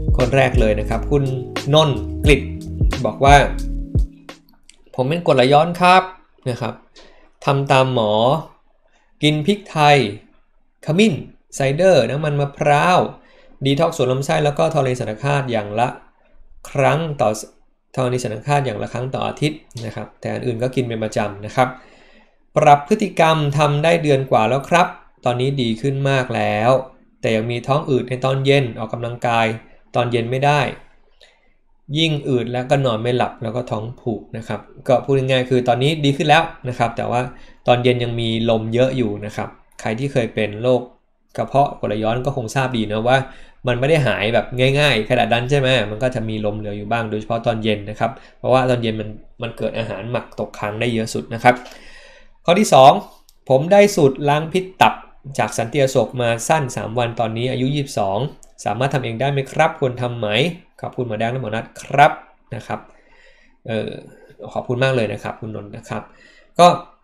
คนแรกเลยนะครับคุณนนท์กฤษบอกว่าผมเป็นกรดไหลย้อนครับนะครับทำตามหมอกินพริกไทยขมิ้นไซเดอร์น้ำมันมะพร้าวดีท็อกซ์ส่วนลำไส้แล้วก็ทอเรนสันนิคาตอย่างละครั้งต่อทอเรนสันนิคาตอย่างละครั้งต่ออาทิตย์นะครับแต่อันอื่นก็กินเป็นประจำนะครับปรับพฤติกรรมทำได้เดือนกว่าแล้วครับตอนนี้ดีขึ้นมากแล้วแต่ยังมีท้องอืดในตอนเย็นออกกำลังกายตอนเย็นไม่ได้ยิ่งอืดแล้วก็นอนไม่หลับแล้วก็ท้องผูกนะครับก็พูดง่ายๆคือตอนนี้ดีขึ้นแล้วนะครับแต่ว่าตอนเย็นยังมีลมเยอะอยู่นะครับใครที่เคยเป็นโรคกระเพาะกรดไหลย้อนก็คงทราบดีนะว่ามันไม่ได้หายแบบง่ายๆขนาดนั้นใช่ไหมมันก็จะมีลมเหลืออยู่บ้างโดยเฉพาะตอนเย็นนะครับเพราะว่าตอนเย็นมันเกิดอาหารหมักตกค้างได้เยอะสุดนะครับข้อที่2ผมได้สูตรล้างพิษตับจากสันติอโศกมาสั้น3วันตอนนี้อายุ22สามารถทำเองได้ไหมครับควรทำไหมขอบคุณหมอแดงและหมอนัทครับนะครับขอบคุณมากเลยนะครับคุณนนท์นะครับก็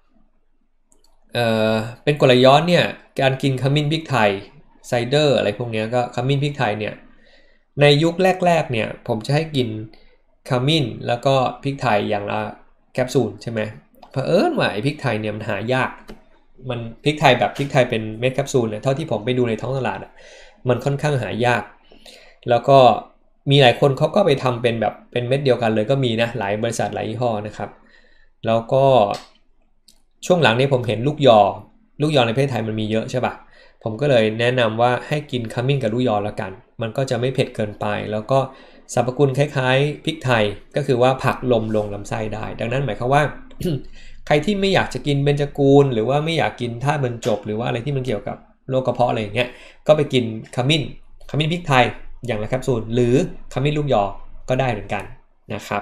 เป็นกรดไหลย้อนเนี่ยการกินขมิ้นพริกไทยไซเดอร์อะไรพวกนี้ก็ขมิ้นพริกไทยเนี่ยในยุคแรกๆเนี่ยผมจะให้กินขมิ้นแล้วก็พริกไทยอย่างละแคปซูลใช่ไหมเผอิญว่าไอ้พริกไทยเนี่ยมันหายากมันพริกไทยแบบพริกไทยเป็นเม็ดแคปซูลเนี่ยเท่าที่ผมไปดูในท้องตลาดมันค่อนข้างหายากแล้วก็มีหลายคนเขาก็ไปทำเป็นแบบเป็นเม็ดเดียวกันเลยก็มีนะหลายบริษัทหลายยี่ห้อนะครับแล้วก็ช่วงหลังนี้ผมเห็นลูกยอในประเทศไทยมันมีเยอะใช่ป่ะผมก็เลยแนะนำว่าให้กินขมิ้นกับลูกยอแล้วกันมันก็จะไม่เผ็ดเกินไปแล้วก็สรรพคุณคล้ายๆพริกไทยก็คือว่าผลักลมลงลำไส้ได้ดังนั้นหมายความว่า ใครที่ไม่อยากจะกินเบญจกูลหรือว่าไม่อยากกินธาตุบรรจบหรือว่าอะไรที่มันเกี่ยวกับโรคกระเพาะอะไรอย่างเงี้ยก็ไปกินขมิ้นพริกไทยอย่างละแคปซูลหรือขมิ้นลูกยอก็ได้เหมือนกันนะครับ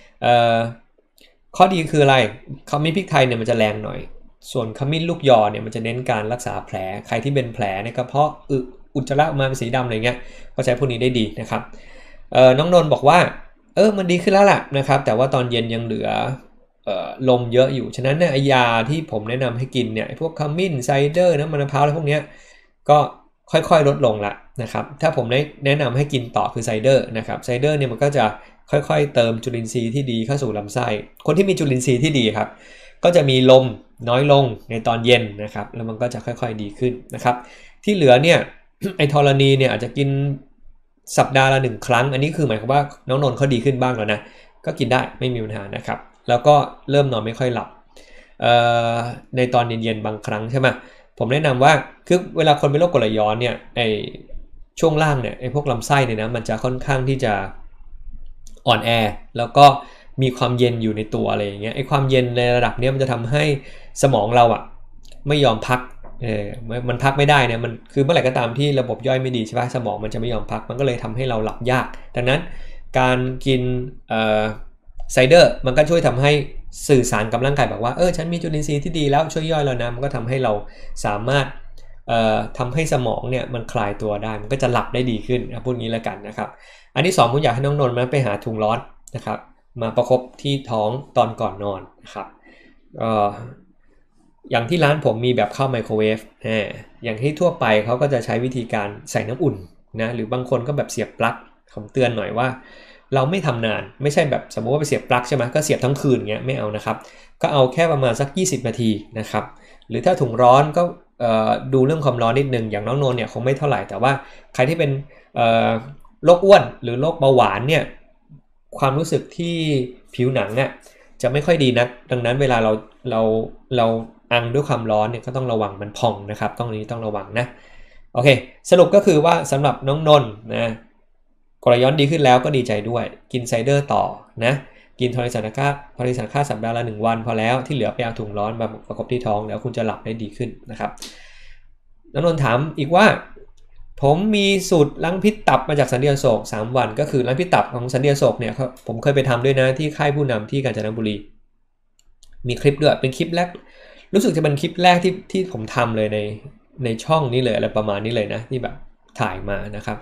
ข้อดีคืออะไรขมิ้นพริกไทยเนี่ยมันจะแรงหน่อยส่วนขมิ้นลูกยอเนี่ยมันจะเน้นการรักษาแผลใครที่เป็นแผลในกระเพาะอุจจาระออกมาเป็นสีดำอะไรเงี้ยก็ใช้พวกนี้ได้ดีนะครับน้องนนท์บอกว่ามันดีขึ้นแล้วล่ะนะครับแต่ว่าตอนเย็นยังเหลือลมเยอะอยู่ฉะนั้นเนี่ยยาที่ผมแนะนำให้กินเนี่ยพวกขมิ้นไซเดอร์น้ำมันมะพร้าวอะไรพวกนี้ก็ค่อยๆลดลงละนะครับถ้าผมแนะนำให้กินต่อคือไซเดอร์นะครับไซเดอร์เนี่ยมันก็จะค่อยๆเติมจุลินทรีย์ที่ดีเข้าสู่ลำไส้คนที่มีจุลินทรีย์ที่ดีครับก็จะมีลมน้อยลงในตอนเย็นนะครับแล้วมันก็จะค่อยๆดีขึ้นนะครับที่เหลือเนี่ย ไอธรณีเนี่ยอาจจะกินสัปดาห์ละ1ครั้งอันนี้คือหมายความว่าน้องนนท์เขาดีขึ้นบ้างแล้วนะก็กินได้ไม่มีปัญหานะครับแล้วก็เริ่มนอนไม่ค่อยหลับในตอนเย็นๆบางครั้งใช่ไหมผมแนะนำว่าคือเวลาคนเป็นโรคกรดไหลย้อนเนี่ยไอช่วงล่างเนี่ยไอพวกลำไส้เนี่ยนะมันจะค่อนข้างที่จะอ่อนแอแล้วก็มีความเย็นอยู่ในตัวอะไรอย่างเงี้ยไอความเย็นในระดับนี้มันจะทำให้สมองเราอ่ะไม่ยอมพักมันพักไม่ได้เนี่ยมันคือเมื่อไหร่ก็ตามที่ระบบย่อยไม่ดีใช่ป่ะสมองมันจะไม่ยอมพักมันก็เลยทำให้เราหลับยากดังนั้นการกินไซเดอร์มันก็ช่วยทำให้สื่อสารกับร่างกายบอกว่าฉันมีจุลินทรีย์ที่ดีแล้วช่วยย่อยแล้วนะมันก็ทำให้เราสามารถทำให้สมองเนี่ยมันคลายตัวได้มันก็จะหลับได้ดีขึ้นพูดงี้แล้วกันนะครับอันที่2ผมอยากให้น้องนนท์มาไปหาถุงร้อนนะครับมาประคบที่ท้องตอนก่อนนอนนะครับอย่างที่ร้านผมมีแบบเข้าไมโครเวฟอย่างที่ทั่วไปเขาก็จะใช้วิธีการใส่น้ำอุ่นนะหรือบางคนก็แบบเสียบปลั๊กผมเตือนหน่อยว่าเราไม่ทำนานไม่ใช่แบบสมมติว่าไปเสียบปลั๊กใช่ไหมก็เสียบทั้งคืนเงี้ยไม่เอานะครับก็เอาแค่ประมาณสัก20นาทีนะครับหรือถ้าถุงร้อนก็ดูเรื่องความร้อนนิดนึงอย่างน้องนนท์เนี่ยคงไม่เท่าไหร่แต่ว่าใครที่เป็นโรคอ้วนหรือโรคเบาหวานเนี่ยความรู้สึกที่ผิวหนังเนี่ยจะไม่ค่อยดีนักดังนั้นเวลาเราอังด้วยความร้อนเนี่ยก็ต้องระวังมันพองนะครับต้องระวังนะโอเคสรุปก็คือว่าสำหรับน้องนนท์นะกรดไหลย้อนดีขึ้นแล้วก็ดีใจด้วยกินไซเดอร์ต่อนะกินทอริสันคาสัปดาห์ละ1วันพอแล้วที่เหลือไปเอาถุงร้อนมาประคบที่ท้องแล้วคุณจะหลับได้ดีขึ้นนะครับน้องนนท์ถามอีกว่าผมมีสูตรล้างพิษตับมาจากสันติอโศก3วันก็คือล้างพิษตับของสันติอโศกเนี่ยผมเคยไปทำด้วยนะที่ค่ายผู้นำที่กาญจนบุรีมีคลิปด้วยเป็นคลิปแรกรู้สึกจะเป็นคลิปแรกที่ผมทำเลยในช่องนี้เลยอะไรประมาณนี้เลยนะที่แบบถ่ายมานะครับ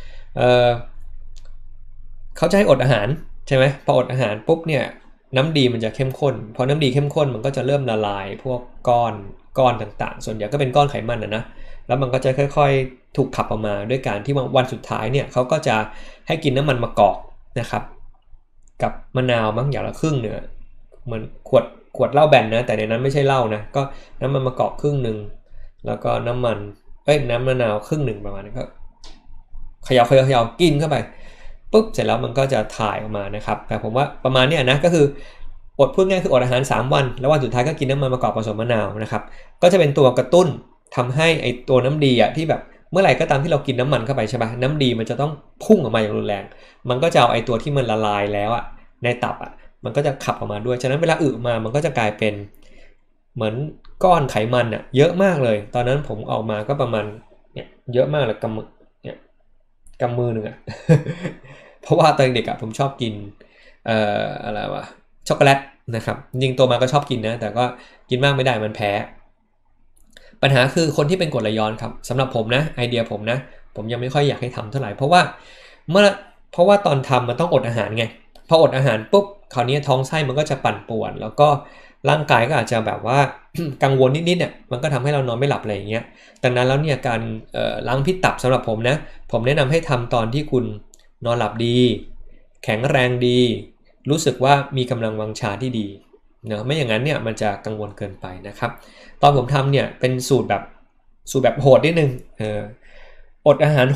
เขาจะให้อดอาหารใช่ไหมพออดอาหารปุ๊บเนี่ยน้ำดีมันจะเข้มข้นพอน้ำดีเข้มข้นมันก็จะเริ่มละลายพวกก้อนต่างๆส่วนใหญ่ก็เป็นก้อนไขมันนะแล้วมันก็จะค่อยๆถูกขับออกมาด้วยการที่วันสุดท้ายเนี่ยเขาก็จะให้กินน้ำมันมะกอกนะครับกับมะนาวมั้งอย่างละครึ่งเนี่ยเหมือนขวดเหล้าแบนนะแต่ในนั้นไม่ใช่เหล้านะก็น้ำมันมะกอกครึ่งหนึ่งแล้วก็น้ำมะนาวครึ่งหนึ่งประมาณนี้ก็เขย่ากินเข้าไปปุ๊บเสร็จแล้วมันก็จะถ่ายออกมานะครับแต่ผมว่าประมาณนี้นะก็คือพูดง่ายคืออดอาหาร3วันแล้ววันสุดท้ายก็กินน้ำมันมะกอกผสมมะนาวนะครับก็จะเป็นตัวกระตุ้นทำให้ไอตัวน้ำดีที่แบบเมื่อไหร่ก็ตามที่เรากินน้ำมันเข้าไปใช่ปะน้ำดีมันจะต้องพุ่งออกมาอย่างรุนแรงมันก็จะเอาไอตัวที่มันละลายแล้วในตับมันก็จะขับออกมาด้วยฉะนั้นเวลาอึมามันก็จะกลายเป็นเหมือนก้อนไขมันเยอะมากเลยตอนนั้นผมออกมาก็ประมาณเนี่ยเยอะมากเลยกำมือหนึ่งเพราะว่าตอนเด็กผมชอบกินอะไรวะช็อกโกแลตนะครับจริงโตมาก็ชอบกินนะแต่ก็กินมากไม่ได้มันแพ้ปัญหาคือคนที่เป็นกรดไหลย้อนครับสำหรับผมนะไอเดียผมนะผมยังไม่ค่อยอยากให้ทำเท่าไหร่เพราะว่าตอนทำมันต้องอดอาหารไงพออดอาหารปุ๊บคราวนี้ท้องไส้มันก็จะปั่นป่วนแล้วก็ร่างกายก็อาจจะแบบว่า กังวลนิดๆเนี่ยมันก็ทำให้เรานอนไม่หลับอะไรอย่างเงี้ยดังนั้นแล้วเนี่ยการล้างพิษตับสำหรับผมนะผมแนะนำให้ทำตอนที่คุณนอนหลับดีแข็งแรงดีรู้สึกว่ามีกำลังวังชาที่ดีเนาะไม่อย่างนั้นเนี่ยมันจะกังวลเกินไปนะครับตอนผมทำเนี่ยเป็นสูตรแบบโหดนิดนึงอดอาหาร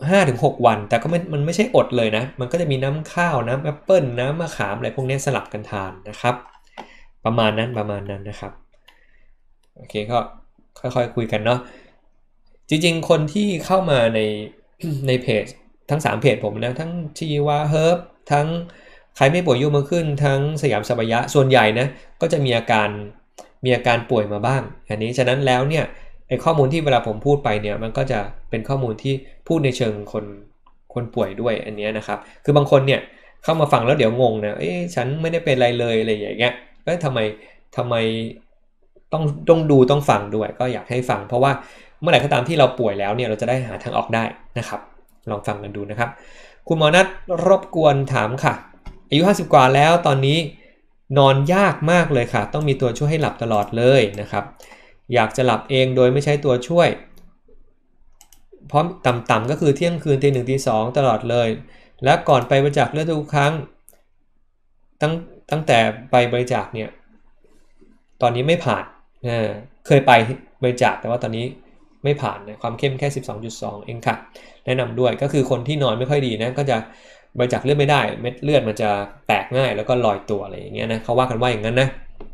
5-6 วันแต่ก็มันไม่ใช่อดเลยนะมันก็จะมีน้ำข้าวน้ำแอปเปิ้ลน้ำมะขามอะไรพวกนี้สลับกันทานนะครับประมาณนั้นนะครับโอเคก็ค่อยๆคุยกันเนาะจริงๆคนที่เข้ามาในเพจทั้ง3เพจผมนะทั้งชีวาเฮิร์บทั้งใครไม่ป่วยยุ่งมาขึ้นทั้งสยามสบายะส่วนใหญ่นะก็จะมีอาการป่วยมาบ้างอันนี้ฉะนั้นแล้วเนี่ยไอ้ข้อมูลที่เวลาผมพูดไปเนี่ยมันก็จะเป็นข้อมูลที่พูดในเชิงคนป่วยด้วยอันนี้นะครับคือบางคนเนี่ยเข้ามาฟังแล้วเดี๋ยวงงนะฉันไม่ได้เป็นอะไรเลยอะไรอย่างเงี้ยทำไมต้องดูต้องฟังด้วยก็อยากให้ฟังเพราะว่าเมื่อไหร่ก็ตามที่เราป่วยแล้วเนี่ยเราจะได้หาทางออกได้นะครับลองฟังกันดูนะครับคุณหมอนัทรบกวนถามค่ะอายุ50กว่าแล้วตอนนี้นอนยากมากเลยค่ะต้องมีตัวช่วยให้หลับตลอดเลยนะครับอยากจะหลับเองโดยไม่ใช้ตัวช่วยเพราะต่ำๆก็คือเที่ยงคืนตี 1 ตี 2ตลอดเลยและก่อนไปบริจาคเลือดทุกครั้งตั้งแต่ไปบริจาคเนี่ยตอนนี้ไม่ผ่านเคยไปบริจาคแต่ว่าตอนนี้ไม่ผ่านนะความเข้มแค่ 12.2 เองค่ะแนะนำด้วยก็คือคนที่นอนไม่ค่อยดีนะก็จะบริจาคเลือดไม่ได้เม็ดเลือดมันจะแตกง่ายแล้วก็ลอยตัวอะไรอย่างเงี้ยนะเขาว่ากันว่าอย่างนั้นนะ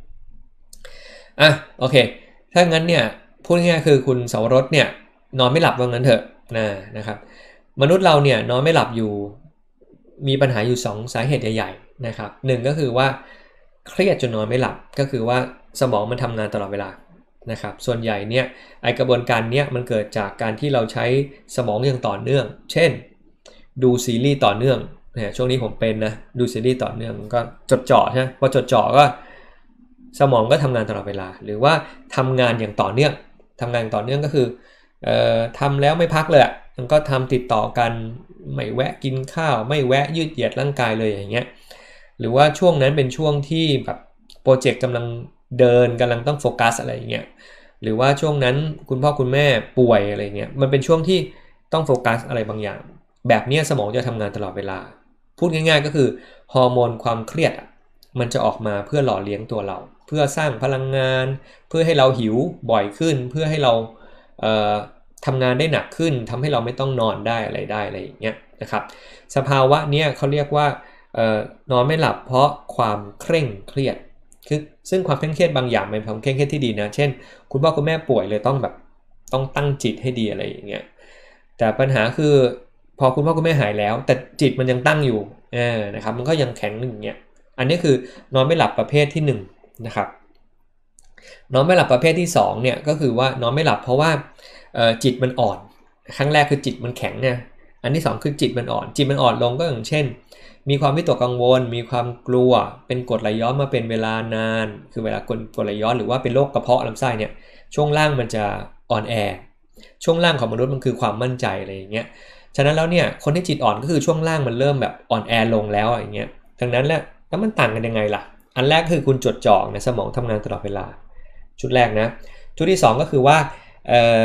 โอเคถ้างั้นเนี่ยพูดง่ายๆคือคุณสาวรสเนี่ยนอนไม่หลับว่างั้นเถอะนะครับมนุษย์เราเนี่ยนอนไม่หลับอยู่มีปัญหาอยู่2สาเหตุใหญ่ๆนะครับ1ก็คือว่าเครียดจนนอนไม่หลับก็คือว่าสมองมันทำงานตลอดเวลานะครับส่วนใหญ่เนี่ยไอกระบวนการเนี้ยมันเกิดจากการที่เราใช้สมองอย่างต่อเนื่องเช่นดูซีรีส์ต่อเนื่องช่วงนี้ผมเป็นนะดูซีรีส์ต่อเนื่องก็จดจ่อใช่ไหมพอจดจ่อก็สมองก็ทำงานตลอดเวลาหรือว่าทำงานอย่างต่อเนื่องก็คือทำแล้วไม่พักเลยมันก็ทำติดต่อกันไม่แวะกินข้าวไม่แวะยืดเหยียดร่างกายเลยอย่างเงี้ยหรือว่าช่วงนั้นเป็นช่วงที่แบบโปรเจกต์กำลังเดินกำลังต้องโฟกัสอะไรอย่างเงี้ยหรือว่าช่วงนั้นคุณพ่อคุณแม่ป่วยอะไรเงี้ยมันเป็นช่วงที่ต้องโฟกัสอะไรบางอย่างแบบนี้สมองจะทำงานตลอดเวลาพูดง่ายๆก็คือฮอร์โมนความเครียดมันจะออกมาเพื่อหล่อเลี้ยงตัวเราเพื่อสร้างพลังงานเพื่อให้เราหิวบ่อยขึ้นเพื่อให้เราทำงานได้หนักขึ้นทำให้เราไม่ต้องนอนได้อะไรอย่างเงี้ยนะครับสภาวะเนี้ยเขาเรียกว่านอนไม่หลับเพราะความเคร่งเครียดซึ่งความเคร่งเครียดบางอย่างเป็นความเคร่งเครียดที่ดีนะเช่นคุณพ่อคุณแม่ป่วยเลยต้องตั้งจิตให้ดีอะไรอย่างเงี้ยแต่ปัญหาคือพอคุณพ่อคุณแม่หายแล้วแต่จิตมันยังตั้งอยู่นะครับมันก็ยังแข็งอย่างเงี้ยอันนี้คือนอนไม่หลับประเภทที่1นะครับนอนไม่หลับประเภทที่2เนี่ยก็คือว่านอนไม่หลับเพราะว่าจิตมันอ่อนครั้งแรกคือจิตมันแข็งเนี่ยอันที่2คือจิตมันอ่อนลงก็อย่างเช่นมีความวิตกกังวลมีความกลัวเป็นกรดไหลย้อนมาเป็นเวลานานคือเวลากรดไหลย้อนหรือว่าเป็นโรคกระเพาะลำไส้เนี่ยช่วงล่างมันจะอ่อนแอช่วงล่างของมนุษย์มันคือความมั่นใจอะไรอย่างเงี้ยฉะนั้นแล้วเนี่ยคนที่จิตอ่อนก็คือช่วงล่างมันเริ่มแบบอ่อนแอลงแล้วอย่างเงี้ยดังนั้นแล้วมันต่างกันยังไงล่ะอันแรกคือคุณจดจ่อในสมองทำงานตลอดเวลาชุดแรกนะชุดที่2ก็คือว่า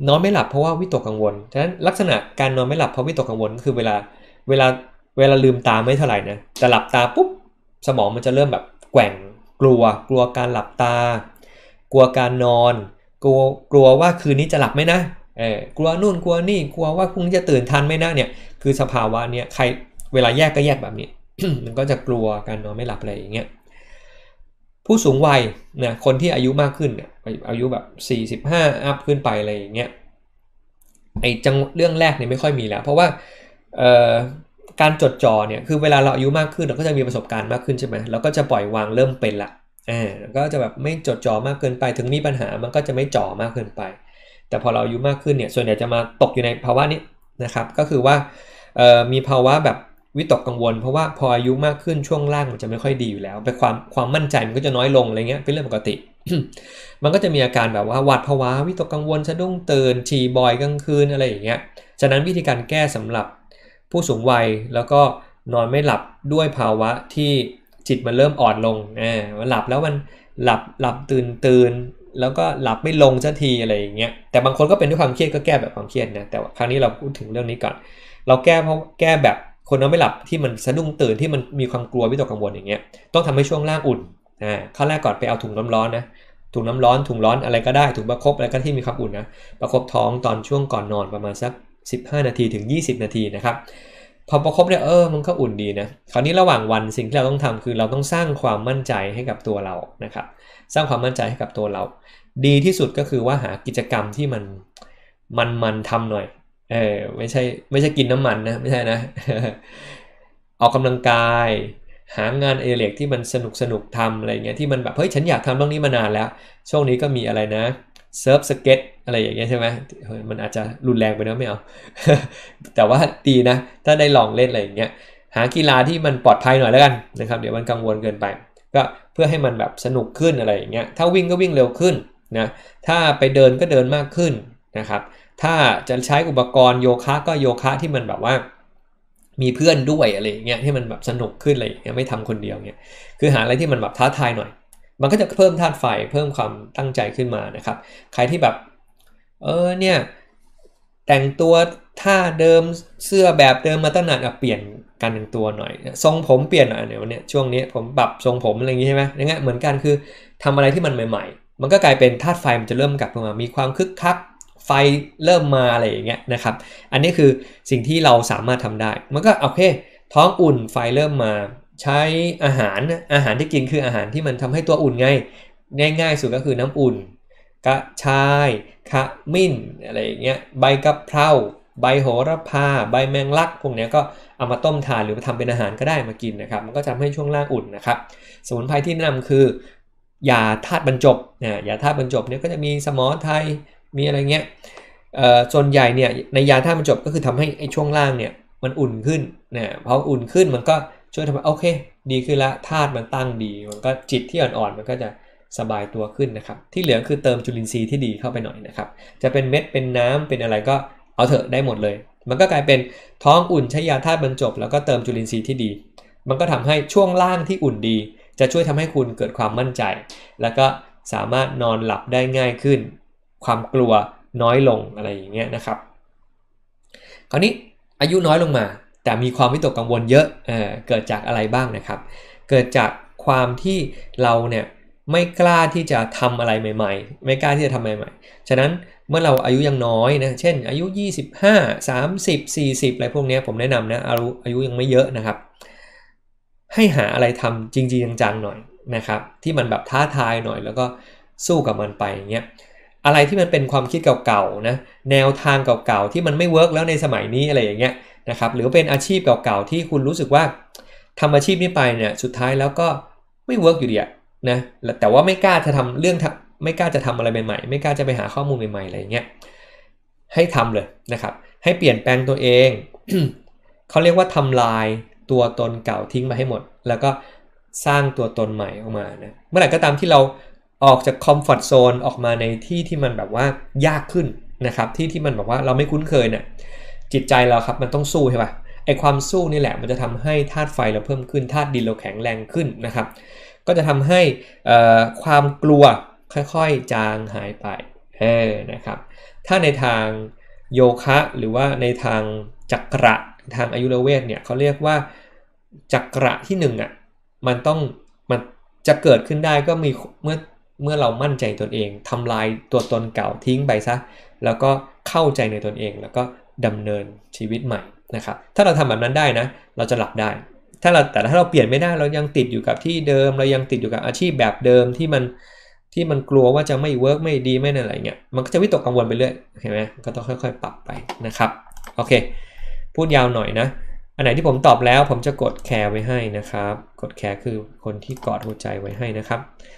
นอนไม่หลับเพราะว่าวิตกกังวลฉะนั้นลักษณะการนอนไม่หลับเพราะวิตกกังวลก็คือเวลาลืมตาไม่เท่าไหร่นะแต่หลับตาปุ๊บสมองมันจะเริ่มแบบแกว่งกลัวการหลับตากลัวการนอนกลัวว่าคืนนี้จะหลับไหมนะกลัวนู่นกลัวนี่กลัวว่าพรุ่งนี้จะตื่นทันไหมนะเนี่ยคือสภาวะเนี่ยใครเวลาแยกก็แยกแบบนี้ มันก็จะกลัวการนอนไม่หลับอะไรอย่างเงี้ยผู้สูงวัยนะคนที่อายุมากขึ้นเนี่ยอายุแบบ45อัพขึ้นไปอะไรอย่างเงี้ยเรื่องแรกเนี่ยไม่ค่อยมีแล้วเพราะว่าการจดจ่อเนี่ยคือเวลาเราอายุมากขึ้นเราก็จะมีประสบการณ์มากขึ้นใช่ไหมเราก็จะปล่อยวางเริ่มเป็นละก็จะแบบไม่จดจ่อมากเกินไปถึงมีปัญหามันก็จะไม่จ่อมากเกินไปแต่พอเราอายุมากขึ้นเนี่ยส่วนใหญ่จะมาตกอยู่ในภาวะนี้นะครับก็คือว่ามีภาวะแบบวิตกกังวลเพราะว่าพออายุมากขึ้นช่วงล่างมันจะไม่ค่อยดีอยู่แล้วเป็นความมั่นใจมันก็จะน้อยลงอะไรเงี้ยเป็นเรื่องปกติ มันก็จะมีอาการแบบว่าหวาดผวาวิตกกังวลสะดุ้งตื่นฉี่บ่อยกลางคืนอะไรอย่างเงี้ยฉะนั้นวิธีการแก้สำหรับผู้สูงวัยแล้วก็นอนไม่หลับด้วยภาวะที่จิตมันเริ่มอ่อนลงมันหลับแล้วมันหลับตื่นแล้วก็หลับไม่ลงสักทีอะไรอย่างเงี้ยแต่บางคนก็เป็นด้วยความเครียดก็แก้แบบความเครียดนะแต่คราวนี้เราพูดถึงเรื่องนี้ก่อนเราแก้แบบคนนอนไม่หลับที่มันสะดุ้งตื่นที่มันมีความกลัววิตกกังวลอย่างเงี้ยต้องทำให้ช่วงล่างอุ่นข้อแรกก่อนไปเอาถุงน้ำร้อนนะถุงน้ำร้อนอะไรก็ได้ถุงประคบอะไรก็ที่มีความอุ่นนะประคบท้องตอนช่วงก่อนนอนประมาณสัก15นาทีถึง20นาทีนะครับพอประคบเนี่ยมันก็อุ่นดีนะคราวนี้ระหว่างวันสิ่งที่เราต้องทำคือเราต้องสร้างความมั่นใจให้กับตัวเรานะครับสร้างความมั่นใจให้กับตัวเราดีที่สุดก็คือว่าหากิจกรรมที่มันทำหน่อยไม่ใช่กินน้ำมันนะไม่ใช่นะ ออกกำลังกายหางานเอเล็กที่มันสนุกทำอะไรเงี้ยที่มันแบบเฮ้ยฉันอยากทำเรื่องนี้มานานแล้วช่วงนี้ก็มีอะไรนะเซิร์ฟสเก็ตอะไรอย่างเงี้ยใช่ไหมมันอาจจะรุนแรงไปนะไม่เอา แต่ว่าดีนะถ้าได้ลองเล่นอะไรอย่างเงี้ยหากีฬาที่มันปลอดภัยหน่อยแล้วกันนะครับเดี๋ยวมันกังวลเกินไปก็เพื่อให้มันแบบสนุกขึ้นอะไรอย่างเงี้ยถ้าวิ่งก็วิ่งเร็วขึ้นนะถ้าไปเดินก็เดินมากขึ้นนะครับถ้าจะใช้อุปกรณ์โยคะก็โยคะที่มันแบบว่ามีเพื่อนด้วยอะไรอย่างเงี้ยที่มันแบบสนุกขึ้นอะไรอย่างเงี้ยไม่ทำคนเดียวเงี้ยคือหาอะไรที่มันแบบท้าทายหน่อยมันก็จะเพิ่มธาตุไฟเพิ่มความตั้งใจขึ้นมานะครับใครที่แบบเนี่ยแต่งตัวท่าเดิมเสื้อแบบเดิมมาตั้งนานเปลี่ยนการแต่งตัวหน่อยทรงผมเปลี่ยนหน่อยเนี่ยวันนี้ช่วงนี้ผมปรับทรงผมอะไรอย่างงี้ใช่ไหมอย่างเงี้ยเหมือนกันคือทำอะไรที่มันใหม่ๆมันก็กลายเป็นธาตุไฟมันจะเริ่มกลับมามีความคึกคักไฟเริ่มมาอะไรอย่างเงี้ยนะครับอันนี้คือสิ่งที่เราสามารถทำได้มันก็โอเคท้องอุ่นไฟเริ่มมาใช้อาหารที่กินคืออาหารที่มันทำให้ตัวอุ่นง่ายสุดก็คือน้ำอุ่นกระชายขมิ้นอะไรอย่างเงี้ยใบกะเพราใบโหระพาใบแมงลักพวกนี้ก็เอามาต้มทานหรือมาทำเป็นอาหารก็ได้มากินนะครับมันก็จะทำให้ช่วงล่างอุ่นนะครับสมุนไพรที่แนะนำคือยาธาตุบรรจบยาธาตุบรรจบเนี่ยก็จะมีสมอไทยมีอะไรเงี้ยส่วนใหญ่เนี่ยในยาธาตุบรรจบก็คือทำให้ไอ้ช่วงล่างเนี่ยมันอุ่นขึ้นพออุ่นขึ้นมันก็ช่วยทำให้โอเคดีขึ้นละธาตุมันตั้งดีมันก็จิตที่อ่อนๆมันก็จะสบายตัวขึ้นนะครับที่เหลือคือเติมจุลินทรีย์ที่ดีเข้าไปหน่อยนะครับจะเป็นเม็ดเป็นน้ำเป็นอะไรก็เอาเถอะได้หมดเลยมันก็กลายเป็นท้องอุ่นใช้ยาธาตุบรรจบแล้วก็เติมจุลินทรีย์ที่ดีมันก็ทำให้ช่วงล่างที่อุ่นดีจะช่วยทำให้คุณเกิดความมั่นใจแล้วก็สามารถนอนหลับได้ง่ายขึ้นความกลัวน้อยลงอะไรอย่างเงี้ยนะครับคราวนี้อายุน้อยลงมาแต่มีความวิตกกังวลเยอะเกิดจากอะไรบ้างนะครับเกิดจากความที่เราเนี่ยไม่กล้าที่จะทำอะไรใหม่ๆไม่กล้าที่จะทำอะไรใหม่ๆฉะนั้นเมื่อเราอายุยังน้อยนะเช่นอายุ25 30 40อะไรพวกนี้ผมแนะนำนะอายุยังไม่เยอะนะครับให้หาอะไรทำจริงๆจังๆหน่อยนะครับที่มันแบบท้าทายหน่อยแล้วก็สู้กับมันไปอย่างเงี้ยอะไรที่มันเป็นความคิดเก่าๆนะแนวทางเก่าๆที่มันไม่เวิร์กแล้วในสมัยนี้อะไรอย่างเงี้ยนะครับหรือเป็นอาชีพเก่าๆที่คุณรู้สึกว่าทำอาชีพนี้ไปเนี่ยสุดท้ายแล้วก็ไม่เวิร์กอยู่ดีนะแต่ว่าไม่กล้าจะทำไม่กล้าจะทำอะไรใหม่ๆไม่กล้าจะไปหาข้อมูลใหม่ๆอะไรอย่างเงี้ยให้ทำเลยนะครับให้เปลี่ยนแปลงตัวเอง เขาเรียกว่าทำลายตัวตนเก่าทิ้งมาให้หมดแล้วก็สร้างตัวตนใหม่ออกมานะเมื่อไหร่ก็ตามที่เราออกจากคอมฟอร์ทโซนออกมาในที่ที่มันแบบว่ายากขึ้นนะครับที่มันแบบว่าเราไม่คุ้นเคยเนี่ยจิตใจเราครับมันต้องสู้ใช่ป่ะไอความสู้นี่แหละมันจะทำให้ธาตุไฟเราเพิ่มขึ้นธาตุดินเราแข็งแรงขึ้นนะครับก็จะทำให้ความกลัวค่อยๆจางหายไปนะครับถ้าในทางโยคะหรือว่าในทางจักระทางอายุรเวทเนี่ยเขาเรียกว่าจักระที่1อ่ะมันจะเกิดขึ้นได้ก็มีเมื่อเรามั่นใจตนเองทำลายตัวตนเก่าทิ้งไปซะแล้วก็เข้าใจในตนเองแล้วก็ดำเนินชีวิตใหม่นะครับถ้าเราทำแบบนั้นได้นะเราจะหลับได้แต่ถ้าเราเปลี่ยนไม่ได้เรายังติดอยู่กับที่เดิมเรายังติดอยู่กับอาชีพแบบเดิมที่มันกลัวว่าจะไม่เวิร์กไม่ดีไม่อะไรเงี้ยมันก็จะวิตกกังวลไปเรื่อยเห็นไหมก็ต้องค่อยๆปรับไปนะครับโอเคพูดยาวหน่อยนะอันไหนที่ผมตอบแล้วผมจะกดแคร์ไว้ให้นะครับกดแคร์คือคนที่กอดหัวใจไว้ให้นะครับ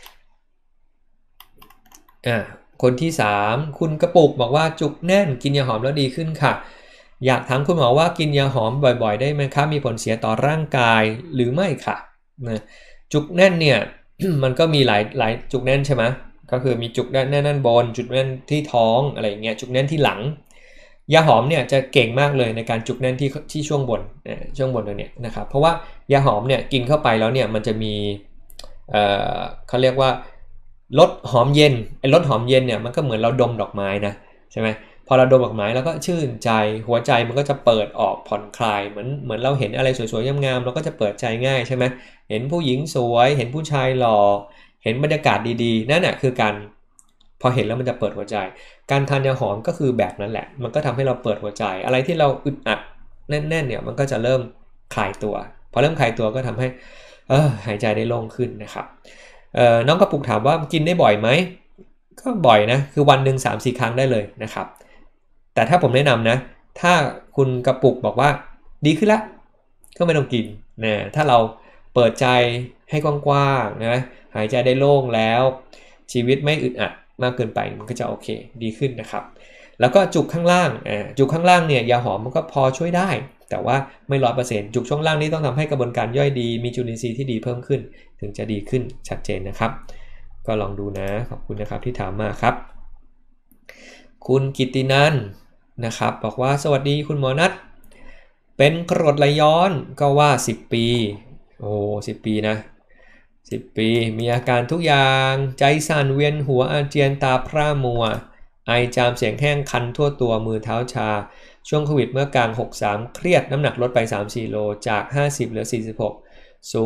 คนที่3คุณกระปุกบอกว่าจุกแน่นกินยาหอมแล้วดีขึ้นค่ะอยากถามคุณหมอว่ากินยาหอมบ่อยๆได้ไหมครับมีผลเสียต่อร่างกายหรือไม่ค่ะนะจุกแน่นเนี่ย มันก็มีหลายจุกแน่นใช่ไหมก็คือมีจุกแน่นด้านบนจุกแน่นที่ท้องอะไรอย่างเงี้ยจุกแน่นที่หลังยาหอมเนี่ยจะเก่งมากเลยในการจุกแน่นที่ช่วงบนตรงเนี้ยนะครับเพราะว่ายาหอมเนี่ยกินเข้าไปแล้วเนี่ยมันจะมีเขาเรียกว่าลดหอมเย็นลดหอมเย็นเนี่ยมันก็เหมือนเราดมดอกไม้นะใช่ไหมพอเราดมดอกไม้แล้วก็ชื่นใจหัวใจมันก็จะเปิดออกผ่อนคลายเหมือนเราเห็นอะไรสวยๆงามๆเราก็จะเปิดใจง่ายใช่ไหมเห็นผู้หญิงสวยเห็นผู้ชายหล่อเห็นบรรยากาศดีๆนั่นแหะคือการพอเห็นแล้วมันจะเปิดหัวใจการทานยาหอมก็คือแบบนั้นแหละมันก็ทำให้เราเปิดหัวใจอะไรที่เราอึดอัดแน่นๆเนี่ยมันก็จะเริ่มคลายตัวพอเริ่มคลายตัวก็ทำให้หายใจได้โล่งขึ้นนะครับน้องกระปุกถามว่ากินได้บ่อยไหมก็บ่อยนะคือวันหนึ่ง 3-4 ครั้งได้เลยนะครับแต่ถ้าผมแนะนำนะถ้าคุณกระปุกบอกว่าดีขึ้นละก็ไม่ต้องกินนะถ้าเราเปิดใจให้กว้างๆนะหายใจได้โล่งแล้วชีวิตไม่อึดอัดมากเกินไปมันก็จะโอเคดีขึ้นนะครับแล้วก็จุกข้างล่างจุกข้างล่างเนี่ยยาหอมมันก็พอช่วยได้แต่ว่าไม่100%จุกช่วงล่างนี้ต้องทำให้กระบวนการย่อยดีมีจุลินทรีย์ที่ดีเพิ่มขึ้นถึงจะดีขึ้นชัดเจนนะครับก็ลองดูนะขอบคุณนะครับที่ถามมาครับคุณกิตตินันนะครับบอกว่าสวัสดีคุณหมอนัทเป็นกรดไหลย้อนก็ว่า10 ปีโอ้10 ปีนะ10 ปีมีอาการทุกอย่างใจสั่นเวียนหัวอาเจียนตาพร่ามัวไอจามเสียงแห้งคันทั่วตัวมือเท้าชาช่วงโควิดเมื่อกลาง63เครียดน้ำหนักลดไป 3-4 โลจาก50เหลือ46สูง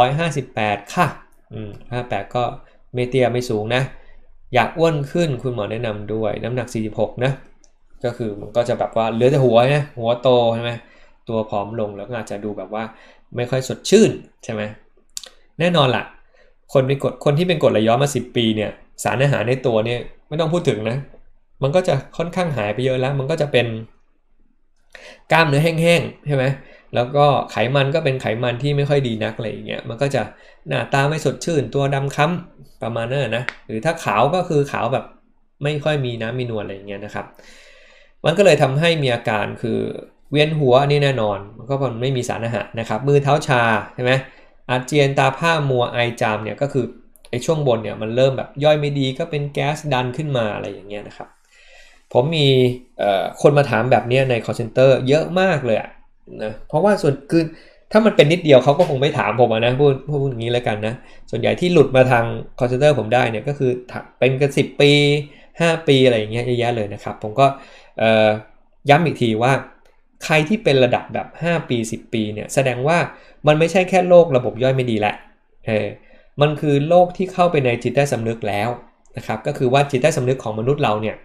158ค่ะ58ก็ไม่เตี้ยไม่สูงนะอยากอ้วนขึ้นคุณหมอแนะนำด้วยน้ำหนัก46นะก็คือมันก็จะแบบว่าเหลือแต่หัวนะหัวโตใช่ไหมตัวผอมลงแล้วก็อาจจะดูแบบว่าไม่ค่อยสดชื่นใช่ไหมแน่นอนล่ะคนที่เป็นกรดไหลย้อนมา10 ปีเนี่ยสารอาหารในตัวเนี่ยไม่ต้องพูดถึงนะมันก็จะค่อนข้างหายไปเยอะแล้วมันก็จะเป็นกล้ามเนื้อแห้งๆใช่ไหมแล้วก็ไขมันก็เป็นไขมันที่ไม่ค่อยดีนักอะไรอย่างเงี้ยมันก็จะหน้าตาไม่สดชื่นตัวดำค้ำประมาณนั้นนะหรือถ้าขาวก็คือขาวแบบไม่ค่อยมีน้ำมีนวลอะไรอย่างเงี้ยนะครับมันก็เลยทำให้มีอาการคือเวียนหัวอันนี้แน่นอนมันก็ไม่มีสารอาหารนะครับมือเท้าชาใช่ไหมอาเจียนตาผ้ามัวไอจามเนี่ยก็คือไอช่วงบนเนี่ยมันเริ่มแบบย่อยไม่ดีก็เป็นแก๊สดันขึ้นมาอะไรอย่างเงี้ยนะครับผมมีคนมาถามแบบนี้ใน call center เยอะมากเลยนะเพราะว่าส่วนคือถ้ามันเป็นนิดเดียวเขาก็คงไม่ถามผมนะพูดอย่างนี้แล้วกันนะส่วนใหญ่ที่หลุดมาทาง call center ผมได้เนี่ยก็คือเป็นกัน10 ปี5 ปีอะไรอย่างเงี้ยเยอะแยะเลยนะครับผมก็ย้ำอีกทีว่าใครที่เป็นระดับแบบ5 ปี10 ปีเนี่ยแสดงว่ามันไม่ใช่แค่โรคระบบย่อยไม่ดีแหละมันคือโรคที่เข้าไปในจิตใต้สำนึกแล้วนะครับก็คือว่าจิตใต้สำนึกของมนุษย์เราเนี่ย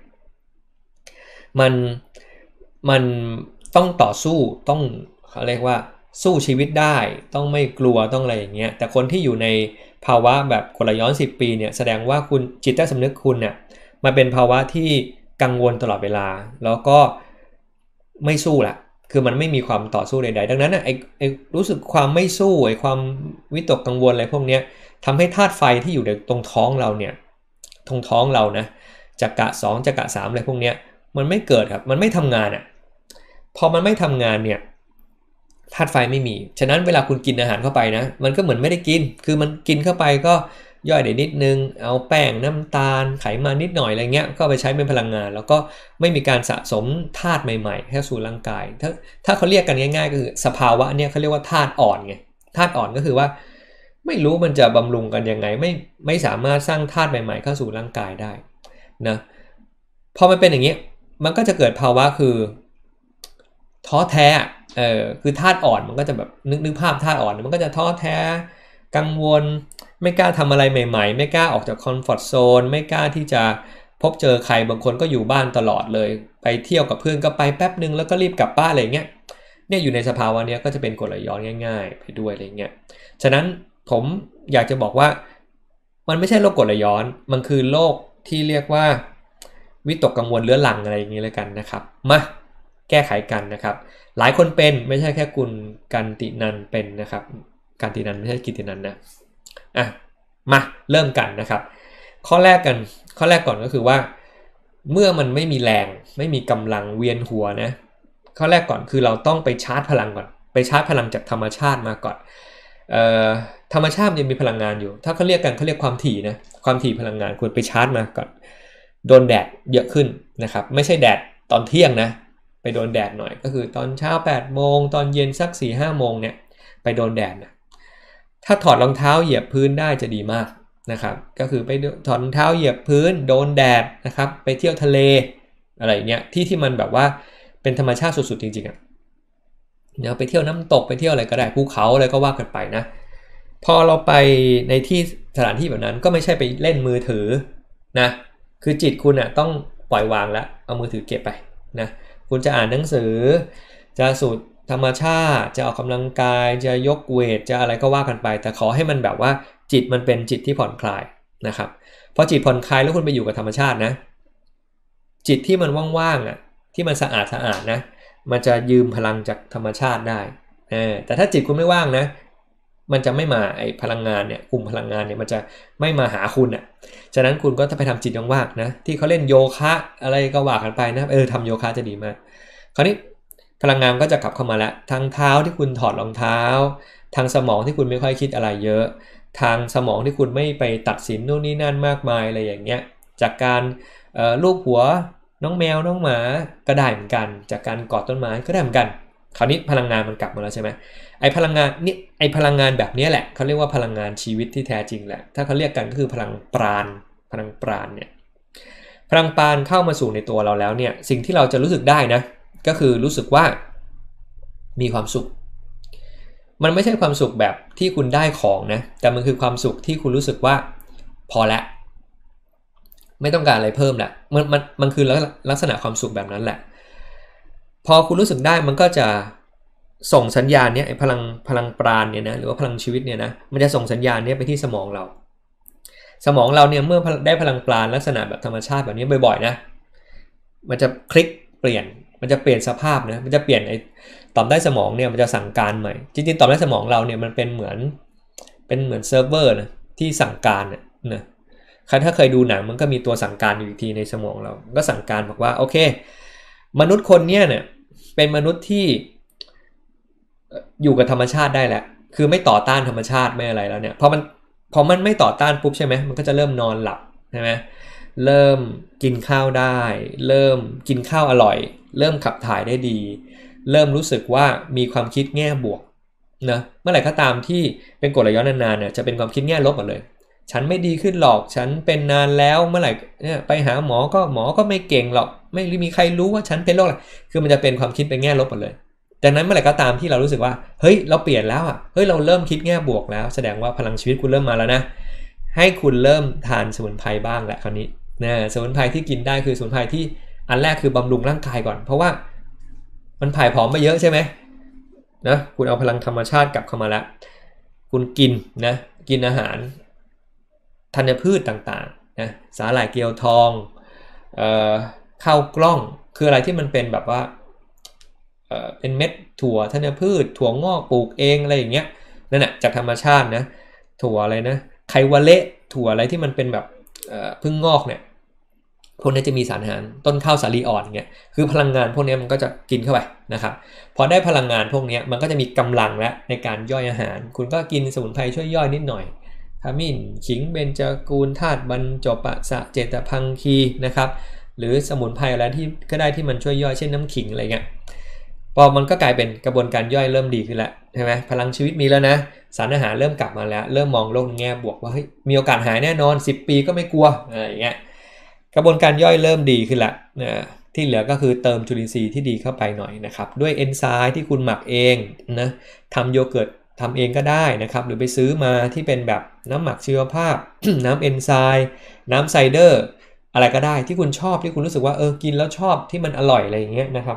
มันต้องต่อสู้ต้องเขาเรียกว่าสู้ชีวิตได้ต้องไม่กลัวต้องอะไรอย่างเงี้ยแต่คนที่อยู่ในภาวะแบบกรดไหลย้อน10 ปีเนี่ยแสดงว่าคุณจิตใต้สำนึกคุณเนี่ยมันเป็นภาวะที่กังวลตลอดเวลาแล้วก็ไม่สู้ละคือมันไม่มีความต่อสู้ใดๆดังนั้นไอ้รู้สึกความไม่สู้ไอ้ความวิตกกังวลอะไรพวกเนี้ยทำให้ธาตุไฟที่อยู่ในตรงท้องเราเนี่ยตรงท้องเรานะจักระ2จักระ3อะไรพวกเนี้ยมันไม่เกิดครับมันไม่ทำงานพอมันไม่ทำงานเนี่ยธาตุไฟไม่มีฉะนั้นเวลาคุณกินอาหารเข้าไปนะมันก็เหมือนไม่ได้กินคือมันกินเข้าไปก็ย่อยได้นิดนึงเอาแป้งน้ำตาลไขมันนิดหน่อยอะไรเงี้ยก็ไปใช้เป็นพลังงานแล้วก็ไม่มีการสะสมธาตุใหม่ๆเข้าสู่ร่างกายถ้าเขาเรียกกันง่ายๆก็คือสภาวะเนี่ยเขาเรียกว่าธาตุอ่อนไงธาตุอ่อนก็คือว่าไม่รู้มันจะบำรุงกันยังไงไม่สามารถสร้างธาตุใหม่ๆเข้าสู่ร่างกายได้นะพอมันเป็นอย่างนี้มันก็จะเกิดภาวะคือท้อแท้คือธาตุอ่อนมันก็จะแบบนึกภาพธาตุอ่อนมันก็จะท้อแท้กังวลไม่กล้าทำอะไรใหม่ๆไม่กล้าออกจากคอมฟอร์ทโซนไม่กล้าที่จะพบเจอใครบางคนก็อยู่บ้านตลอดเลยไปเที่ยวกับเพื่อนก็ไปแป๊บนึงแล้วก็รีบกลับบ้านอะไรเงี้ยเนี่ยอยู่ในสภาวะนี้ก็จะเป็นกรดไหลย้อนง่ายๆไปด้วยอะไรเงี้ยฉะนั้นผมอยากจะบอกว่ามันไม่ใช่โรคกรดไหลย้อนมันคือโรคที่เรียกว่าวิตกกังวลเรื้อรังอะไรอย่างนี้เลยกันนะครับมาแก้ไขกันนะครับหลายคนเป็นไม่ใช่แค่คุณกันตินันเป็นนะครับกันตินันไม่ใช่กิตินันนะมาเริ่มกันนะครับข้อแรกก่อนก็คือว่าเมื่อมันไม่มีแรงไม่มีกำลังเวียนหัวนะข้อแรกก่อนคือเราต้องไปชาร์จพลังก่อนไปชาร์จพลังจากธรรมชาติมาก่อนธรรมชาติยังมีพลังงานอยู่ถ้าเขาเรียกความถี่นะความถี่พลังงานควรไปชาร์จมาก่อนโดนแดดเยอะขึ้นนะครับไม่ใช่แดดตอนเที่ยงนะไปโดนแดดหน่อยก็คือตอนเช้า8 โมงตอนเย็นสัก 4-5 โมงเนี่ยไปโดนแดดนะถ้าถอดรองเท้าเหยียบพื้นได้จะดีมากนะครับก็คือไปถอดรองเท้าเหยียบพื้นโดนแดดนะครับไปเที่ยวทะเลอะไรเงี้ยที่มันแบบว่าเป็นธรรมชาติสุดๆจริงๆเนี่ยไปเที่ยวน้ำตกไปเที่ยวอะไรก็ได้ภูเขาอะไรก็ว่ากันไปนะพอเราไปในที่สถานที่แบบนั้นก็ไม่ใช่ไปเล่นมือถือนะคือจิตคุณต้องปล่อยวางแล้วเอามือถือเก็บไปนะคุณจะอ่านหนังสือจะสูดธรรมชาติจะออกกำลังกายจะยกเวทจะอะไรก็ว่ากันไปแต่ขอให้มันแบบว่าจิตมันเป็นจิตที่ผ่อนคลายนะครับพอจิตผ่อนคลายแล้วคุณไปอยู่กับธรรมชาตินะจิตที่มันว่างๆที่มันสะอาดนะมันจะยืมพลังจากธรรมชาติได้แต่ถ้าจิตคุณไม่ว่างนะมันจะไม่มาไอพลังงานเนี่ยกลุ่มพลังงานเนี่ยมันจะไม่มาหาคุณฉะนั้นคุณก็จะไปทำจิตว่างๆนะที่เขาเล่นโยคะอะไรก็ว่ากันไปนะทำโยคะจะดีมากคราวนี้พลังงานก็จะกลับเข้ามาแล้วทางเท้าที่คุณถอดรองเท้าทางสมองที่คุณไม่ค่อยคิดอะไรเยอะทางสมองที่คุณไม่ไปตัดสินนู่นนี่นั่นมากมายอะไรอย่างเงี้ยจากการลูบหัวน้องแมวน้องหมาก็ได้เหมือนกันจากการกอดต้นไม้ก็ได้เหมือนกันคราวนี้พลังงานมันกลับมาแล้วใช่ไหมไอพลังงานแบบนี้แหละเขาเรียกว่าพลังงานชีวิตที่แท้จริงแหละถ้าเขาเรียกกันก็คือพลังปราณเนี่ยพลังปราณเข้ามาสู่ในตัวเราแล้วเนี่ยสิ่งที่เราจะรู้สึกได้นะก็คือรู้สึกว่ามีความสุขมันไม่ใช่ความสุขแบบที่คุณได้ของนะแต่มันคือความสุขที่คุณรู้สึกว่าพอแล้วไม่ต้องการอะไรเพิ่มแหละมันคือลักษณะความสุขแบบนั้นแหละพอคุณรู้สึกได้มันก็จะส่งสัญญาณเนี้ยไอ้พลังปราณเนี่ยนะหรือว่าพลังชีวิตเนี่ยนะมันจะส่งสัญญาณเนี้ยไปที่สมองเราเนี่ยเมื่อได้พลังปราณลักษณะแบบธรรมชาติแบบนี้บ่อยๆนะมันจะคลิกเปลี่ยนมันจะเปลี่ยนสภาพนะมันจะเปลี่ยนไอ้ต่อมใต้สมองเนี่ยมันจะสั่งการใหม่จริงๆต่อมใต้สมองเราเนี่ยมันเป็นเหมือนเซิร์ฟเวอร์นะที่สั่งการนะถ้าเคยดูหนังมันก็มีตัวสั่งการอยู่อีกทีในสมองเราก็สั่งการบอกว่าโอเคมนุษย์คนเนี่ยเป็นมนุษย์ที่อยู่กับธรรมชาติได้แหละคือไม่ต่อต้านธรรมชาติไม่อะไรแล้วเนี่ยพอมันไม่ต่อต้านปุ๊บใช่ไหมมันก็จะเริ่มนอนหลับใช่ไหมเริ่มกินข้าวได้เริ่มกินข้าวอร่อยเริ่มขับถ่ายได้ดีเริ่มรู้สึกว่ามีความคิดแง่บวกนะเมื่อไหร่ก็ตามที่เป็นกรดไหลย้อนนานๆเนี่ยจะเป็นความคิดแง่ลบหมดเลยฉันไม่ดีขึ้นหรอกฉันเป็นนานแล้วเมื่อไหร่เนี่ยไปหาหมอก็ไม่เก่งหรอกไม่มีใครรู้ว่าฉันเป็นโรคอะไรคือมันจะเป็นความคิดเป็นแง่ลบหมดเลยดังนั้นเมื่อไหร่ก็ตามที่เรารู้สึกว่าเฮ้ยเราเปลี่ยนแล้วเฮ้ยเราเริ่มคิดแง่บวกแล้วแสดงว่าพลังชีวิตคุณเริ่มมาแล้วนะให้คุณเริ่มทานสมุนไพรบ้างแหละคราวนี้นะสมุนไพรที่กินได้คือสมุนไพรที่อันแรกคือบำรุงร่างกายก่อนเพราะว่ามันผ่ายผอมมาเยอะใช่ไหมนะคุณเอาพลังธรรมชาติกลับเข้ามาแล้วคุณกินอาหารธัญพืชต่างๆนะสาหร่ายเกี๊ยวทองข้าวกล้องคืออะไรที่มันเป็นแบบว่าเป็นเม็ดถั่วธัญพืชถั่วงอกปลูกเองอะไรอย่างเงี้ยนั่นแหละจากธรรมชาตินะถั่วอะไรนะไควาเละถั่วอะไรที่มันเป็นแบบพึ่งงอกเนี่ยพวกนี้จะมีสารอาหารต้นข้าวสาลีอ่อนเงี้ยคือพลังงานพวกนี้มันก็จะกินเข้าไปนะครับพอได้พลังงานพวกนี้มันก็จะมีกำลังแล้วในการย่อยอาหารคุณก็กินสมุนไพรช่วยย่อยนิดหน่อยขมิ้นขิงเบญจกูลธาตุบรรจบสะเจตพังคีนะครับหรือสมุนไพรอะไรที่ก็ได้ที่มันช่วยย่อยเช่นน้ำขิงอะไรเงี้ยพอมันก็กลายเป็นกระบวนการย่อยเริ่มดีขึ้นแล้วใช่ไหมพลังชีวิตมีแล้วนะสารอาหารเริ่มกลับมาแล้วเริ่มมองโลกในแง่บวกว่าเฮ้ยมีโอกาสหายแน่นอน10 ปีก็ไม่กลัวอะไรอย่างเงี้ยกระบวนการย่อยเริ่มดีขึ้นละที่เหลือก็คือเติมจุลินทรีย์ที่ดีเข้าไปหน่อยนะครับด้วยเอนไซม์ที่คุณหมักเองนะทำโยเกิร์ตทำเองก็ได้นะครับหรือไปซื้อมาที่เป็นแบบน้ำหมักชีวภาพ น้ำเอนไซม์น้ำไซเดอร์อะไรก็ได้ที่คุณชอบที่คุณรู้สึกว่ากินแล้วชอบที่มันอร่อยอะไรอย่างเงี้ยนะครับ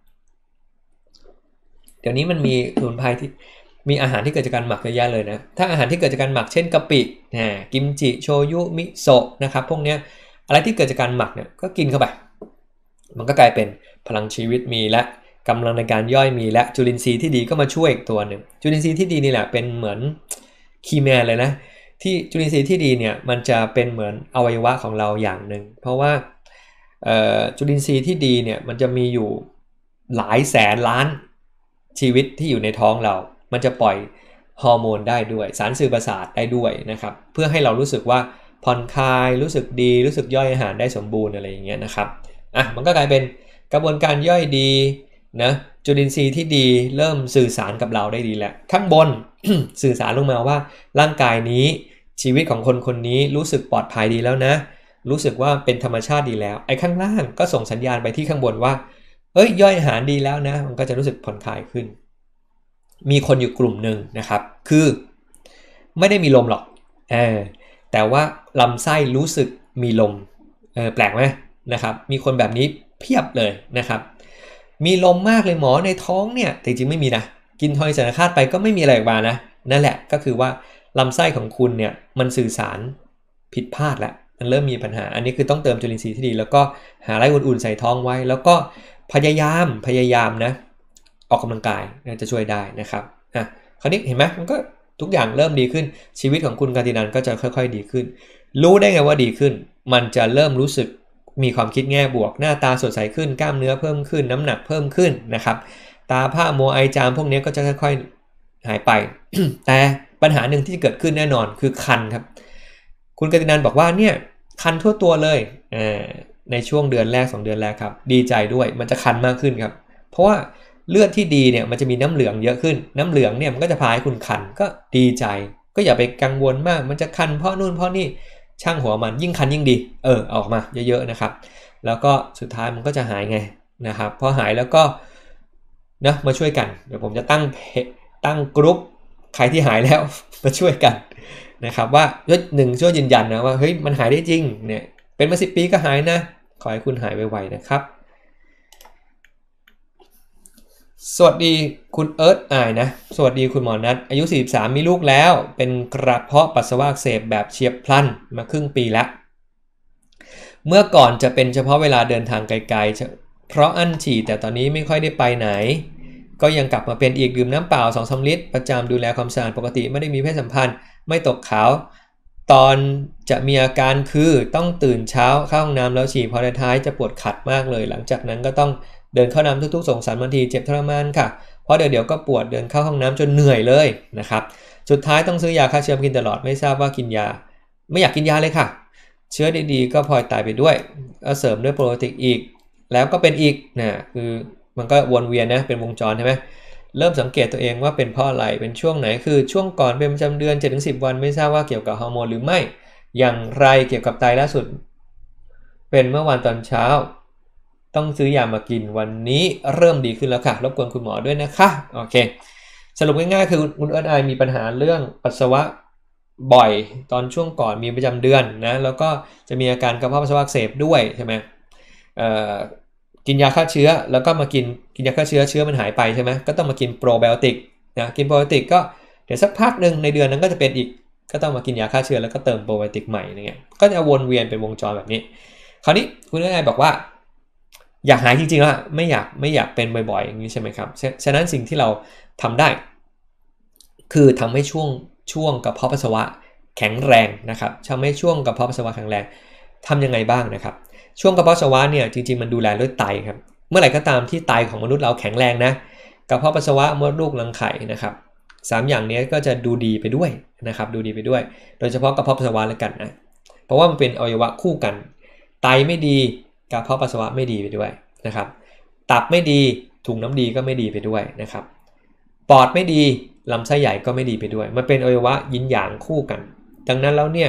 เดี๋ยวนี้มันมีสมุนไพรที่มีอาหารที่เกิดจากการหมักเยอะแยะเลยนะถ้าอาหารที่เกิดจากการหมักเช่นกะปิกิมจิโชยุมิโซะนะครับพวกเนี้ยอะไรที่เกิดจากการหมักเนี่ยก็กินเข้าไปมันก็กลายเป็นพลังชีวิตมีและกำลังในการย่อยมีและจุลินทรีย์ที่ดีก็มาช่วยอีกตัวหนึ่งจุลินทรีย์ที่ดีนี่แหละเป็นเหมือนคีย์แมนเลยนะที่จุลินทรีย์ที่ดีเนี่ยมันจะเป็นเหมือนอวัยวะของเราอย่างหนึ่งเพราะว่าจุลินทรีย์ที่ดีเนี่ยมันจะมีอยู่หลายแสนล้านชีวิตที่อยู่ในท้องเรามันจะปล่อยฮอร์โมนได้ด้วยสารสื่อประสาทได้ด้วยนะครับเพื่อให้เรารู้สึกว่าผ่อนคลายรู้สึกดีรู้สึกย่อยอาหารได้สมบูรณ์อะไรอย่างเงี้ยนะครับมันก็กลายเป็นกระบวนการย่อยดีนะจุลินทรีย์ที่ดีเริ่มสื่อสารกับเราได้ดีแล้วข้างบน สื่อสารลงมาว่าร่างกายนี้ชีวิตของคนคนนี้รู้สึกปลอดภัยดีแล้วนะรู้สึกว่าเป็นธรรมชาติดีแล้วไอ้ข้างล่างก็ส่งสัญญาณไปที่ข้างบนว่าย่อยอาหารดีแล้วนะมันก็จะรู้สึกผ่อนคลายขึ้นมีคนอยู่กลุ่มหนึ่งนะครับคือไม่ได้มีลมหรอกแต่ว่าลำไส้รู้สึกมีลมแปลกไหมนะครับมีคนแบบนี้เพียบเลยนะครับมีลมมากเลยหมอในท้องเนี่ยแต่จริงไม่มีนะกินทอยสารคาตไปก็ไม่มีอะไรออกมานะนั่นแหละก็คือว่าลำไส้ของคุณเนี่ยมันสื่อสารผิดพลาดแล้วมันเริ่มมีปัญหาอันนี้คือต้องเติมจุลินทรีย์ที่ดีแล้วก็หาอะไรอุ่นๆใส่ท้องไว้แล้วก็พยายามนะออกกำลังกายจะช่วยได้นะครับคราวนี้เห็นไหมมันก็ทุกอย่างเริ่มดีขึ้นชีวิตของคุณกาตินันก็จะค่อยๆดีขึ้นรู้ได้ไงว่าดีขึ้นมันจะเริ่มรู้สึกมีความคิดแง่บวกหน้าตาสดใสขึ้นกล้ามเนื้อเพิ่มขึ้นน้ำหนักเพิ่มขึ้นนะครับตาผ้ามัวไอจามพวกนี้ก็จะค่อยๆหายไป แต่ปัญหาหนึ่งที่จะเกิดขึ้นแน่นอนคือคันครับคุณกาตินันบอกว่าเนี่ยคันทั่วตัวเลยในช่วงเดือนแรก2เดือนแรกครับดีใจด้วยมันจะคันมากขึ้นครับเพราะว่าเลือดที่ดีเนี่ยมันจะมีน้ำเหลืองเยอะขึ้นน้ำเหลืองเนี่ยมันก็จะพาให้คุณคันก็ดีใจก็อย่าไปกังวลมากมันจะคันเพราะนู่นเพราะนี่ช่างหัวมันยิ่งคันยิ่งดีออกมาเยอะๆนะครับแล้วก็สุดท้ายมันก็จะหายไงนะครับพอหายแล้วก็นะมาช่วยกันเดี๋ยวผมจะตั้งกรุ๊ปใครที่หายแล้ว มาช่วยกันนะครับว่าช่วยยืนยันนะว่าเฮ้ยมันหายได้จริงเนี่ยเป็นมา10 ปีก็หายนะขอให้คุณหายไวๆนะครับสวัสดีคุณเอิร์ธนะสวัสดีคุณหมอนัทอายุ43มีลูกแล้วเป็นกระเพาะปัสสาวะอักเสบแบบเฉียบพลันมาครึ่งปีแล้วเมื่อก่อนจะเป็นเฉพาะเวลาเดินทางไกลๆเพราะอั้นฉี่แต่ตอนนี้ไม่ค่อยได้ไปไหนก็ยังกลับมาเป็นอีกดื่มน้ำเปล่า 2-3 ลิตรประจำดูแลความสะอาดปกติไม่ได้มีเพศสัมพันธ์ไม่ตกขาวตอนจะมีอาการคือต้องตื่นเช้าเข้าห้องน้ำแล้วฉี่พอท้ายจะปวดขัดมากเลยหลังจากนั้นก็ต้องเดินเข้าน้ำทุกๆ2-3 นาทีเจ็บทรมานค่ะเพราะเดี๋ยวก็ปวดเดินเข้าห้องน้ำจนเหนื่อยเลยนะครับสุดท้ายต้องซื้อยาฆ่าเชื้อกินตลอดไม่ทราบว่ากินยาไม่อยากกินยาเลยค่ะเชื้อดีๆก็พลอยตายไปด้วยเสริมด้วยโปรไบโอติกอีกแล้วก็เป็นอีกคือมันก็วนเวียนนะเป็นวงจรใช่ไหมเริ่มสังเกตตัวเองว่าเป็นเพราะอะไรเป็นช่วงไหนคือช่วงก่อนเป็นประจำเดือน 7-10 วันไม่ทราบว่าเกี่ยวกับฮอร์โมนหรือไม่อย่างไรเกี่ยวกับไตล่าสุดเป็นเมื่อวานตอนเช้าต้องซื้อยามากินวันนี้เริ่มดีขึ้นแล้วค่ะรบกวนคุณหมอด้วยนะคะโอเคสรุปง่ายๆคือคุณเอิร์ธมีปัญหาเรื่องปัสสาวะบ่อยตอนช่วงก่อนมีประจำเดือนนะแล้วก็จะมีอาการกระเพาะปัสสาวะอักเสบด้วยใช่ไหมกินยาฆ่าเชื้อแล้วก็มากินยาฆ่าเชื้อมันหายไปใช่ไหมก็ต้องมากินโปรไบโอติกนะกินโปรไบโอติกก็เดี๋ยวสักพักหนึ่งในเดือนนั้นก็จะเป็นอีกก็ต้องมากินยาฆ่าเชื้อแล้วก็เติมโปรไบโอติกใหม่อย่างเงี้ยก็จะวนเวียนเป็นวงจรแบบนี้คราวนี้คุณนายบอกว่าอยากหายจริงๆแล้วไม่อยากเป็นบ่อยๆอย่างนี้ใช่ไหมครับฉะนั้นสิ่งที่เราทำได้คือทำให้ช่วงกระเพาะปัสสาวะแข็งแรงนะครับทำให้ช่วงกระเพาะปัสสาวะแข็งแรงทำยังไงบ้างนะครับช่วงกระเพาะปัสสาวะเนี่ยจริงๆมันดูแลด้วยไตครับเมื่อไหร่ก็ตามที่ไตของมนุษย์เราแข็งแรงนะกระเพาะปัสสาวะมดลูกรังไข่นะครับ3อย่างนี้ก็จะดูดีไปด้วยนะครับดูดีไปด้วยโดยเฉพาะกระเพาะปัสสาวะแล้วกันนะเพราะว่ามันเป็นอวัยวะคู่กันไตไม่ดีกระเพาะปัสสาวะไม่ดีไปด้วยนะครับตับไม่ดีถุงน้ำดีก็ไม่ดีไปด้วยนะครับปอดไม่ดีลำไส้ใหญ่ก็ไม่ดีไปด้วยมันเป็นอวัยวะยินหยางคู่กันดังนั้นแล้วเนี่ย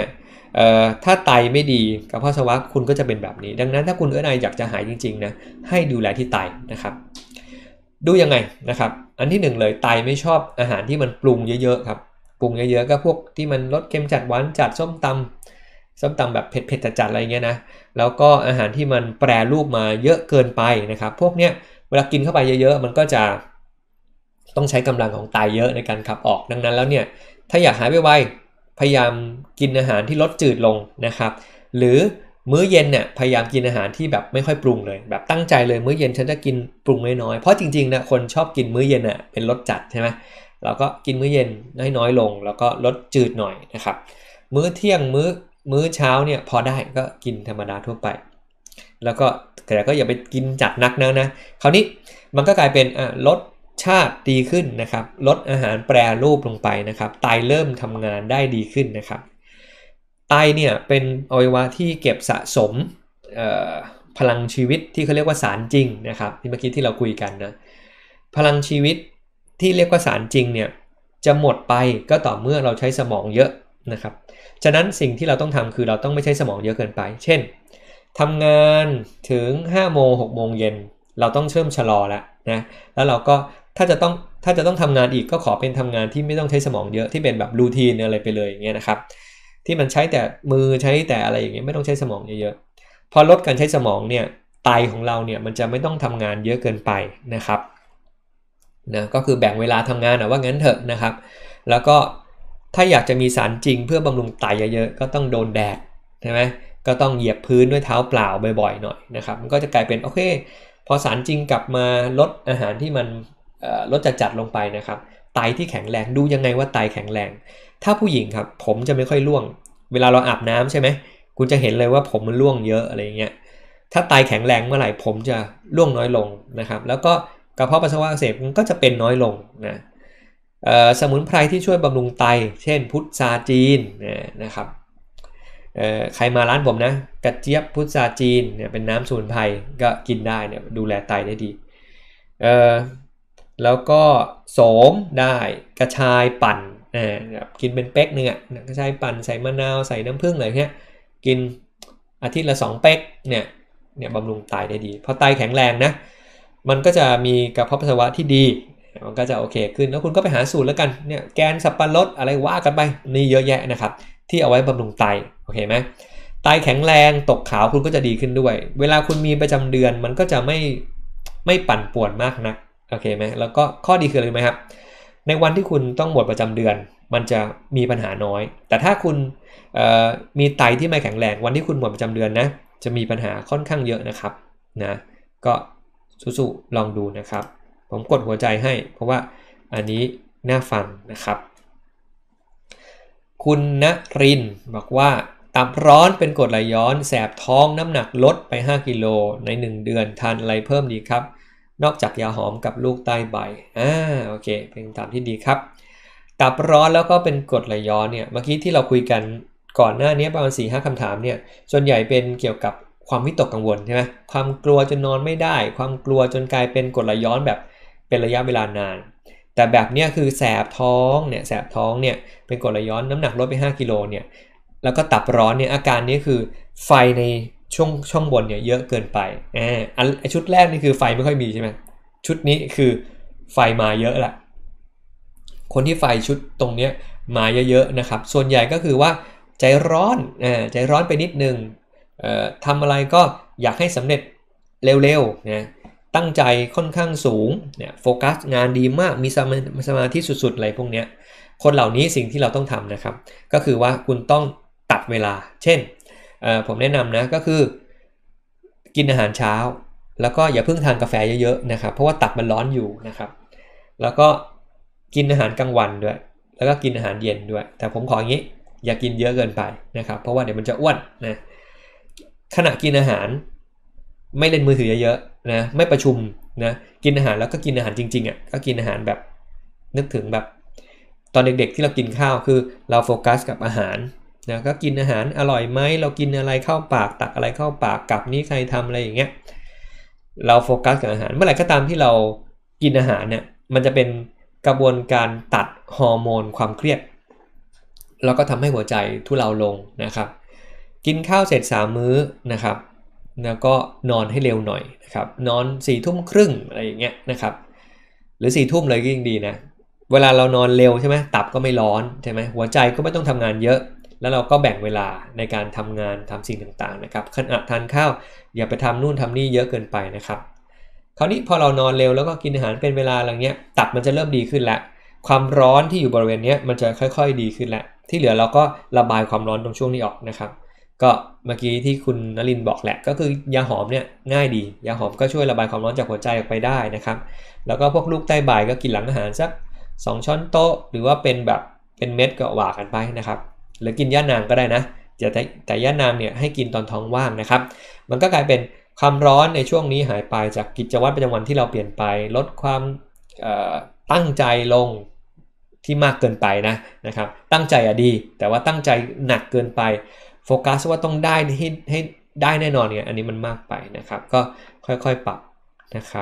ถ้าไตไม่ดีกระเพาะปัสสาวะคุณก็จะเป็นแบบนี้ดังนั้นถ้าคุณอยากจะหายจริงๆนะให้ดูแลที่ไตนะครับดูยังไงนะครับอันที่1เลยไตไม่ชอบอาหารที่มันปรุงเยอะๆครับปรุงเยอะๆก็พวกที่มันรสเค็มจัดหวานจัดส้มตำแบบเผ็ดๆจัดๆอะไรเงี้ยนะแล้วก็อาหารที่มันแปรรูปมาเยอะเกินไปนะครับพวกเนี้ยเวลากินเข้าไปเยอะๆมันก็จะต้องใช้กำลังของไตเยอะในการขับออกดังนั้นแล้วเนี่ยถ้าอยากหายไวๆพยายามกินอาหารที่ลดจืดลงนะครับหรือมื้อเย็นเนี่ยพยายามกินอาหารที่แบบไม่ค่อยปรุงเลยแบบตั้งใจเลยมื้อเย็นฉันจะกินปรุงน้อยๆเพราะจริงๆนะคนชอบกินมื้อเย็นเป็นรสจัดใช่ไหมเราก็กินมื้อเย็นน้อยๆลงแล้วก็ลดจืดหน่อยนะครับมื้อเที่ยงมื้อเช้าเนี่ยพอได้ก็กินธรรมดาทั่วไปแล้วก็แต่ก็อย่าไปกินจัดนักนะคราวนี้มันก็กลายเป็นลดชาติดีขึ้นนะครับลดอาหารแปรรูปลงไปนะครับไตเริ่มทำงานได้ดีขึ้นนะครับไตเนี่ยเป็นอวัยวะที่เก็บสะสมพลังชีวิตที่เขาเรียกว่าสารจริงนะครับที่เมื่อกี้ที่เราคุยกันนะพลังชีวิตที่เรียกว่าสารจริงเนี่ยจะหมดไปก็ต่อเมื่อเราใช้สมองเยอะนะครับฉะนั้นสิ่งที่เราต้องทำคือเราต้องไม่ใช้สมองเยอะเกินไปเช่นทำงานถึง5 โมง 6 โมงเย็นเราต้องเริ่มชะลอแล้วนะแล้วเราก็ถ้าจะต้องทำงานอีกก็ขอเป็นทำงานที่ไม่ต้องใช้สมองเยอะที่เป็นแบบรูทีนอะไรไปเลยอย่างเงี้ยนะครับที่มันใช้แต่มือใช้แต่อะไรอย่างเงี้ยไม่ต้องใช้สมองเยอะๆพอลดการใช้สมองเนี่ยไตของเราเนี่ยมันจะไม่ต้องทำงานเยอะเกินไปนะครับนะก็คือแบ่งเวลาทำงานว่างั้นเถอะนะครับแล้วก็ถ้าอยากจะมีสารจริงเพื่อบำรุงไตเยอะๆก็ต้องโดนแดดใช่ไหมก็ต้องเหยียบพื้นด้วยเท้าเปล่าบ่อยๆหน่อยนะครับมันก็จะกลายเป็นโอเคพอสารจริงกลับมาลดอาหารที่มันลดจัดลงไปนะครับไตที่แข็งแรงดูยังไงว่าไตแข็งแรงถ้าผู้หญิงครับผมจะไม่ค่อยร่วงเวลาเราอาบน้ำใช่ไหมคุณจะเห็นเลยว่าผมมันร่วงเยอะอะไรเงี้ยถ้าไตแข็งแรงเมื่อไหร่ผมจะร่วงน้อยลงนะครับแล้วก็กระเพาะปัสสาวะอักเสบมันก็จะเป็นน้อยลงนะสมุนไพรที่ช่วยบำรุงไตเช่นพุทราจีนนะครับใครมาร้านผมนะกระเจี๊ยบพุทราจีนเนี่ยเป็นน้ำสมุนไพรก็กินได้เนี่ยดูแลไตได้ดีแล้วก็โสมได้กระชายปั่นกินเป็นเป๊กนึงกระชายปั่นใส่มะนาวใส่น้ำผึ้งอะไรเงี้ยกินอาทิตย์ละ2 เป๊กเนี่ยบำรุงไตได้ดีพอไตแข็งแรงนะมันก็จะมีกระเพาะปัสสาวะที่ดีมันก็จะโอเคขึ้นแล้วคุณก็ไปหาสูตรแล้วกันเนี่ยแกนสับปะรดอะไรว่ากันไปนี่เยอะแยะนะครับที่เอาไว้บำรุงไตโอเคไหมไตแข็งแรงตกขาวคุณก็จะดีขึ้นด้วยเวลาคุณมีประจำเดือนมันก็จะไม่ปั่นป่วนมากนักโอเคไหมแล้วก็ข้อดีคืออะไรไหมครับในวันที่คุณต้องหมดประจำเดือนมันจะมีปัญหาน้อยแต่ถ้าคุณมีไตที่ไม่แข็งแรงวันที่คุณหมดประจำเดือนนะจะมีปัญหาค่อนข้างเยอะนะครับนะก็สู้ๆลองดูนะครับผมกดหัวใจให้เพราะว่าอันนี้น่าฟังนะครับคุณณรินบอกว่าตับร้อนเป็นกรดไหลย้อนแสบท้องน้ำหนักลดไป5 กิโลใน1 เดือนทานอะไรเพิ่มดีครับนอกจากยาหอมกับลูกใต้ใบโอเคเป็นคำถามที่ดีครับตับร้อนแล้วก็เป็นกรดไหลย้อนเนี่ยเมื่อกี้ที่เราคุยกันก่อนหน้านี้ประมาณ 4-5 คำถามเนี่ยส่วนใหญ่เป็นเกี่ยวกับความวิตกกังวลใช่ไหมความกลัวจนนอนไม่ได้ความกลัวจนกลายเป็นกรดไหลย้อนแบบเป็นระยะเวลานานแต่แบบนี้คือแสบท้องเนี่ยเป็นกรดไหลย้อนน้ำหนักลดไป5 กิโลเนี่ยแล้วก็ตับร้อนเนี่ยอาการนี้คือไฟในช่องบนเนี่ยเยอะเกินไปชุดแรกนี่คือไฟไม่ค่อยมีใช่ไหมชุดนี้คือไฟมาเยอะละคนที่ไฟชุดตรงเนี้ยมาเยอะๆนะครับส่วนใหญ่ก็คือว่าใจร้อนไปนิดนึงทำอะไรก็อยากให้สำเร็จเร็วๆนะตั้งใจค่อนข้างสูงเนี่ยโฟกัสงานดีมากมีสมาธิสุดๆอะไรพวกเนี้ยคนเหล่านี้สิ่งที่เราต้องทำนะครับก็คือว่าคุณต้องตัดเวลาเช่นผมแนะนำนะก็คือกินอาหารเช้าแล้วก็อย่าเพิ่งทานกาแฟเยอะๆนะครับเพราะว่าตับมันร้อนอยู่นะครับแล้วก็กินอาหารกลางวันด้วยแล้วก็กินอาหารเย็นด้วยแต่ผมขออย่างนี้อย่ากินเยอะเกินไปนะครับเพราะว่าเดี๋ยวมันจะอ้วนนะขณะกินอาหารไม่เล่นมือถือเยอะๆนะไม่ประชุมนะกินอาหารแล้วก็กินอาหารจริงๆก็กินอาหารแบบนึกถึงแบบตอนเด็กๆที่เรากินข้าวคือเราโฟกัสกับอาหารนะก็กินอาหารอร่อยไหมเรากินอะไรเข้าปากตักอะไรเข้าปากกับนี้ใครทำอะไรอย่างเงี้ยเราโฟกัสกับอาหารเมื่อไหร่ก็ตามที่เรากินอาหารเนี่ยมันจะเป็นกระบวนการตัดฮอร์โมนความเครียดแล้วก็ทำให้หัวใจทุเลาลงนะครับกินข้าวเสร็จ3มื้อนะครับแล้วก็นอนให้เร็วหน่อยนะครับนอน4 ทุ่มครึ่งอะไรอย่างเงี้ยนะครับหรือ4 ทุ่มเลยก็ยิ่งดีนะเวลาเรานอนเร็วใช่ไหมตับก็ไม่ร้อนใช่ไหมหัวใจก็ไม่ต้องทำงานเยอะแล้วเราก็แบ่งเวลาในการทำงานทำสิ่งต่างๆนะครับขณะทานข้าวอย่าไปทำนู่นทำนี่เยอะเกินไปนะครับคราวนี้พอเรานอนเร็วแล้วก็กินอาหารเป็นเวลาอะไรเงี้ยตับมันจะเริ่มดีขึ้นแล้วความร้อนที่อยู่บริเวณนี้มันจะค่อยๆดีขึ้นแล้วที่เหลือเราก็ระบายความร้อนตรงช่วงนี้ออกนะครับก็เมื่อกี้ที่คุณนลินบอกแหละก็คือยาหอมเนี่ยง่ายดียาหอมก็ช่วยระบายความร้อนจากหัวใจออกไปได้นะครับแล้วก็พวกลูกใต้บ่ายก็กินหลังอาหารสัก2 ช้อนโต๊ะหรือว่าเป็นแบบเป็นเม็ดก็ว่ากันไปนะครับหรือกินย่านางก็ได้นะแต่ย่านางเนี่ยให้กินตอนท้องว่างนะครับมันก็กลายเป็นความร้อนในช่วงนี้หายไปจากกิจวัตรประจำวันที่เราเปลี่ยนไปลดความตั้งใจลงที่มากเกินไปนะครับตั้งใจดีแต่ว่าตั้งใจหนักเกินไปโฟกัสว่าต้องได้ให้ได้แน่นอนเนี่ยอันนี้มันมากไปนะครับก็ค่อยๆปรับนะครับ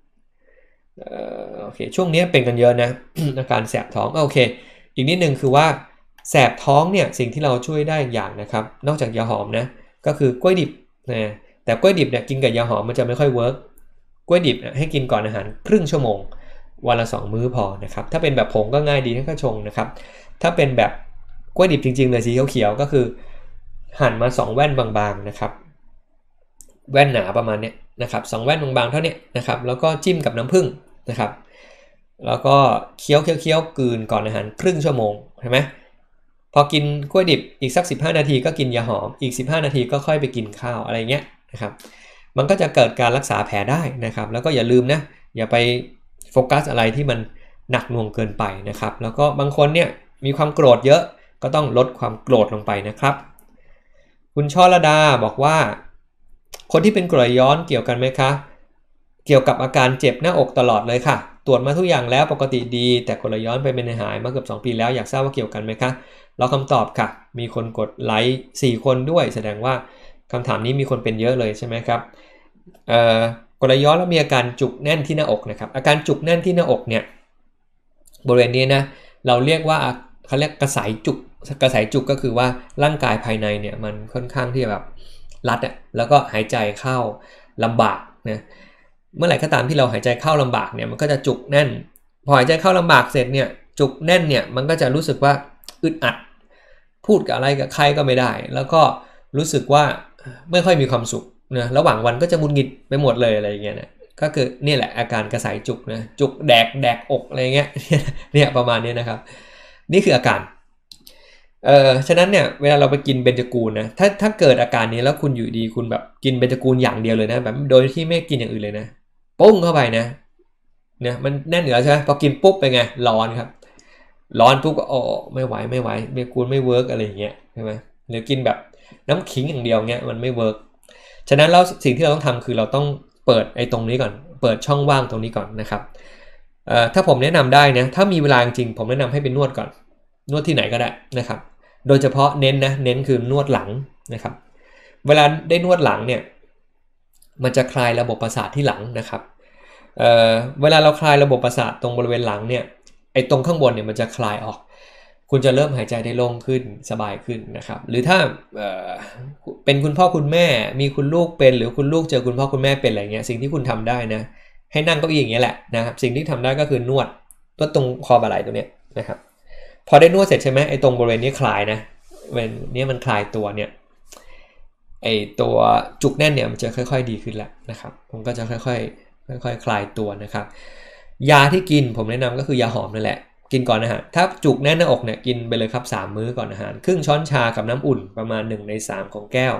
โอเคช่วงนี้เป็นกันเยอะนะ อาการแสบท้องโอเคอีกนิดนึงคือว่าแสบท้องเนี่ยสิ่งที่เราช่วยได้อย่างนะครับนอกจากยาหอมนะก็คือกล้วยดิบนะแต่กล้วยดิบเนี่ยกินกับยาหอมมันจะไม่ค่อยเวิร์กกล้วยดิบให้กินก่อนอาหารครึ่งชั่วโมงวันละ2 มื้อพอนะครับถ้าเป็นแบบผงก็ง่ายดีแค่ชงนะครับถ้าเป็นแบบกล้วยดิบจริงๆเลยสีเขียวๆก็คือหั่นมา2 แว่นบางๆนะครับแว่นหนาประมาณนี้นะครับ2 แว่นบางๆเท่านี้นะครับแล้วก็จิ้มกับน้ำผึ้งนะครับแล้วก็เคี้ยวกลืนก่อนอาหารครึ่งชั่วโมงใช่ไหมพอกินกล้วยดิบอีกสัก15 นาทีก็กินยาหอมอีก15 นาทีก็ค่อยไปกินข้าวอะไรเงี้ยนะครับมันก็จะเกิดการรักษาแผลได้นะครับแล้วก็อย่าลืมนะอย่าไปโฟกัสอะไรที่มันหนักหน่วงเกินไปนะครับแล้วก็บางคนเนี่ยมีความโกรธเยอะก็ต้องลดความโกรธลงไปนะครับคุณช่อระดาบอกว่าคนที่เป็นกรดย้อนเกี่ยวกันไหมคะเกี่ยวกับอาการเจ็บหน้าอกตลอดเลยค่ะตรวจมาทุกอย่างแล้วปกติดีแต่กรดย้อนไปเป็นหายมาเกือบ2 ปีแล้วอยากทราบว่าเกี่ยวกันไหมคะเราคำตอบค่ะมีคนกดไลค์4 คนด้วยแสดงว่าคำถามนี้มีคนเป็นเยอะเลยใช่ไหมครับกรดย้อนแล้วมีอาการจุกแน่นที่หน้าอกนะครับอาการจุกแน่นที่หน้าอกเนี่ยบริเวณนี้นะเราเรียกว่าเขาเรียกกระสายจุกก็คือว่าร่างกายภายในเนี่ยมันค่อนข้างที่แบบรัดอ่ะแล้วก็หายใจเข้าลำบากนะเมื่อไหร่ก็ตามที่เราหายใจเข้าลำบากเนี่ยมันก็จะจุกแน่นพอหายใจเข้าลำบากเสร็จเนี่ยจุกแน่นเนี่ยมันก็จะรู้สึกว่าอึดอัดพูดกับอะไรกับใครก็ไม่ได้แล้วก็รู้สึกว่าไม่ค่อยมีความสุขนะระหว่างวันก็จะหงุดหงิดไปหมดเลยอะไรอย่างเงี้ยนะก็คือนี่แหละอาการกระสายจุกนะจุกแดกอกอะไรเงี้ยเนี่ยประมาณนี้นะครับนี่คืออาการฉะนั้นเนี่ยเวลาเราไปกินเบญจกูลนะถ้าเกิดอาการนี้แล้วคุณอยู่ดีคุณแบบกินเบญจกูลอย่างเดียวเลยนะแบบโดยที่ไม่กินอย่างอื่นเลยนะปุ้งเข้าไปนะเนี่ยมันแน่นเหนือใช่ไหมพอกินปุ๊บไปไงร้อนครับร้อนปุ๊บก็อ๋อไม่ไหวเบญจกูลไม่เวิร์กอะไรอย่างเงี้ยใช่ไหมหรือกินแบบน้ำขิงอย่างเดียวเงี้ยมันไม่เวิร์กฉะนั้นแล้วสิ่งที่เราต้องทำคือเราต้องเปิดไอ้ตรงนี้ก่อนเปิดช่องว่างตรงนี้ก่อนนะครับถ้าผมแนะนำได้นะถ้ามีเวลาจริงผมแนะนำให้เป็นนวดก่อนนวดที่ไหนก็ได้นะครับโดยเฉพาะเน้นคือนวดหลังนะครับเวลาได้นวดหลังเนี่ยมันจะคลายระบบประสาทที่หลังนะครับเวลาเราคลายระบบประสาทตรงบริเวณหลังเนี่ยไอ้ตรงข้างบนเนี่ยมันจะคลายออกคุณจะเริ่มหายใจได้โล่งขึ้นสบายขึ้นนะครับหรือถ้าเป็นคุณพ่อคุณแม่มีคุณลูกเป็นหรือคุณลูกเจอคุณพ่อคุณแม่เป็นอะไรเงี้ยสิ่งที่คุณทำได้นะให้นั่งเก้าอี้อย่างเงี้ยแหละนะครับสิ่งที่ทำได้ก็คือนวดตรงคอบ่าไหล่ตรงเนี้ยนะครับพอได้นวดเสร็จใช่ไหมไอ้ตรงบริเวณนี้คลายนะนี้มันคลายตัวเนี่ยไอ้ตัวจุกแน่นเนี่ยมันจะค่อยๆดีขึ้นแล้วนะครับผมก็จะค่อยๆคลายตัวนะครับยาที่กินผมแนะนำก็คือยาหอมนั่นแหละกินก่อนอาหารถ้าจุกแน่นหน้าอกเนี่ยกินไปเลยครับ3 มื้อก่อนอาหารครึ่งช้อนชากับน้ำอุ่นประมาณ1 ใน 3ของแก้ว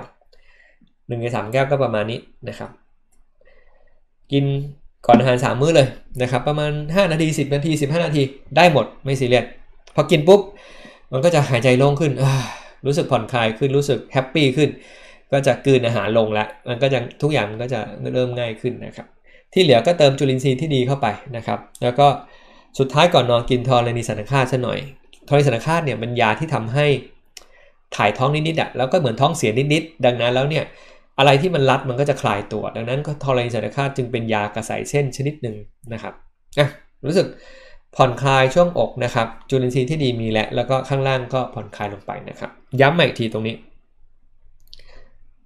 1 ใน 3แก้วก็ประมาณนี้นะครับกินก่อนอาหาร3 มื้อเลยนะครับประมาณ5 นาที10 นาที15 นาทีได้หมดไม่ซีเรียสพอกินปุ๊บมันก็จะหายใจโล่งขึ้นรู้สึกผ่อนคลายขึ้นรู้สึกแฮปปี้ขึ้นก็จะกลืนอาหารลงแล้วมันก็จะทุกอย่างมันก็จะเริ่มง่ายขึ้นนะครับที่เหลือก็เติมจุลินทรีย์ที่ดีเข้าไปนะครับแล้วก็สุดท้ายก่อนนอนกินทอร์เรนิสันคาตซะหน่อยทอร์เรนิสันคาตเนี่ยเป็นยาที่ทำให้ถ่ายท้องนิดๆอ่ะแล้วก็เหมือนท้องเสียนิดๆดังนั้นแล้วเนี่ยอะไรที่มันรัดมันก็จะคลายตัวดังนั้นก็ทอร์เรนิสันคาตจึงเป็นยากระสายเส้นชนิดหนึ่งนะครับรู้สึกผ่อนคลายช่วงอกนะครับจุลินทรีย์ที่ดีมีแล้วก็ข้างล่างก็ผ่อนคลายลงไปนะครับย้ำใหม่อีกทีตรงนี้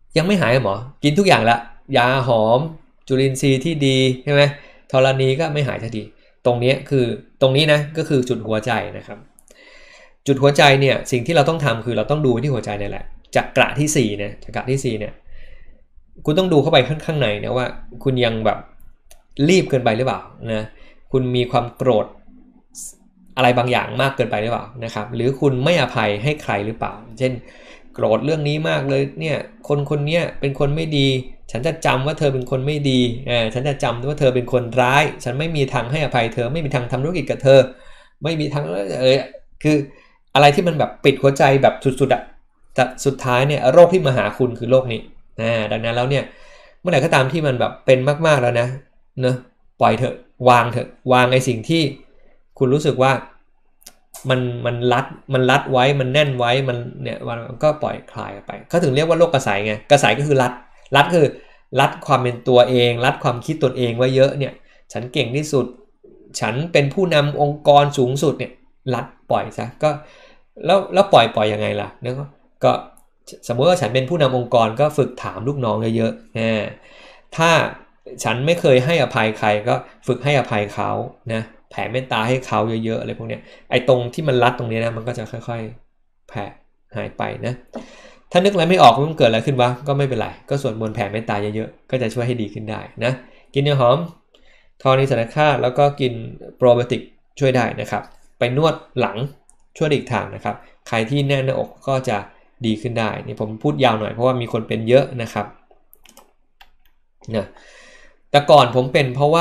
ยังไม่หายหมอกินทุกอย่างละยาหอมจุลินทรีย์ที่ดีใช่ไหมธรณีก็ไม่หายทันทีตรงนี้นะก็คือจุดหัวใจนะครับจุดหัวใจเนี่ยสิ่งที่เราต้องทำคือเราต้องดูที่หัวใจนี่แหละจักระที่4นะจักระที่4เนี่ยคุณต้องดูเข้าไปข้างในนะว่าคุณยังแบบรีบเกินไปหรือเปล่านะคุณมีความโกรธอะไรบางอย่างมากเกินไปหรือเปล่านะครับหรือคุณไม่อภัยให้ใครหรือเปล่าเช่นโกรธเรื่องนี้มากเลยเนี่ยคนนี้เป็นคนไม่ดีฉันจะจำว่าเธอเป็นคนไม่ดีฉันจะจำว่าเธอเป็นคนร้ายฉันไม่มีทางให้อภัยเธอไม่มีทางทำธุรกิจกับเธอไม่มีทางคืออะไรที่มันแบบปิดหัวใจแบบสุดๆอ่ะแต่สุดท้ายเนี่ยโรคที่มาหาคุณคือโรคนี้ดังนั้นแล้วเนี่ยเมื่อไหร่ก็ตามที่มันแบบเป็นมากๆแล้วนะเนอะปล่อยเถอะวางเถอะวางในสิ่งที่คุณรู้สึกว่ามันรัดไว้มันแน่นไว้มันเนี่ยมันก็ปล่อยคลายไปเขาถึงเรียกว่าโรคกระสายไงกระสายก็คือรัดคือรัดความเป็นตัวเองรัดความคิดตนเองไว้เยอะเนี่ยฉันเก่งที่สุดฉันเป็นผู้นำองค์กรสูงสุดเนี่ยรัดปล่อยซะก็แล้วปล่อยยังไงล่ะเนี่ยก็สมมติว่าฉันเป็นผู้นำองค์กรก็ฝึกถามลูกน้องเยอะๆถ้าฉันไม่เคยให้อภัยใครก็ฝึกให้อภัยเขานะแผ่เมตตาให้เขาเยอะๆอะไรพวกนี้ไอ้ตรงที่มันรัดตรงนี้นะมันก็จะค่อยๆแผ่หายไปนะถ้านึกอะไรไม่ออกว่ามันเกิดอะไรขึ้นวะก็ไม่เป็นไรก็สวดมนต์แผ่เมตตาเยอะๆก็จะช่วยให้ดีขึ้นได้นะกินยาหอมทอนิสารคาตแล้วก็กินโปรไบโอติกช่วยได้นะครับไปนวดหลังช่วยอีกทางนะครับใครที่แน่นหน้าอกก็จะดีขึ้นได้นี่ผมพูดยาวหน่อยเพราะว่ามีคนเป็นเยอะนะครับนะแต่ก่อนผมเป็นเพราะว่า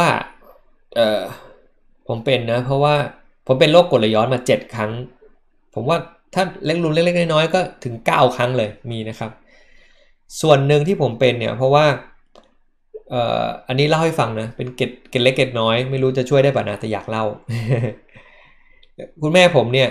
ผมเป็นนะเพราะว่าผมเป็นโรคกรดไหลย้อนมา7ครั้งผมว่าถ้าเล็กๆน้อยๆก็ถึง9ครั้งเลยมีนะครับส่วนหนึ่งที่ผมเป็นเนี่ยเพราะว่าอันนี้เล่าให้ฟังนะเป็นเกร็ดเล็กเกร็ดน้อยไม่รู้จะช่วยได้ป่ะนะแต่อยากเล่า คุณแม่ผมเนี่ย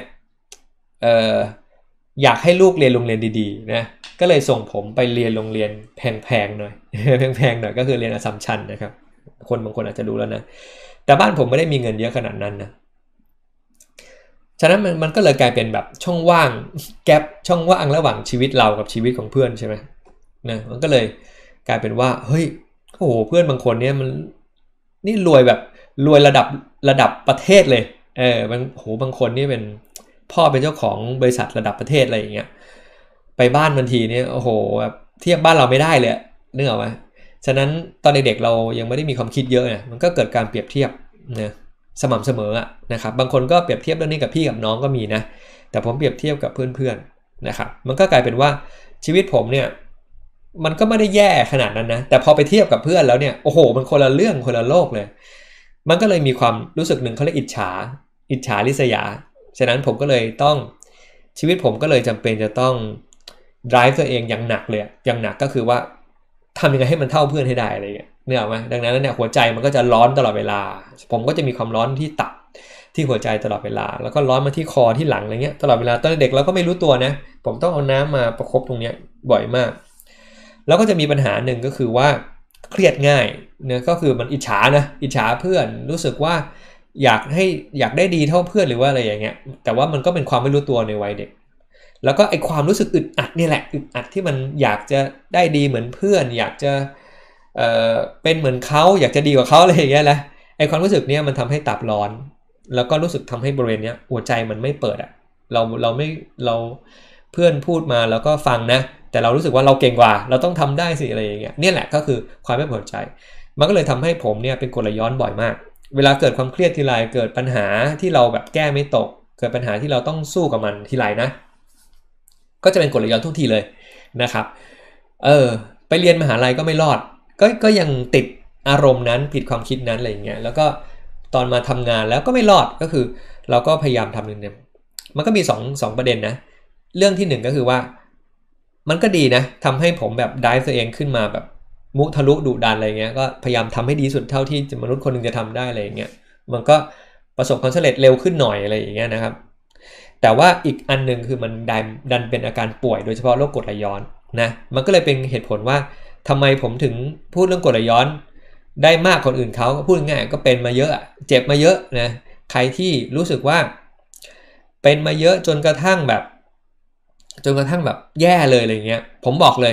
อยากให้ลูกเรียนโรงเรียนดีๆนะก็เลยส่งผมไปเรียนโรงเรียนแพงๆหน่อย แพงๆหน่อยก็คือเรียนอัสสัมชัญนะครับคนบางคนอาจจะรู้แล้วนะแต่บ้านผมไม่ได้มีเงินเยอะขนาดนั้นนะฉะนั้นมันก็เลยกลายเป็นแบบช่องว่างแกปช่องว่างระหว่างชีวิตเรากับชีวิตของเพื่อนใช่ไหมนะมันก็เลยกลายเป็นว่าเฮ้ยโอ้โหเพื่อนบางคนเนี่ยมันนี่รวยแบบรวยระดับประเทศเลยมันโหบางคนนี่เป็นพ่อเป็นเจ้าของบริษัทระดับประเทศอะไรอย่างเงี้ยไปบ้านบางทีเนี่ยโอ้โหแบบเทียบบ้านเราไม่ได้เลยนึกออกไหมฉะนั้นตอนเด็กๆเรายังไม่ได้มีความคิดเยอะเนี่ยมันก็เกิดการเปรียบเทียบนะสม่ำเสมอนะครับบางคนก็เปรียบเทียบเรื่องนี้กับพี่กับน้องก็มีนะแต่ผมเปรียบเทียบกับเพื่อนๆนะครับมันก็กลายเป็นว่าชีวิตผมเนี่ยมันก็ไม่ได้แย่ขนาดนั้นนะแต่พอไปเทียบกับเพื่อนแล้วเนี่ยโอ้โหมันคนละเรื่องคนละโลกเลยมันก็เลยมีความรู้สึกหนึ่งเขาเรียกอิจฉาริษยาฉะนั้นผมก็เลยต้องชีวิตผมก็เลยจำเป็นจะต้อง drive ตัวเองอย่างหนักเลยอย่างหนักก็คือว่าทำยังไงให้มันเท่าเพื่อนให้ได้อะไรอย่างเงี้ยเนี่ยหรอไหมดังนั้นเนี่ยหัวใจมันก็จะร้อนตลอดเวลาผมก็จะมีความร้อนที่ตับที่หัวใจตลอดเวลาแล้วก็ร้อนมาที่คอที่หลังอะไรเงี้ยตลอดเวลาตอนเด็กเราก็ไม่รู้ตัวนะผมต้องเอาน้ำมาประคบตรงเนี้ยบ่อยมากแล้วก็จะมีปัญหาหนึ่งก็คือว่าเครียดง่ายเนี่ยก็คือมันอิจฉาเพื่อนรู้สึกว่าอยากได้ดีเท่าเพื่อนหรือว่าอะไรอย่างเงี้ยแต่ว่ามันก็เป็นความไม่รู้ตัวในวัยเด็กแล้วก็ไอความรู้สึกอึดอัดนี่แหละอึดอัดที่มันอยากจะได้ดีเหมือนเพื่อนอยากจะเป็นเหมือนเขาอยากจะดีกว่าเขาอะไรอย่างเงี้ยนะไอความรู้สึกเนี้ยมันทำให้ตับร้อนแล้วก็รู้สึกทำให้บริเวณเนี้ยหัวใจมันไม่เปิดเราเพื่อนพูดมาแล้วก็ฟังนะแต่เรารู้สึกว่าเราเก่งกว่าเราต้องทำได้สิอะไรอย่างเงี้ยเนี่ยแหละก็คือความไม่พอใจมันก็เลยทำให้ผมเนี่ยเป็นกรดไหลย้อนบ่อยมากเวลาเกิดความเครียดทีไรเกิดปัญหาที่เราแบบแก้ไม่ตกเกิดปัญหาที่เราต้องสู้กับมันทีไรนะก็จะเป็นกรดไหลย้อนทุกทีเลยนะครับไปเรียนมหาลัยก็ไม่รอดก็ยังติดอารมณ์นั้นผิดความคิดนั้นอะไรอย่างเงี้ยแล้วก็ตอนมาทำงานแล้วก็ไม่รอดก็คือเราก็พยายามทำเนี่ยมันก็มี2ประเด็นนะเรื่องที่1ก็คือว่ามันก็ดีนะทำให้ผมแบบไดฟ์ตัวเองขึ้นมาแบบมุทะลุดุดันอะไรเงี้ยก็พยายามทำให้ดีสุดเท่าที่มนุษย์คนนึงจะทำได้อะไรอย่างเงี้ยมันก็ประสบความสำเร็จเร็วขึ้นหน่อยอะไรอย่างเงี้ยนะครับแต่ว่าอีกอันนึงคือมันดันเป็นอาการป่วยโดยเฉพาะโรคกรดไหลย้อนนะมันก็เลยเป็นเหตุผลว่าทำไมผมถึงพูดเรื่องกรดไหลย้อนได้มากคนอื่นเขาพูดง่ายก็เป็นมาเยอะเจ็บมาเยอะนะใครที่รู้สึกว่าเป็นมาเยอะจนกระทั่งแบบแย่เลยอะไรเงี้ยผมบอกเลย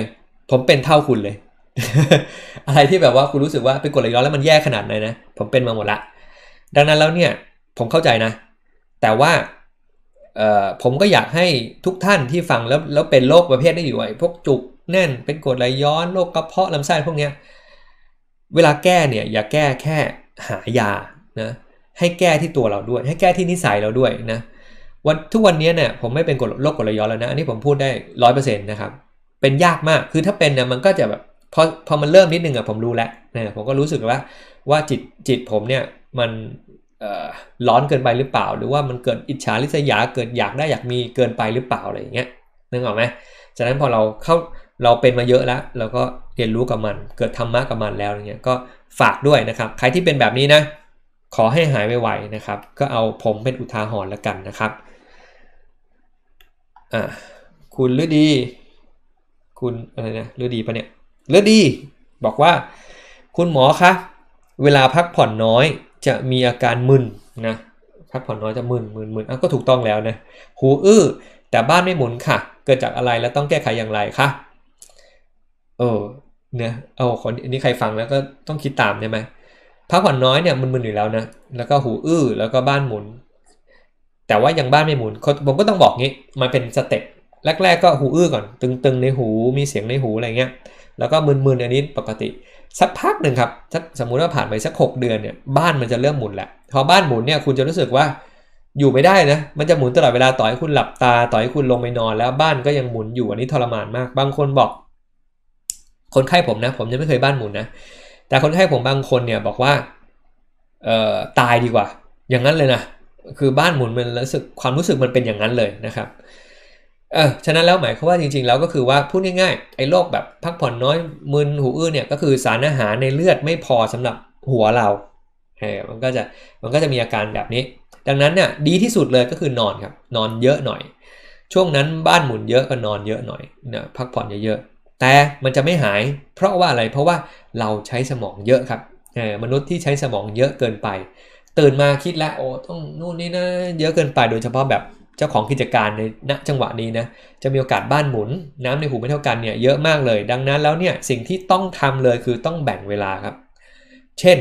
ผมเป็นเท่าคุณเลย อะไรที่แบบว่าคุณรู้สึกว่าเป็นกรดไหลย้อนแล้วมันแย่ขนาดไหนนะผมเป็นมาหมดละดังนั้นแล้วเนี่ยผมเข้าใจนะแต่ว่าผมก็อยากให้ทุกท่านที่ฟังแล้วเป็นโรคประเภทนี้อยู่ไอ้พวกจุกแน่นเป็นกรดไหลย้อนโรคกระเพาะลำไส้พวกเนี้ยเวลาแก้เนี่ยอย่าแก้แค่หายานะให้แก้ที่ตัวเราด้วยให้แก้ที่นิสัยเราด้วยนะทุกวันนี้เนี่ยผมไม่เป็นโรคกรดไหลย้อนแล้วนะอันนี้ผมพูดได้ 100% นะครับเป็นยากมากคือถ้าเป็นเนี่ยมันก็จะแบบพอมันเริ่มนิดนึงอะผมรู้แล้วนะผมก็รู้สึกว่าจิตผมเนี่ยมันร้อนเกินไปหรือเปล่าหรือว่ามันเกิดอิจฉาริษยาเกิดอยากได้อยากมีเกินไปหรือเปล่าอะไรอย่างเงี้ยนึกออกไหมฉะนั้นพอเราเป็นมาเยอะแล้วเราก็เรียนรู้กับมันเกิดธรรมะกับมันแล้วอย่างเงี้ยก็ฝากด้วยนะครับใครที่เป็นแบบนี้นะขอให้หายไวๆนะครับก็เอาผมเป็นอุทาหรณ์แล้วกันนะครับคุณฤดีคุณอะไรนะฤดีปะเนี่ยฤดีบอกว่าคุณหมอคะเวลาพักผ่อนน้อยจะมีอาการมึนนะพักผ่อนน้อยจะมึนก็ถูกต้องแล้วนะหูอื้อแต่บ้านไม่หมุนค่ะเกิดจากอะไรแล้วต้องแก้ไขอย่างไรคะเนี่ยคนนี้ใครฟังแล้วก็ต้องคิดตามใช่ไหมพักผ่อนน้อยเนี่ยมึนๆอยู่แล้วนะแล้วก็หูอื้อแล้วก็บ้านหมุนแต่ว่ายังบ้านไม่หมุนผมก็ต้องบอกงี้มันเป็นสเต็ปแรกๆก็หูอื้อก่อนตึงๆในหูมีเสียงในหูอะไรเงี้ยแล้วก็มึนๆอันนี้ปกติสักพักหนึ่งครับสมมุติว่าผ่านไปสัก6เดือนเนี่ยบ้านมันจะเริ่มหมุนแหละพอบ้านหมุนเนี่ยคุณจะรู้สึกว่าอยู่ไม่ได้นะมันจะหมุนตลอดเวลาต่อให้คุณหลับตาต่อให้คุณลงไปนอนแล้วบ้านก็ยังหมุนอยู่อันนี้ทรมานมากบางคนบอกคนไข้ผมนะผมยังไม่เคยบ้านหมุนนะแต่คนไข้ผมบางคนเนี่ยบอกว่าตายดีกว่าอย่างนั้นเลยนะคือบ้านหมุนมันความรู้สึกมันเป็นอย่างนั้นเลยนะครับฉะนั้นแล้วหมายความว่าจริงๆแล้วก็คือว่าพูดง่ายๆไอ้โรคแบบพักผ่อนน้อยมึนหูอื้อเนี่ยก็คือสารอาหารในเลือดไม่พอสำหรับหัวเรามันก็จะมีอาการแบบนี้ดังนั้นเนี่ยดีที่สุดเลยก็คือนอนครับนอนเยอะหน่อยช่วงนั้นบ้านหมุนเยอะก็นอนเยอะหน่อยนะพักผ่อนเยอะๆแต่มันจะไม่หายเพราะว่าอะไรเพราะว่าเราใช้สมองเยอะครับมนุษย์ที่ใช้สมองเยอะเกินไปตื่นมาคิดแล้วโอ้ต้องนู่นนี่นะเยอะเกินไปโดยเฉพาะแบบเจ้าของกิจการในณจังหวะนี้นะจะมีโอกาสบ้านหมุนน้ำในหูไม่เท่ากันเนี่ยเยอะมากเลยดังนั้นแล้วเนี่ยสิ่งที่ต้องทำเลยคือต้องแบ่งเวลาครับเช่น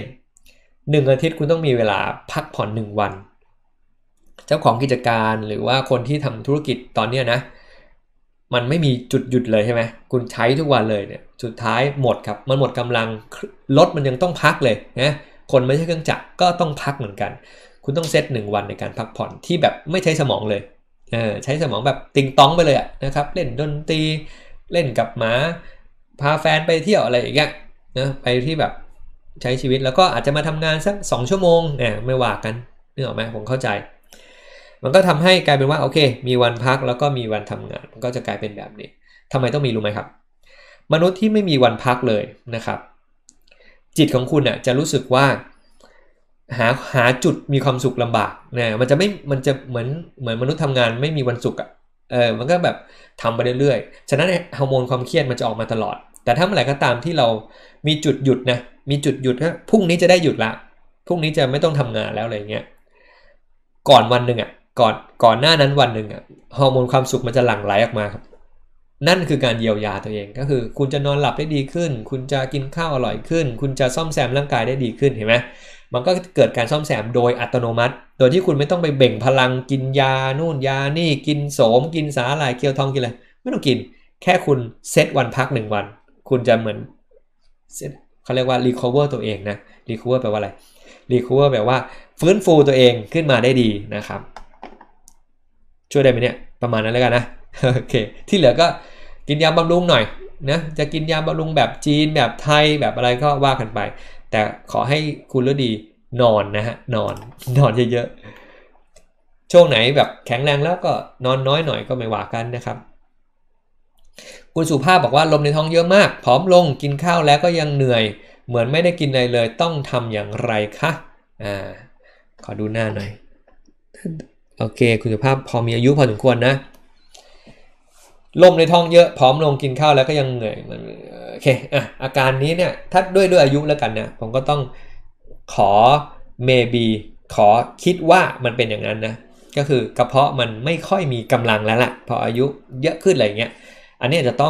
1อาทิตย์คุณต้องมีเวลาพักผ่อน1วันเจ้าของกิจการหรือว่าคนที่ทำธุรกิจตอนนี้นะมันไม่มีจุดหยุดเลยใช่ไหมคุณใช้ทุกวันเลยเนี่ยสุดท้ายหมดครับมันหมดกำลังรถมันยังต้องพักเลยนะคนไม่ใช่เครื่องจักรก็ต้องพักเหมือนกันคุณต้องเซต1วันในการพักผ่อนที่แบบไม่ใช้สมองเลยใช้สมองแบบติงต้องไปเลยนะครับเล่นดนตรีเล่นกับหมาพาแฟนไปเที่ยวอะไรอย่างเงี้ยนะไปที่แบบใช้ชีวิตแล้วก็อาจจะมาทำงานสัก2ชั่วโมงไม่ว่ากันนึกออกไหมผมเข้าใจมันก็ทำให้กลายเป็นว่าโอเคมีวันพักแล้วก็มีวันทำงานมันก็จะกลายเป็นแบบนี้ทำไมต้องมีรู้ไหมครับมนุษย์ที่ไม่มีวันพักเลยนะครับจิตของคุณจะรู้สึกว่าหาจุดมีความสุขลำบากนะมันจะเหมือนมนุษย์ทำงานไม่มีวันสุขมันก็แบบทำไปเรื่อยๆฉะนั้นฮอร์โมนความเครียดมันจะออกมาตลอดแต่ถ้าเมื่อไหร่ก็ตามที่เรามีจุดหยุดนะมีจุดหยุดนะพรุ่งนี้จะได้หยุดละพรุ่งนี้จะไม่ต้องทำงานแล้วอะไรเงี้ยก่อนวันหนึ่งก่อนหน้านั้นวันหนึ่งฮอร์โมนความสุขมันจะหลั่งไหลออกมาครับนั่นคือการเยียวยาตัวเองก็คือคุณจะนอนหลับได้ดีขึ้นคุณจะกินข้าวอร่อยขึ้นคุณจะซ่อมแซมร่างกายได้ดีขึ้นเห็นไหมมันก็เกิดการซ่อมแซมโดยอัตโนมัติโดยที่คุณไม่ต้องไปเบ่งพลังกินยานู่นยานี่กินโสมกินสาหร่ายเคียวทองกินอะไรไม่ต้องกินแค่คุณเซตวันพัก1วันคุณจะเหมือนเขาเรียกว่า recover ตัวเองนะ recover แปลว่าอะไร recover แปลว่าฟื้นฟูตัวเองขึ้นมาได้ดีนะครับช่วยได้ไหมเนี่ยประมาณนั้นแล้วกันนะโอเคที่เหลือก็กินยาบำรุงหน่อยนะจะกินยาบำรุงแบบจีนแบบไทยแบบอะไรก็ว่ากันไปแต่ขอให้คุณฤดีนอนนะฮะนอนเยอะๆช่วงไหนแบบแข็งแรงแล้วก็นอนน้อยหน่อยก็ไม่ว่ากันนะครับคุณสุภาพบอกว่าลมในท้องเยอะมากผอมลงกินข้าวแล้วก็ยังเหนื่อยเหมือนไม่ได้กินอะไรเลยต้องทำอย่างไรคะขอดูหน้าหน่อยโอเคคุณสุภาพพอมีอายุพอสมควรนะลมในท้องเยอะผอมลงกินข้าวแล้วก็ยังเหนื่อยโอเคอาการนี้เนี่ยถ้าด้วยอายุแล้วกันเนี่ยผมก็ต้องขอ maybe ขอคิดว่ามันเป็นอย่างนั้นนะก็คือกระเพาะมันไม่ค่อยมีกำลังแล้วล่ะพออายุเยอะขึ้นอะไรเงี้ยอันนี้จะต้อง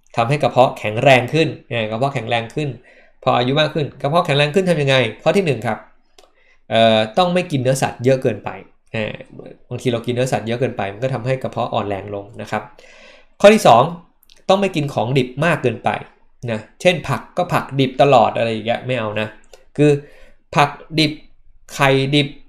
ทำให้กระเพาะแข็งแรงขึ้นกระเพาะแข็งแรงขึ้นพออายุมากขึ้นกระเพาะแข็งแรงขึ้นทำยังไงข้อที่1ครับต้องไม่กินเนื้อสัตว์เยอะเกินไปบางทีเรากินเนื้อสัตว์เยอะเกินไปมันก็ทำให้กระเพาะอ่อนแรงลงนะครับข้อที่2ต้องไม่กินของดิบมากเกินไปนะเช่นผักก็ผักดิบตลอดอะไรอย่างเงี้ยไม่เอานะคือผักดิบไข่ดิบ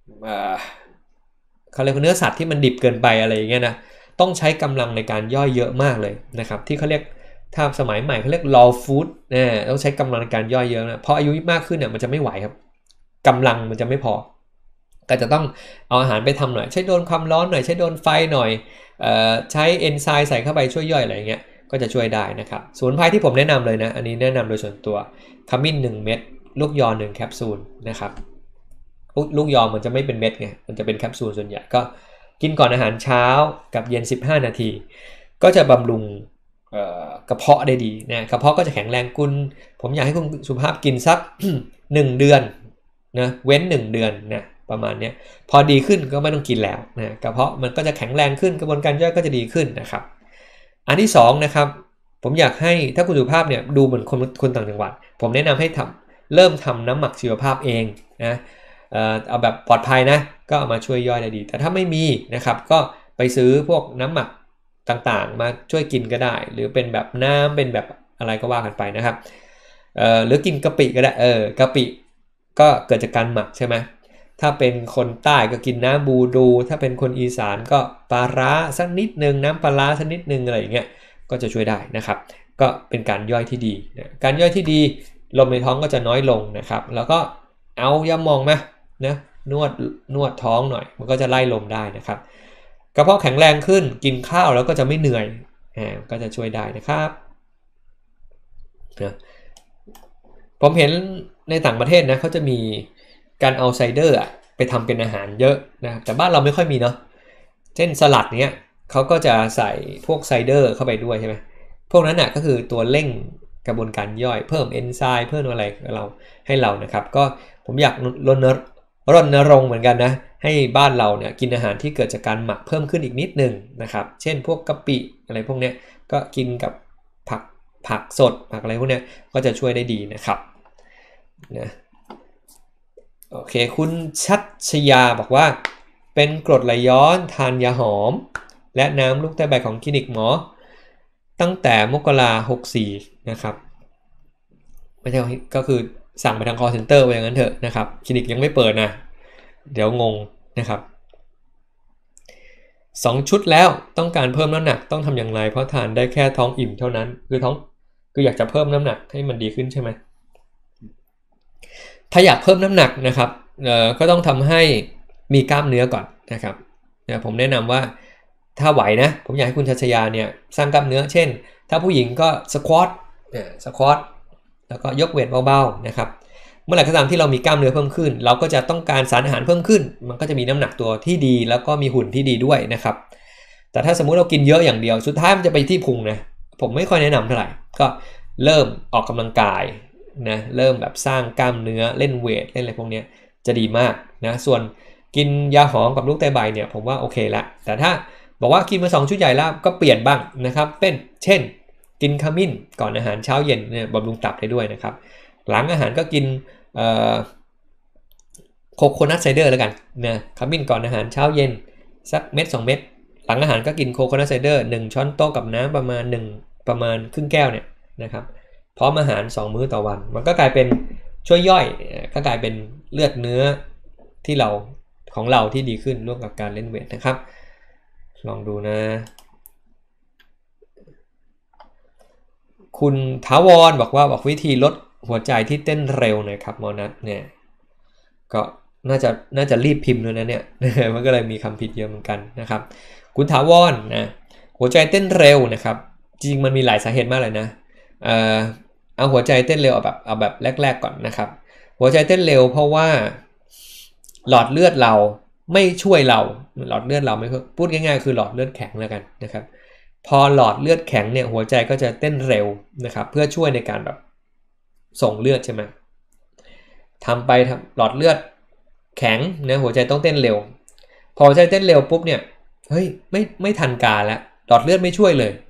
เขาเรียกว่าเนื้อสัตว์ที่มันดิบเกินไปอะไรอย่างเงี้ยนะต้องใช้กำลังในการย่อยเยอะมากเลยนะครับที่เขาเรียกถ้าสมัยใหม่เขาเรียก raw food ต้องใช้กำลังในการย่อยเยอะนะเพราะอายุมากขึ้นเนี่ยมันจะไม่ไหวครับกำลังมันจะไม่พอก็จะต้องเอาอาหารไปทำหน่อยใช้โดนความร้อนหน่อยใช้โดนไฟหน่อยใช้เอนไซม์ใส่เข้าไปช่วยย่อยอะไรเงี้ยก็จะช่วยได้นะครับสมุนไพรที่ผมแนะนำเลยนะอันนี้แนะนำโดยส่วนตัวขมิ้น1 เม็ดลูกยอ1 แคปซูลนะครับลูกยอมันจะไม่เป็นเม็ดไงมันจะเป็นแคปซูลส่วนใหญ่ก็กินก่อนอาหารเช้ากับเย็น15 นาทีก็จะบำรุงกระเพาะได้ดีนะกระเพาะก็จะแข็งแรงผมอยากให้คุณสุภาพกินสัก 1 เดือนนะเว้น1 เดือนนะประมาณนี้พอดีขึ้นก็ไม่ต้องกินแล้วนะกระเพาะมันก็จะแข็งแรงขึ้นกระบวนการย่อยก็จะดีขึ้นนะครับอันที่2นะครับผมอยากให้ถ้าคุณสุภาพเนี่ยดูเหมือนคนต่างจังหวัดผมแนะนำให้เริ่มทำน้ำหมักชีวภาพเองนะเอาแบบปลอดภัยนะก็เอามาช่วยย่อยได้ดีแต่ถ้าไม่มีนะครับก็ไปซื้อพวกน้ำหมักต่างๆมาช่วยกินก็ได้หรือเป็นแบบน้ำเป็นแบบอะไรก็ว่ากันไปนะครับหรือกินกะปิก็ได้กะปิก็เกิดจากการหมักใช่ไหมถ้าเป็นคนใต้ก็กินน้ำบูดูถ้าเป็นคนอีสานก็ปลาร้าสักนิดนึงน้ำปลาร้าสักนิดนึงอะไรอย่างเงี้ยก็จะช่วยได้นะครับก็เป็นการย่อยที่ดีนะการย่อยที่ดีลมในท้องก็จะน้อยลงนะครับแล้วก็เอายาหม่องมานะนวดท้องหน่อยมันก็จะไล่ลมได้นะครับกระเพาะแข็งแรงขึ้นกินข้าวแล้วก็จะไม่เหนื่อยก็จะช่วยได้นะครับนะผมเห็นในต่างประเทศนะเขาจะมีการเอาไซเดอร์ไปทำเป็นอาหารเยอะนะแต่บ้านเราไม่ค่อยมีเนาะเช่นสลัดเนี้ยเขาก็จะใส่พวกไซเดอร์เข้าไปด้วยใช่ไหมพวกนั้นน่ะก็คือตัวเร่งกระบวนการย่อยเพิ่มเอนไซม์เพิ่มอะไรให้เรานะครับก็ผมอยากรณรงค์เหมือนกันนะให้บ้านเราเนี่ยกินอาหารที่เกิดจากการหมักเพิ่มขึ้นอีกนิดนึงนะครับเช่นพวกกะปิอะไรพวกเนี้ยก็กินกับผักสดผักอะไรพวกเนี้ยก็จะช่วยได้ดีนะครับนะโอเคคุณชัชยาบอกว่าเป็นกรดไหลย้อนทานยาหอมและน้ำลูกใต้ใบของคลินิกหมอตั้งแต่มกรา64นะครับไม่ใช่ก็คือสั่งไปทาง call center ไปอย่างนั้นเถอะนะครับคลินิกยังไม่เปิดนะเดี๋ยวงงนะครับ2 ชุดแล้วต้องการเพิ่มน้ำหนักต้องทำอย่างไรเพราะทานได้แค่ท้องอิ่มเท่านั้นคืออยากจะเพิ่มน้ำหนักให้มันดีขึ้นใช่ไหมถ้าอยากเพิ่มน้ำหนักนะครับก็ต้องทำให้มีกล้ามเนื้อก่อนนะครับผมแนะนำว่าถ้าไหวนะผมอยากให้คุณชัชยาเนี่ยสร้างกล้ามเนื้อเช่นถ้าผู้หญิงก็สควอตแล้วก็ยกเวทเบาๆนะครับเมื่อไหร่ก็ตามที่เรามีกล้ามเนื้อเพิ่มขึ้นเราก็จะต้องการสารอาหารเพิ่มขึ้นมันก็จะมีน้ำหนักตัวที่ดีแล้วก็มีหุ่นที่ดีด้วยนะครับแต่ถ้าสมมุติเรากินเยอะอย่างเดียวสุดท้ายมันจะไปที่พุงนะผมไม่ค่อยแนะนำเท่าไหร่ก็เริ่มออกกำลังกายนะเริ่มแบบสร้างกล้ามเนื้อเล่นเวทเล่นอะไรพวกนี้จะดีมากนะส่วนกินยาหอมกับลูกไตใบเนี่ยผมว่าโอเคละแต่ถ้าบอกว่ากินมา2 ชุดใหญ่แล้วก็เปลี่ยนบ้างนะครับเป็นเช่นกินขมิ้นก่อนอาหารเช้าเย็นเนี่ยบำรุงตับได้ด้วยนะครับหลังอาหารก็กินโคโคนัทไซเดอร์แล้วกันนะขมิ้นก่อนอาหารเช้าเย็นสักเม็ด2 เม็ดหลังอาหารก็กินโคโคนัทไซเดอร์1 ช้อนโต๊ะกับน้ำประมาณครึ่งแก้วเนี่ยนะครับพร้อมอาหาร2 มื้อต่อวันมันก็กลายเป็นช่วยย่อยก็กลายเป็นเลือดเนื้อที่ของเราที่ดีขึ้นร่วมกับการเล่นเวทนะครับลองดูนะคุณถาวรบอกวิธีลดหัวใจที่เต้นเร็วหน่อยครับหมอนัทเนี่ยก็น่าจะรีบพิมพ์เลยนะเนี่ยมันก็เลยมีคำผิดเยอะเหมือนกันนะครับคุณถาวรนะหัวใจเต้นเร็วนะครับจริงมันมีหลายสาเหตุมากเลยนะเอาหัวใจเต้นเร็วเอาแบบแรกๆก่อนนะครับหัวใจเต้นเร็วเพราะว่าหลอดเลือดเราไม่ช่วยเราหลอดเลือดเราไม่พูดง่ายๆคือหลอดเลือดแข็งแล้วกันนะครับพอหลอดเลือดแข็งเนี่ยหัวใจก็จะเต้นเร็วนะครับเพื่อช่วยในการแบบส่งเลือดใช่ไหมทำไปหลอดเลือดแข็งนะหัวใจต้องเต้นเร็วพอหัวใจเต้นเร็วปุ๊บเนี่ยเฮ้ยไม่ทันการแล้วหลอดเลือดไม่ช่วยเลย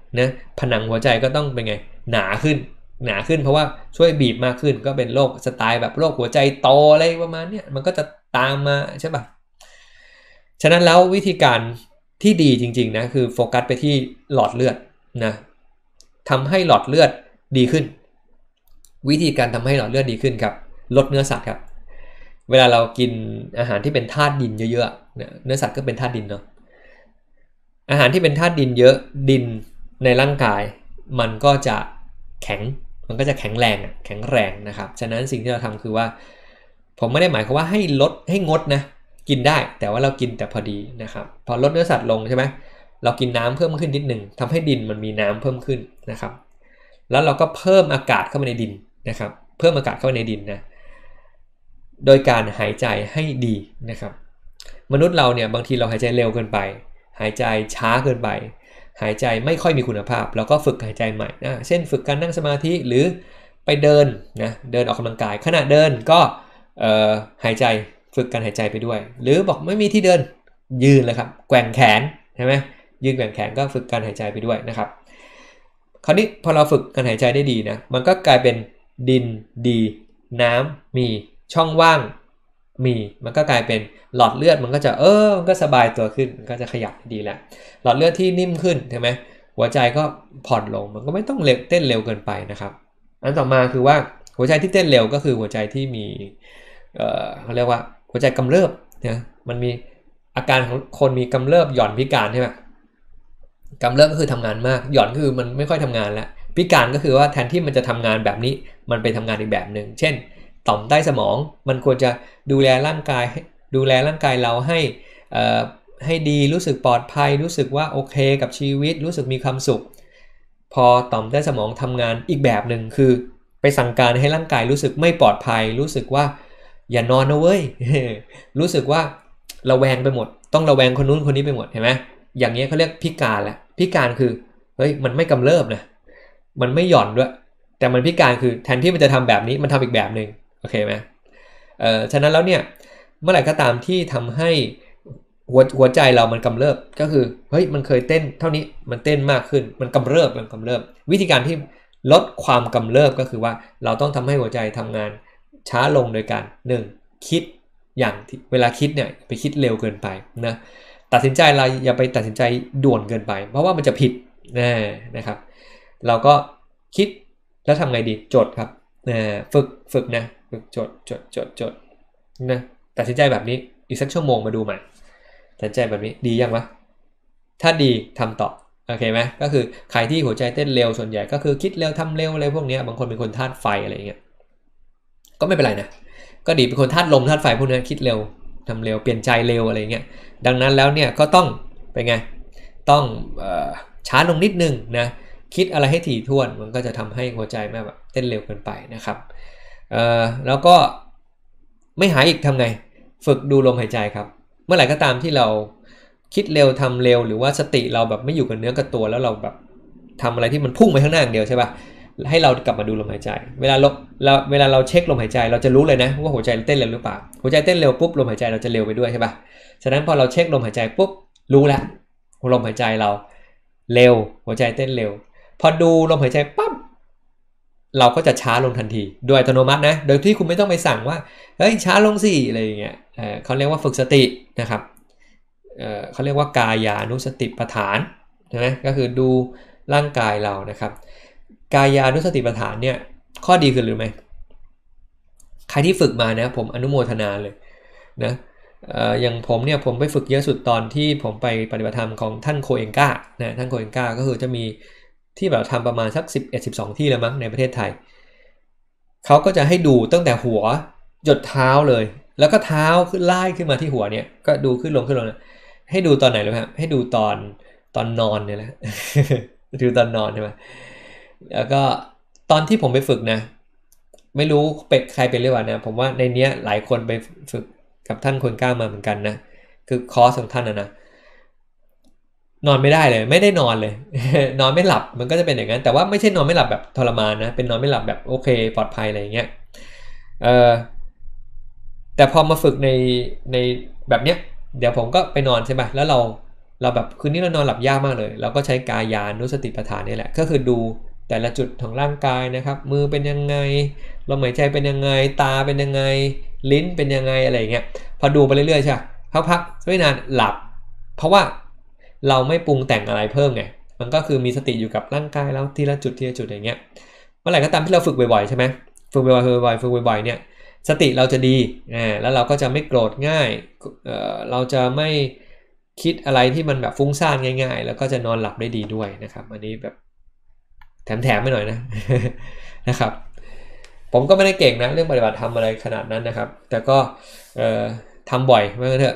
นะผนังหัวใจก็ต้องเป็นไงหนาขึ้นเพราะว่าช่วยบีบมากขึ้นก็เป็นโรคสไตล์แบบโรคหัวใจโตอะไรประมาณนี้มันก็จะตามมาใช่ป่ะฉะนั้นแล้ววิธีการที่ดีจริงๆนะคือโฟกัสไปที่หลอดเลือดนะทำให้หลอดเลือดดีขึ้นวิธีการทำให้หลอดเลือดดีขึ้นครับลดเนื้อสัตว์ครับเวลาเรากินอาหารที่เป็นธาตุดินเยอะๆเนื้อสัตว์ก็เป็นธาตุดินเนาะอาหารที่เป็นธาตุดินเยอะดินในร่างกายมันก็จะแข็งแรงนะครับฉะนั้นสิ่งที่เราทำคือว่าผมไม่ได้หมายความว่าให้งดนะกินได้แต่ว่าเรากินแต่พอดีนะครับพอลดเนื้อสัตว์ลงใช่ไหมเรากินน้ำเพิ่มขึ้นนิดหนึ่งทำให้ดินมันมีน้ำเพิ่มขึ้นนะครับแล้วเราก็เพิ่มอากาศเข้ามาในดินนะครับเพิ่มอากาศเข้าไปในดินนะโดยการหายใจให้ดีนะครับมนุษย์เราเนี่ยบางทีเราหายใจเร็วเกินไปหายใจช้าเกินไปหายใจไม่ค่อยมีคุณภาพเราก็ฝึกหายใจใหม่นะเช่นฝึกการนั่งสมาธิหรือไปเดินนะเดินออกกำลังกายขณะเดินก็หายใจฝึกการหายใจไปด้วยหรือบอกไม่มีที่เดินยืนเลยครับแกว่งแขนใช่ไหมยืนแกว่งแขนก็ฝึกการหายใจไปด้วยนะครับคราวนี้พอเราฝึกการหายใจได้ดีนะมันก็กลายเป็นดินดีน้ำมีช่องว่างมีมันก็กลายเป็นหลอดเลือดมันก็จะมันก็สบายตัวขึ้นมันก็จะขยับดีแล้วหลอดเลือดที่นิ่มขึ้นใช่ไหมหัวใจก็ผ่อนลงมันก็ไม่ต้องเต้นเร็วเกินไปนะครับอันต่อมาคือว่าหัวใจที่เต้นเร็วก็คือหัวใจที่มีเขาเรียกว่าหัวใจกำเริบนะมันมีอาการของคนมีกำเริบหย่อนพิการใช่ไหมกำเริบก็คือทำงานมากหย่อนก็คือมันไม่ค่อยทำงานแล้วพิการก็คือว่าแทนที่มันจะทำงานแบบนี้มันไปทำงานอีกแบบหนึ่งเช่นต่อมใต้สมองมันควรจะดูแลร่างกายเราให้ดีรู้สึกปลอดภัยรู้สึกว่าโอเคกับชีวิตรู้สึกมีความสุขพอต่อมใต้สมองทำงานอีกแบบหนึ่งคือไปสั่งการให้ร่างกายรู้สึกไม่ปลอดภัยรู้สึกว่าอย่านอนนะเว้ย รู้สึกว่าระแวงไปหมดต้องระแวงคนนู้นคนนี้ไปหมดเห็นไหมอย่างนี้เขาเรียกพิการแหละพิการคือเฮ้ยมันไม่กำเริบนะมันไม่หย่อนด้วยแต่มันพิการคือแทนที่มันจะทำแบบนี้มันทำอีกแบบหนึ่งโอเคไหมฉะนั้นแล้วเนี่ยเมื่อไหร่ก็ตามที่ทำให้หัวใจเรามันกำเริบก็คือเฮ้ยมันเคยเต้นเท่านี้มันเต้นมากขึ้นมันกำเริบวิธีการที่ลดความกำเริบก็คือว่าเราต้องทำให้หัวใจทำงานช้าลงโดยการ1คิดอย่างเวลาคิดเนี่ยไปคิดเร็วเกินไปนะตัดสินใจเราอย่าไปตัดสินใจด่วนเกินไปเพราะว่ามันจะผิดนะครับเราก็คิดแล้วทำไงดีจดครับฝึกนะฝึกจดนะตัดสินใจแบบนี้อีกสักชั่วโมงมาดูใหม่ตัดสินใจแบบนี้ดียังวะถ้าดีทำต่อโอเคไหมก็คือใครที่หัวใจเต้นเร็วส่วนใหญ่ก็คือคิดเร็วทำเร็วอะไรพวกนี้บางคนเป็นคนธาตุไฟอะไรอย่างเงี้ยก็ไม่เป็นไรนะก็ดีเป็นคนธาตุลมธาตุไฟพวกนี้คิดเร็วทำเร็วเปลี่ยนใจเร็วอะไรเงี้ยดังนั้นแล้วเนี่ยก็ต้องเป็นไงต้องช้าลงนิดนึงนะคิดอะไรให้ถี่ถ้วนมันก็จะทำให้หัวใจไม่แบบเต้นเร็วเกินไปนะครับแล้วก็ไม่หายอีกทำไงฝึกดูลมหายใจครับเมื่อไหร่ก็ตามที่เราคิดเร็วทำเร็วหรือว่าสติเราแบบไม่อยู่กับเนื้อกับตัวแล้วเราแบบทำอะไรที่มันพุ่งไปข้างหน้าอย่างเดียวใช่ป่ะให้เรากลับมาดูลมหายใจเวลาเราเช็คลมหายใจเราจะรู้เลยนะว่าหัวใจเต้นเร็วหรือเปล่าหัวใจเต้นเร็วปุ๊บลมหายใจเราจะเร็วไปด้วยใช่ป่ะฉะนั้นพอเราเช็คลมหายใจปุ๊บรู้แล้วลมหายใจเราเร็วหัวใจเต้นเร็วพอดูลมหายใจปั๊บเราก็จะช้าลงทันทีโดยอัตโนมัตินะโดยที่คุณไม่ต้องไปสั่งว่าเฮ้ยช้าลงสิอะไรอย่างเงี้ยเขาเรียกว่าฝึกสตินะครับเขาเรียกว่ากายานุสติปัฏฐานใช่ไหมก็คือดูร่างกายเรานะครับกายานุสติปัฏฐานเนี่ยข้อดีคือหรือไม่ใครที่ฝึกมานะผมอนุโมทนาเลยนะอย่างผมเนี่ยผมไปฝึกเยอะสุดตอนที่ผมไปปฏิบัติธรรมของท่านโคเอนกานะท่านโคเอนกาก็คือจะมีที่แบบทำประมาณสัก11-12ที่แล้วมั้งในประเทศไทยเขาก็จะให้ดูตั้งแต่หัวจดเท้าเลยแล้วก็เท้าขึ้นไล่ขึ้นมาที่หัวเนี่ยก็ดูขึ้นลงนะให้ดูตอนไหนรู้ไหมครับให้ดูตอนนอนเนี่ยแหละดูตอนนอนใช่ไหมแล้วก็ตอนที่ผมไปฝึกนะไม่รู้ใครเป็นหรือเปล่านะผมว่าในเนี้ยหลายคนไปฝึกกับท่านคนกล้ามาเหมือนกันนะคือคอร์สของท่านนะนอนไม่ได้เลยไม่ได้นอนเลย นอนไม่หลับมันก็จะเป็นอย่างนั้นแต่ว่าไม่ใช่นอนไม่หลับแบบทรมานนะเป็นนอนไม่หลับแบบโอเคปลอดภัยอะไรอย่างเงี้ยแต่พอมาฝึกในแบบเนี้ยเดี๋ยวผมก็ไปนอนใช่ไหมแล้วเราเราแบบคืนนี้เรานอนหลับยากมากเลยเราก็ใช้กายานุสติปัฏฐานนี่แหละก็คือดูแต่ละจุดของร่างกายนะครับมือเป็นยังไงลมหายใจเป็นยังไงตาเป็นยังไงลิ้นเป็นยังไงอะไรเงี้ยพอดูไปเรื่อยๆใช่พักๆไม่นานหลับเพราะว่าเราไม่ปรุงแต่งอะไรเพิ่มไงมันก็คือมีสติอยู่กับร่างกายแล้วทีละจุดอย่างเงี้ยเมื่อไหร่ก็ตามที่เราฝึกบ่อยๆใช่ไหมฝึกบ่อยๆเนี่ยสติเราจะดีแล้วเราก็จะไม่โกรธง่ายเราจะไม่คิดอะไรที่มันแบบฟุ้งซ่านง่ายๆแล้วก็จะนอนหลับได้ดีด้วยนะครับอันนี้แบบแถมไปหน่อยนะ นะครับผมก็ไม่ได้เก่งนะเรื่องปฏิบัติธรรมอะไรขนาดนั้นนะครับแต่ก็ทำบ่อยมากเถอะ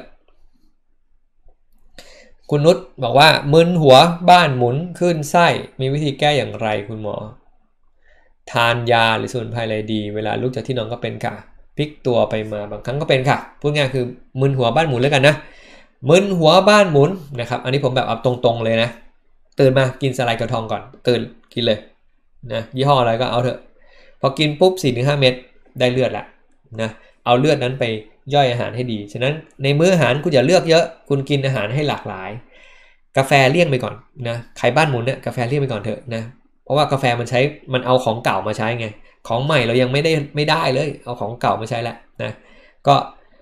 คุณนุชบอกว่ามึนหัวบ้านหมุนขึ้นไส้มีวิธีแก้อย่างไรคุณหมอทานยาหรือสมุนไพรอะไรดีเวลาลุกจากที่นอนก็เป็นค่ะพลิกตัวไปมาบางครั้งก็เป็นค่ะพูดง่ายคือมึนหัวบ้านหมุนแล้วกันนะมึนหัวบ้านหมุนนะครับอันนี้ผมแบบเอาตรงๆเลยนะตื่นมากินสไลด์กระทองก่อนตื่นกินเลยนะยี่ห้ออะไรก็เอาเถอะพอกินปุ๊บ 4-5 เม็ดได้เลือดละนะเอาเลือดนั้นไปย่อยอาหารให้ดีฉะนั้นในมื้ออาหารคุณอย่าเลือกเยอะคุณกินอาหารให้หลากหลายกาแฟเลี่ยงไปก่อนนะใครบ้านหมุนเนี่ยกาแฟเลี่ยงไปก่อนเถอะนะเพราะว่ากาแฟมันเอาของเก่ามาใช้ไงของใหม่เรายังไม่ได้เลยเอาของเก่ามาใช้แล้วนะก็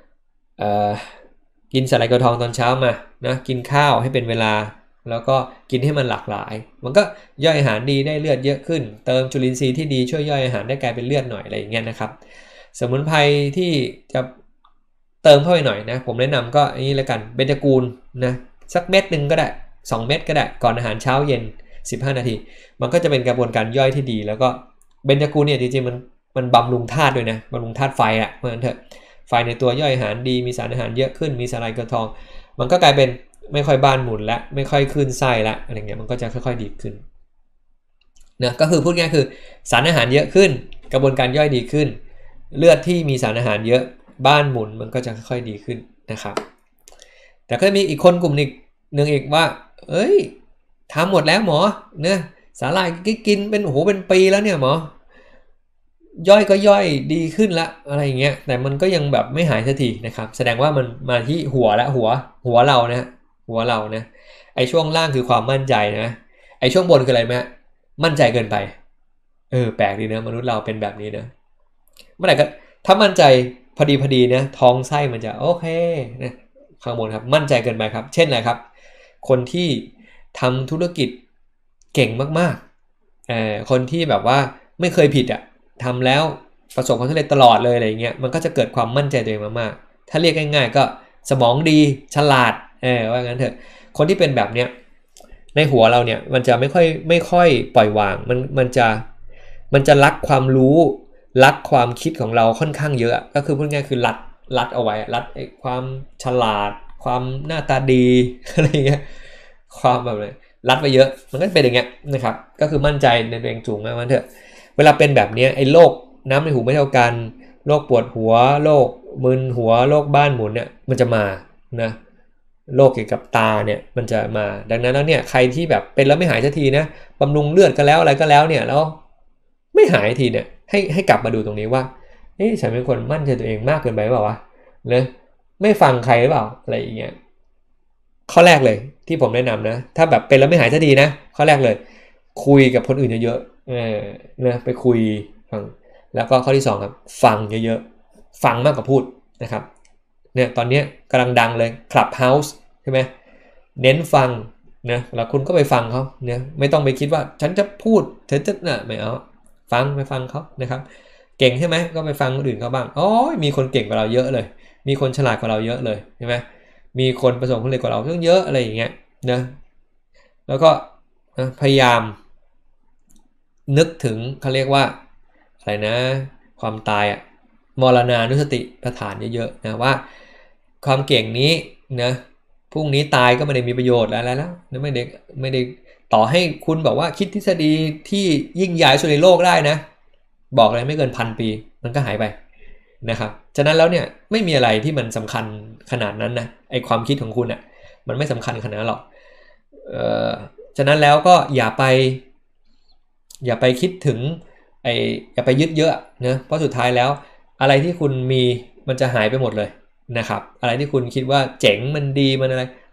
กินสาหร่ายกระทองตอนเช้ามานะกินข้าวให้เป็นเวลาแล้วก็กินให้มันหลากหลายมันก็ย่อยอาหารดีได้เลือดเยอะขึ้นเติมจุลินทรีย์ที่ดีช่วยย่อยอาหารได้กลายเป็นเลือดหน่อยอะไรอย่างเงี้ยนะครับสมุนไพรที่จะเติมเข้าไปหน่อยนะผมแนะนำก็อันนี้แล้วกันเบญจกูลนะสักเม็ดนึงก็ได้2 เม็ดก็ได้ก่อนอาหารเช้าเย็น15 นาทีมันก็จะเป็นกระบวนการย่อยที่ดีแล้วก็เบญจกูลเนี่ยจริงๆมันบำรุงธาตุด้วยนะบำรุงธาตุไฟอ่ะเพราะฉะนั้นเถอะไฟในตัวย่อยอาหารดีมีสารอาหารเยอะขึ้นมีสาหร่ายกระทองมันก็กลายเป็นไม่ค่อยบ้านหมุนและไม่ค่อยขึ้นไส้ละอะไรเงี้ยมันก็จะค่อยๆดีขึ้นนะก็คือพูดง่ายคือสารอาหารเยอะขึ้นกระบวนการย่อยดีขึ้นเลือดที่มีสารอาหารเยอะบ้านหมุนมันก็จะค่อยๆดีขึ้นนะครับแต่ก็มีอีกคนกลุ่มหนึ่งอีกว่าเอ้ยทำหมดแล้วหมอเนี่ยสาหร่ายกินเป็นโอ้โหเป็นปีแล้วเนี่ยหมอย่อยก็ย่อยดีขึ้นละอะไรอย่างเงี้ยแต่มันก็ยังแบบไม่หายสักทีนะครับแสดงว่ามันมาที่หัวละหัวเรานะหัวเรานะไอช่วงล่างคือความมั่นใจนะไอช่วงบนคืออะไรไหมมั่นใจเกินไปแปลกดีนะมนุษย์เราเป็นแบบนี้นะเมื่อไหร่ก็ถ้ามั่นใจพอดีนะท้องไส้มันจะโอเคนะข้างบนครับมั่นใจเกินไปครับเช่นอะไรครับคนที่ทำธุรกิจเก่งมากๆคนที่แบบว่าไม่เคยผิดอ่ะทำแล้วประสบความสำเร็จตลอดเลยอะไรเงี้ยมันก็จะเกิดความมั่นใจตัวเองมากๆถ้าเรียกง่ายๆก็สมองดีฉลาดว่างั้นเถอะคนที่เป็นแบบเนี้ยในหัวเราเนี่ยมันจะไม่ค่อยปล่อยวางมันจะรักความรู้รักความคิดของเราค่อนข้างเยอะก็คือพูดง่ายคือรัดเอาไว้รัดความฉลาดความหน้าตาดีอะไรเงี้ยความแบบเลยรัดไปเยอะมันก็เป็นอย่างเงี้ยนะครับก็คือมั่นใจในตัวเองสูงมากมันเถอะเวลาเป็นแบบนี้ไอ้โรคน้ำในหูไม่เท่ากันโรคปวดหัวโรคมึนหัวโรคบ้านหมุนเนี่ยมันจะมานะโรคเกี่ยวกับตาเนี่ยมันจะมาดังนั้นแล้วเนี่ยใครที่แบบเป็นแล้วไม่หายสักทีนะบำรุงเลือดก็แล้วอะไรก็แล้วเนี่ยแล้วไม่หายทีเนี่ยให้กลับมาดูตรงนี้ว่าฉันเป็นคนมั่นใจตัวเองมากเกินไปหรือเปล่าวะเลยไม่ฟังใครหรือเปล่าอะไรอย่างเงี้ยข้อแรกเลยที่ผมแนะนำนะถ้าแบบเป็นแล้วไม่หายสักทีนะข้อแรกเลยคุยกับคนอื่นเยอะๆนะไปคุยฟังแล้วก็ข้อที่2ครับฟังเยอะๆฟังมากกว่าพูดนะครับเนี่ยตอนนี้กำลังดังเลย Clubhouse ใช่ไหมเน้นฟังนะแล้วคุณก็ไปฟังเขาเนี่ยไม่ต้องไปคิดว่าฉันจะพูดฉันจะไม่เอาฟังไปฟังเขานะครับเก่งใช่ไหมก็ไปฟังคนอื่นเขาบ้างมีคนเก่งกว่าเราเยอะเลยมีคนฉลาดกว่าเราเยอะเลยใช่ไหมมีคนประสบความสำเร็จกว่าเราเยอะอะไรอย่างเงี้ยนะแล้วก็พยายามนึกถึงเขาเรียกว่าอะไรนะความตายมรณานุสติปัฏฐานเยอะๆนะว่าความเก่งนี้นะพรุ่งนี้ตายก็ไม่ได้มีประโยชน์แล้วไม่ได้ต่อให้คุณบอกว่าคิดทฤษฎีที่ยิ่งใหญ่สุดในโลกได้นะบอกเลยไม่เกิน1,000 ปีมันก็หายไปนะครับฉะนั้นแล้วเนี่ยไม่มีอะไรที่มันสำคัญขนาดนั้นนะไอความคิดของคุณมันไม่สำคัญขนาดนั้นหรอกฉะนั้นแล้วก็อย่าไปคิดถึงอย่าไปยึดเยอะนะเพราะสุดท้ายแล้วอะไรที่คุณมีมันจะหายไปหมดเลยนะครับอะไรที่คุณคิดว่าเจ๋งมันดีมันอะไร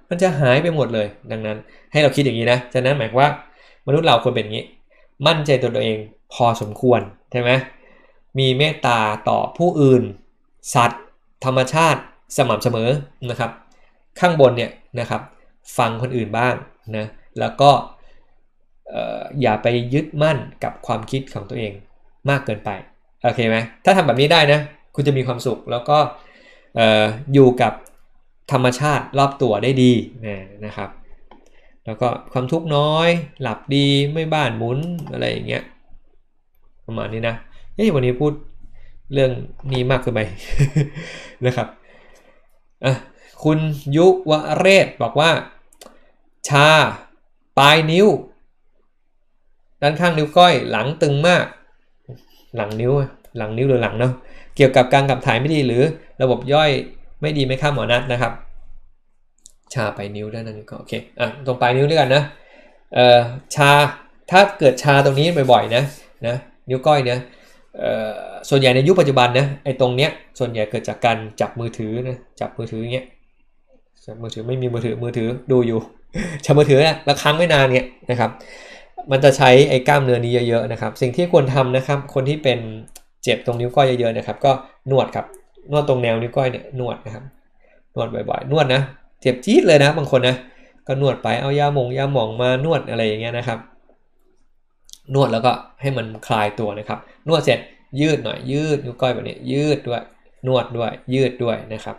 มันจะหายไปหมดเลยดังนั้นให้เราคิดอย่างนี้นะฉะนั้นหมายว่ามนุษย์เราควรเป็นอย่างนี้มั่นใจตัวเองพอสมควรใช่ไหมมีเมตตาต่อผู้อื่นสัตว์ธรรมชาติสม่ำเสมอนะครับข้างบนเนี่ยนะครับฟังคนอื่นบ้างนะแล้วก็อย่าไปยึดมั่นกับความคิดของตัวเองมากเกินไปโอเคไหมถ้าทำแบบนี้ได้นะคุณจะมีความสุขแล้วก็อยู่กับธรรมชาติรอบตัวได้ดีนะครับแล้วก็ความทุกข์น้อยหลับดีไม่บ้านหมุนอะไรอย่างเงี้ยประมาณนี้นะวันนี้พูดเรื่องนี้มากเกินไป นะครับคุณยุวเรศบอกว่าชาปลายนิ้วด้านข้างนิ้วก้อยหลังตึงมากหลังนิ้วหรือหลังเนาะเกี่ยวกับการขับถ่ายไม่ดีหรือระบบย่อยไม่ดีไหมครับหมอนัทนะครับชาปลายนิ้วด้านนั้นก็โอเคตรงปลายนิ้วด้วยกันนะชาถ้าเกิดชาตรงนี้บ่อยๆนะนิ้วก้อยเนี่ยส่วนใหญ่ในยุคปัจจุบันนะไอ้ตรงเนี้ยส่วนใหญ่เกิดจากการจับมือถือนะจับมือถืออย่างเงี้ยจับมือถือไม่มีมือถือดูอยู่จับมือถือนะแล้วค้างไม่นานเนี่ยนะครับมันจะใช้ไอ้กล้ามเนื้อนี้เยอะๆนะครับสิ่งที่ควรทำนะครับคนที่เป็นเจ็บตรงนิ้วก้อยเยอะๆนะครับก็นวดครับนวดตรงแนวนิ้วก้อยเนี่ยนวดนะครับนวดบ่อยๆนวดนะเจ็บจี๊ดเลยนะบางคนนะก็นวดไปเอายาหม่องมานวดอะไรอย่างเงี้ยนะครับนวดแล้วก็ให้มันคลายตัวนะครับนวดเสร็จยืดหน่อยยืดนิ้วก้อยแบบนี้ยืดด้วยนวดด้วยยืดด้วยนะครับ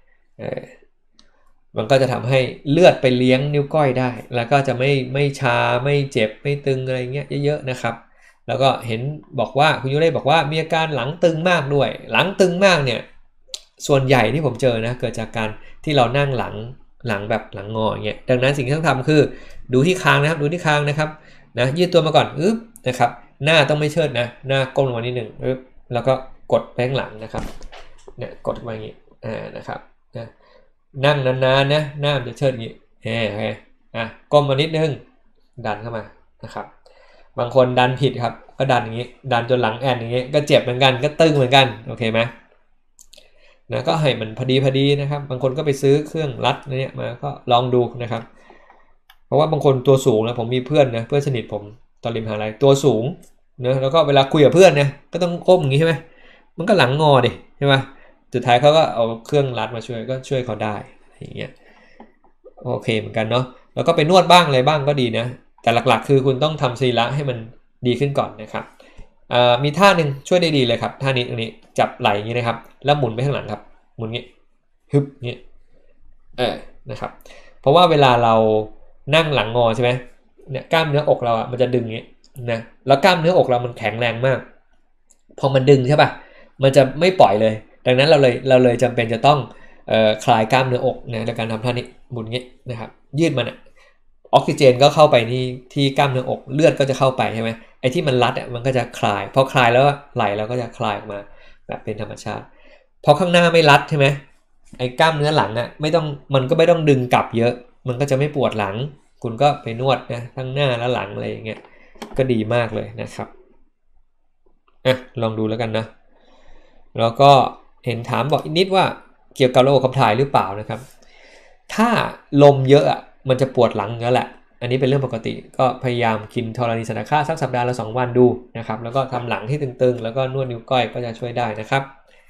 มันก็จะทำให้เลือดไปเลี้ยงนิ้วก้อยได้แล้วก็จะไม่ชาไม่เจ็บไม่ตึงอะไรเงี้ยเยอะๆนะครับแล้วก็เห็นบอกว่าคุณยุเรศบอกว่ามีอาการหลังตึงมากด้วยหลังตึงมากเนี่ยส่วนใหญ่ที่ผมเจอนะเกิดจากการที่เรานั่งหลังแบบหลังงออย่างเงี้ยดังนั้นสิ่งที่ต้องทำคือดูที่คางนะครับดูที่คางนะครับนะยืดตัวมาก่อนนะครับหน้าต้องไม่เชิดนะหน้าก้มลงมานิดนึงแล้วก็กดไปข้างหลังนะครับเนี่ยกดมาอย่างงี้นะครับนะนั่งนานๆนะหน้าจะเชิดอย่างงี้โอเคก้มมานิดนึงดันเข้ามานะครับบางคนดันผิดครับก็ดันอย่างงี้ดันจนหลังแอนอย่างงี้ก็เจ็บเหมือนกันก็ตึงเหมือนกันโอเคไหมนะก็ให้มันพอดีนะครับบางคนก็ไปซื้อเครื่องรัดเนี่ยมาก็ลองดูนะครับเพราะว่าบางคนตัวสูงนะผมมีเพื่อนนะเพื่อนสนิทผมตอนเรียนมหาลัยตัวสูงนะแล้วก็เวลาคุยกับเพื่อนเนี่ยก็ต้องก้มอย่างงี้ใช่ไหมมันก็หลังงอดิใช่ไหมสุดท้ายเขาก็เอาเครื่องรัดมาช่วยก็ช่วยเขาได้อย่างเงี้ยโอเคเหมือนกันเนาะแล้วก็ไปนวดบ้างอะไรบ้างก็ดีนะแต่หลักๆคือคุณต้องทำสรีระให้มันดีขึ้นก่อนนะครับมีท่าหนึ่งช่วยได้ดีเลยครับท่านี้ตรงนี้จับไหล่อย่างนี้นะครับแล้วหมุนไปข้างหลังครับหมุนงี้ฮึบงี้นะครับเพราะว่าเวลาเรานั่งหลังงอใช่ไหมเนี่ยกล้ามเนื้ออกเราอ่ะมันจะดึงงี้นะแล้วกล้ามเนื้ออกเรามันแข็งแรงมากพอมันดึงใช่ป่ะมันจะไม่ปล่อยเลยดังนั้นเราเลยจำเป็นจะต้องคลายกล้ามเนื้ออกนะในการทำท่านี้หมุนงี้นะครับยืดมันออกซิเจนก็เข้าไปที่กล้ามเนื้ออกเลือดก็จะเข้าไปใช่ไหมไอ้ที่มันรัดมันก็จะคลายพอคลายแล้วไหลเราก็จะคลายออกมาแบบเป็นธรรมชาติพอข้างหน้าไม่รัดใช่ไหมไอ้กล้ามเนื้อหลังมันก็ไม่ต้องดึงกลับเยอะมันก็จะไม่ปวดหลังคุณก็ไปนวดนะทั้งหน้าและหลังอะไรอย่างเงี้ยก็ดีมากเลยนะครับลองดูแล้วกันนะแล้วก็เห็นถามบอกนิดว่าเกี่ยวกับระบบขับถ่ายหรือเปล่านะครับถ้าลมเยอะมันจะปวดหลังแล้วแหละอันนี้เป็นเรื่องปกติก็พยายามกินธรณีสันคาสักสัปดาห์ละ2 วันดูนะครับแล้วก็ทำหลังที่ตึงๆแล้วก็นวดนิ้วก้อยก็จะช่วยได้นะครับ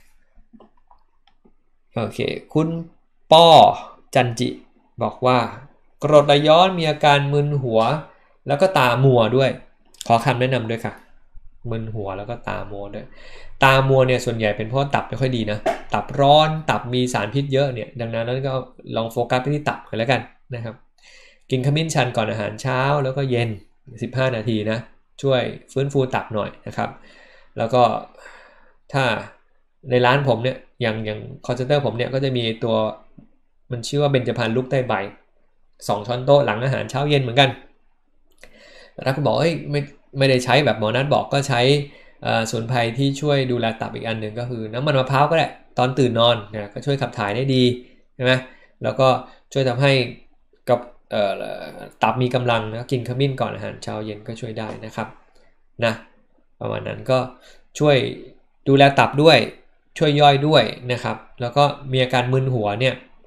โอเคคุณป้อจันจิบอกว่ากรดไหลย้อนมีอาการมึนหัวแล้วก็ตามัวด้วยขอคำแนะนำด้วยค่ะมึนหัวแล้วก็ตามัวด้วยตามัวเนี่ยส่วนใหญ่เป็นเพราะตับไม่ค่อยดีนะตับร้อนตับมีสารพิษเยอะเนี่ยดังนั้นก็ลองโฟกัสไปที่ตับกันแล้วกันนะครับกินขมิ้นชันก่อนอาหารเช้าแล้วก็เย็น15 นาทีนะช่วยฟื้นฟูตับหน่อยนะครับแล้วก็ถ้าในร้านผมเนี่ยอย่างคอนเซนเตอร์ผมเนี่ยก็จะมีตัวมันชื่อว่าเบญจพรรณลูกใต้ใบ2 ช้อนโต๊ะหลังอาหารเช้าเย็นเหมือนกันแต่ถ้าคุณบอกไม่ได้ใช้แบบหมอนัทบอกก็ใช้สมุนไพรที่ช่วยดูแลตับอีกอันหนึ่งก็คือน้ำมันมะพร้าวก็ได้ตอนตื่นนอนนะก็ช่วยขับถ่ายได้ดีใช่ไหมแล้วก็ช่วยทำให้กับตับมีกำลังนะกินขมิ้นก่อนอาหารเช้าเย็นก็ช่วยได้นะครับนะประมาณนั้นก็ช่วยดูแลตับด้วยช่วยย่อยด้วยนะครับแล้วก็มีอาการมึนหัวเนี่ย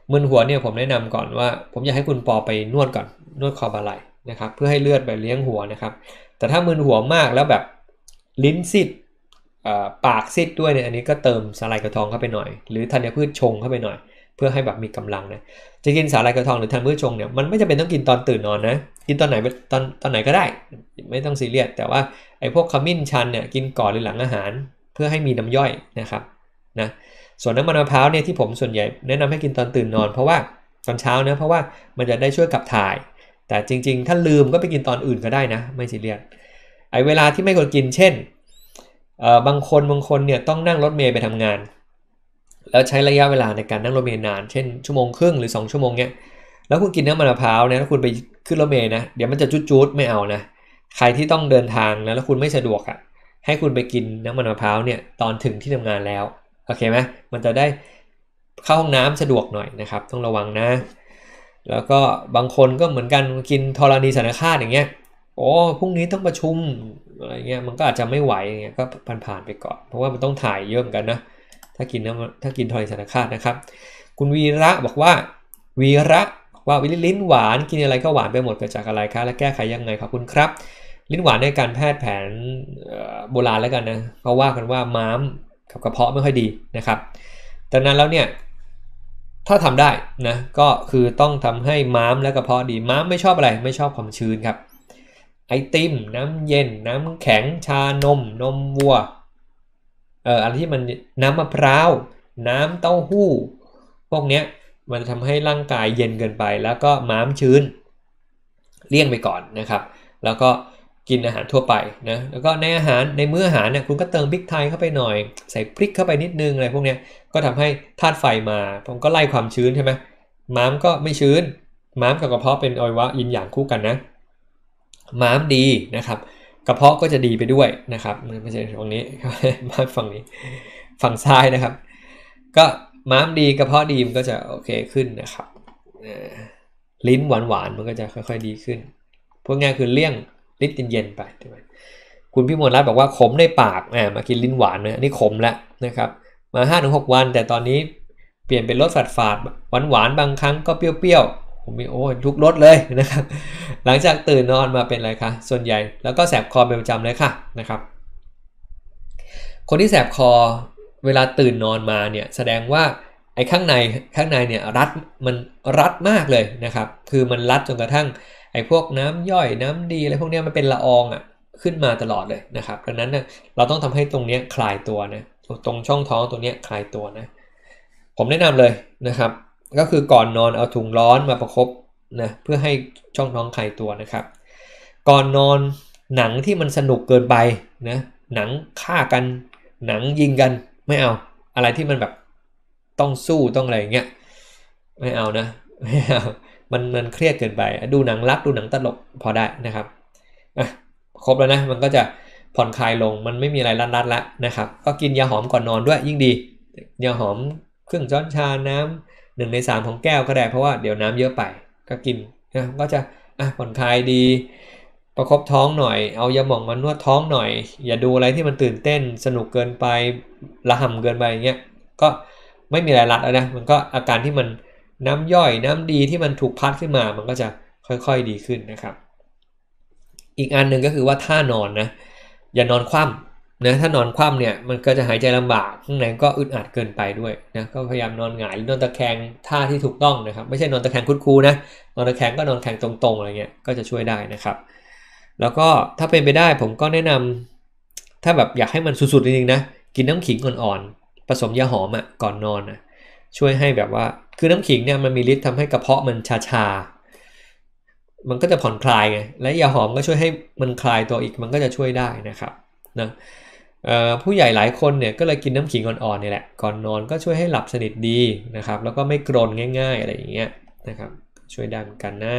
มึนหัวเนี่ยผมแนะนำก่อนว่าผมอยากให้คุณปอไปนวดก่อนนวดคอบ่าไหล่นะครับเพื่อให้เลือดไปเลี้ยงหัวนะครับแต่ถ้ามึนหัวมากแล้วแบบลิ้นซีดปากซีดด้วยเนี่ยอันนี้ก็เติมสาหร่ายกระทองเข้าไปหน่อยหรือธัญพืชชงเข้าไปหน่อยเพื่อให้แบบมีกำลังนะจะกินสาหร่ายกระทองหรือธัญพืชชงเนี่ยมันไม่จำเป็นต้องกินตอนตื่นนอนนะกินตอนไหนตอนไหนก็ได้ไม่ต้องซีเรียสแต่ว่าไอ้พวกขมิ้นชันเนี่ยกินก่อนหรือหลังอาหารเพื่อให้มีน้ำย่อยนะครับนะส่วนน้ำมันมะพร้าวเนี่ยที่ผมส่วนใหญ่แนะนำให้กินตอนตื่นนอนเพราะว่าตอนเช้านะเพราะว่ามันจะได้ช่วยขับถ่ายแต่จริงๆถ้าลืมก็ไปกินตอนอื่นก็ได้นะไม่ซีเรียสไอ้เวลาที่ไม่ควรกินเช่นบางคนเนี่ยต้องนั่งรถเมล์ไปทำงานแล้วใช้ระยะเวลาในการนั่งรถเมล์นานเช่นชั่วโมงครึ่งหรือ2ชั่วโมงเนี่ยแล้วคุณกินน้ำมันมะพร้าวเนี่ยแล้วคุณไปขึ้นรถเมล์นะเดี๋ยวมันจะจุดๆไม่เอานะใครที่ต้องเดินทางแล้วคุณไม่สะดวกอ่ะให้คุณไปกินน้ำมันมะพร้าวเนี่ยตอนถึงที่ทำงานแล้วโอเคไหมมันจะได้เข้าห้องน้ำสะดวกหน่อยนะครับต้องระวังนะแล้วก็บางคนก็เหมือนกันกินธรณีสารคาตอย่างเงี้ยโอ้พรุ่งนี้ต้องประชุมอะไรเงี้ยมันก็อาจจะไม่ไหวอย่างเงี้ยก็ผ่านไปก่อนเพราะว่ามันต้องถ่ายเยอะเหมือนกันนะถ้ากินธรณีสารคาตนะครับคุณวีระบอกว่าลิ้นหวานกินอะไรก็หวานไปหมดเกิดจากอะไรคะและแก้ไขยังไงขอบคุณครับลิ้นหวานในการแพทย์แผนโบราณแล้วกันนะเขาว่ากันว่าม้ามกับกระเพาะไม่ค่อยดีนะครับดังนั้นแล้วเนี่ยถ้าทำได้นะก็คือต้องทำให้ม้ามและกระเพาะดีม้ามไม่ชอบอะไรไม่ชอบความชื้นครับไอติมน้ำเย็นน้ำแข็งชานมวัวอะไรที่มันน้ำมะพร้าวน้ำเต้าหู้พวกเนี้ยมันจะทำให้ร่างกายเย็นเกินไปแล้วก็ม้ามชื้นเลี่ยงไปก่อนนะครับแล้วก็กินอาหารทั่วไปนะแล้วก็ในมื้ออาหารเนี่ยคุณก็เติมพริกไทยเข้าไปหน่อยใส่พริกเข้าไปนิดนึงอะไรพวกเนี้ยก็ทำให้ธาตุไฟมาผมก็ไล่ความชื้นใช่ไหมม้ามก็ไม่ชื้นม้ามกับกระเพาะเป็นอวัยวะยินหยางคู่กันนะม้ามดีนะครับกระเพาะก็จะดีไปด้วยนะครับไม่ใช่ฝั่งนี้ม้ามฝั่งนี้ฝั่งซ้ายนะครับก็ม้ามดีกระเพาะดีมันก็จะโอเคขึ้นนะครับลิ้นหวานมันก็จะค่อยๆดีขึ้นพวกง่ายคือเลี่ยงลิ้นเย็นๆไปใช่ไหมคุณพี่มนต์รัตน์บอกว่าขมในปากมากินลิ้นหวานนะนี่ขมแล้วนะครับมา 5-6 วันแต่ตอนนี้เปลี่ยนเป็นรสฝาดๆหวานบางครั้งก็เปรี้ยวๆผมมีทุกรสเลยนะครับหลังจากตื่นนอนมาเป็นอะไรคะส่วนใหญ่แล้วก็แสบคอเป็นประจำเลยค่ะนะครับคนที่แสบคอเวลาตื่นนอนมาเนี่ยแสดงว่าไอ้ข้างในเนี่ยมันรัดมากเลยนะครับคือมันรัดจนกระทั่งไอ้พวกน้ำย่อยน้ำดีอะไรพวกนี้มันเป็นละอองขึ้นมาตลอดเลยนะครับดังนั้นเนี่ยเราต้องทำให้ตรงนี้คลายตัวนะตรงช่องท้องตัวนี้คลายตัวนะผมแนะนำเลยนะครับก็คือก่อนนอนเอาถุงร้อนมาประคบนะเพื่อให้ช่องท้องคลายตัวนะครับก่อนนอนหนังที่มันสนุกเกินไปนะหนังฆ่ากันหนังยิงกันไม่เอาอะไรที่มันแบบต้องสู้ต้องอะไรอย่างเงี้ยไม่เอานะไม่เอามันเครียดเกินไปดูหนังรักดูหนังตลกพอได้นะครับครบแล้วนะมันก็จะผ่อนคลายลงมันไม่มีอะไรรัดแล้วนะครับก็กินยาหอมก่อนนอนด้วยยิ่งดียาหอมครึ่งช้อนชาน้ำ1 ใน 3ของแก้วก็ได้เพราะว่าเดี๋ยวน้ำเยอะไปก็กินนะก็จะผ่อนคลายดีประคบท้องหน่อยเอายาหม่องมานวดท้องหน่อยอย่าดูอะไรที่มันตื่นเต้นสนุกเกินไประห่ำเกินไปอย่างเงี้ยก็ไม่มีอะไรรัดแล้วนะมันก็อาการที่มันน้ำย่อยน้ำดีที่มันถูกพัดขึ้นมามันก็จะค่อยๆดีขึ้นนะครับอีกอันหนึ่งก็คือว่าท่านอนนะอย่านอนคว่ำนะถ้านอนคว่ำเนี่ยมันก็จะหายใจลำบากข้างในก็อึดอัดเกินไปด้วยนะก็พยายามนอนหงายหรือนอนตะแคงท่าที่ถูกต้องนะครับไม่ใช่นอนตะแคงคุดคูนะนอนตะแคงก็นอนแข็งตรงๆอะไรเงี้ยก็จะช่วยได้นะครับแล้วก็ถ้าเป็นไปได้ผมก็แนะนำถ้าแบบอยากให้มันสุดๆจริงๆนะกินน้ำขิงอ่อนๆผสมยาหอมก่อนนอนช่วยให้แบบว่าคือน้ำขิงเนี่ยมันมีฤทธิ์ทำให้กระเพาะมันชามันก็จะผ่อนคลายไงและยาหอมก็ช่วยให้มันคลายตัวอีกมันก็จะช่วยได้นะครับนะผู้ใหญ่หลายคนเนี่ยก็เลยกินน้ำขิงอ่อนๆนี่แหละก่อนนอนก็ช่วยให้หลับสนิทดีนะครับแล้วก็ไม่กรนง่ายๆอะไรอย่างเงี้ยนะครับช่วยได้เหมือนกันนะ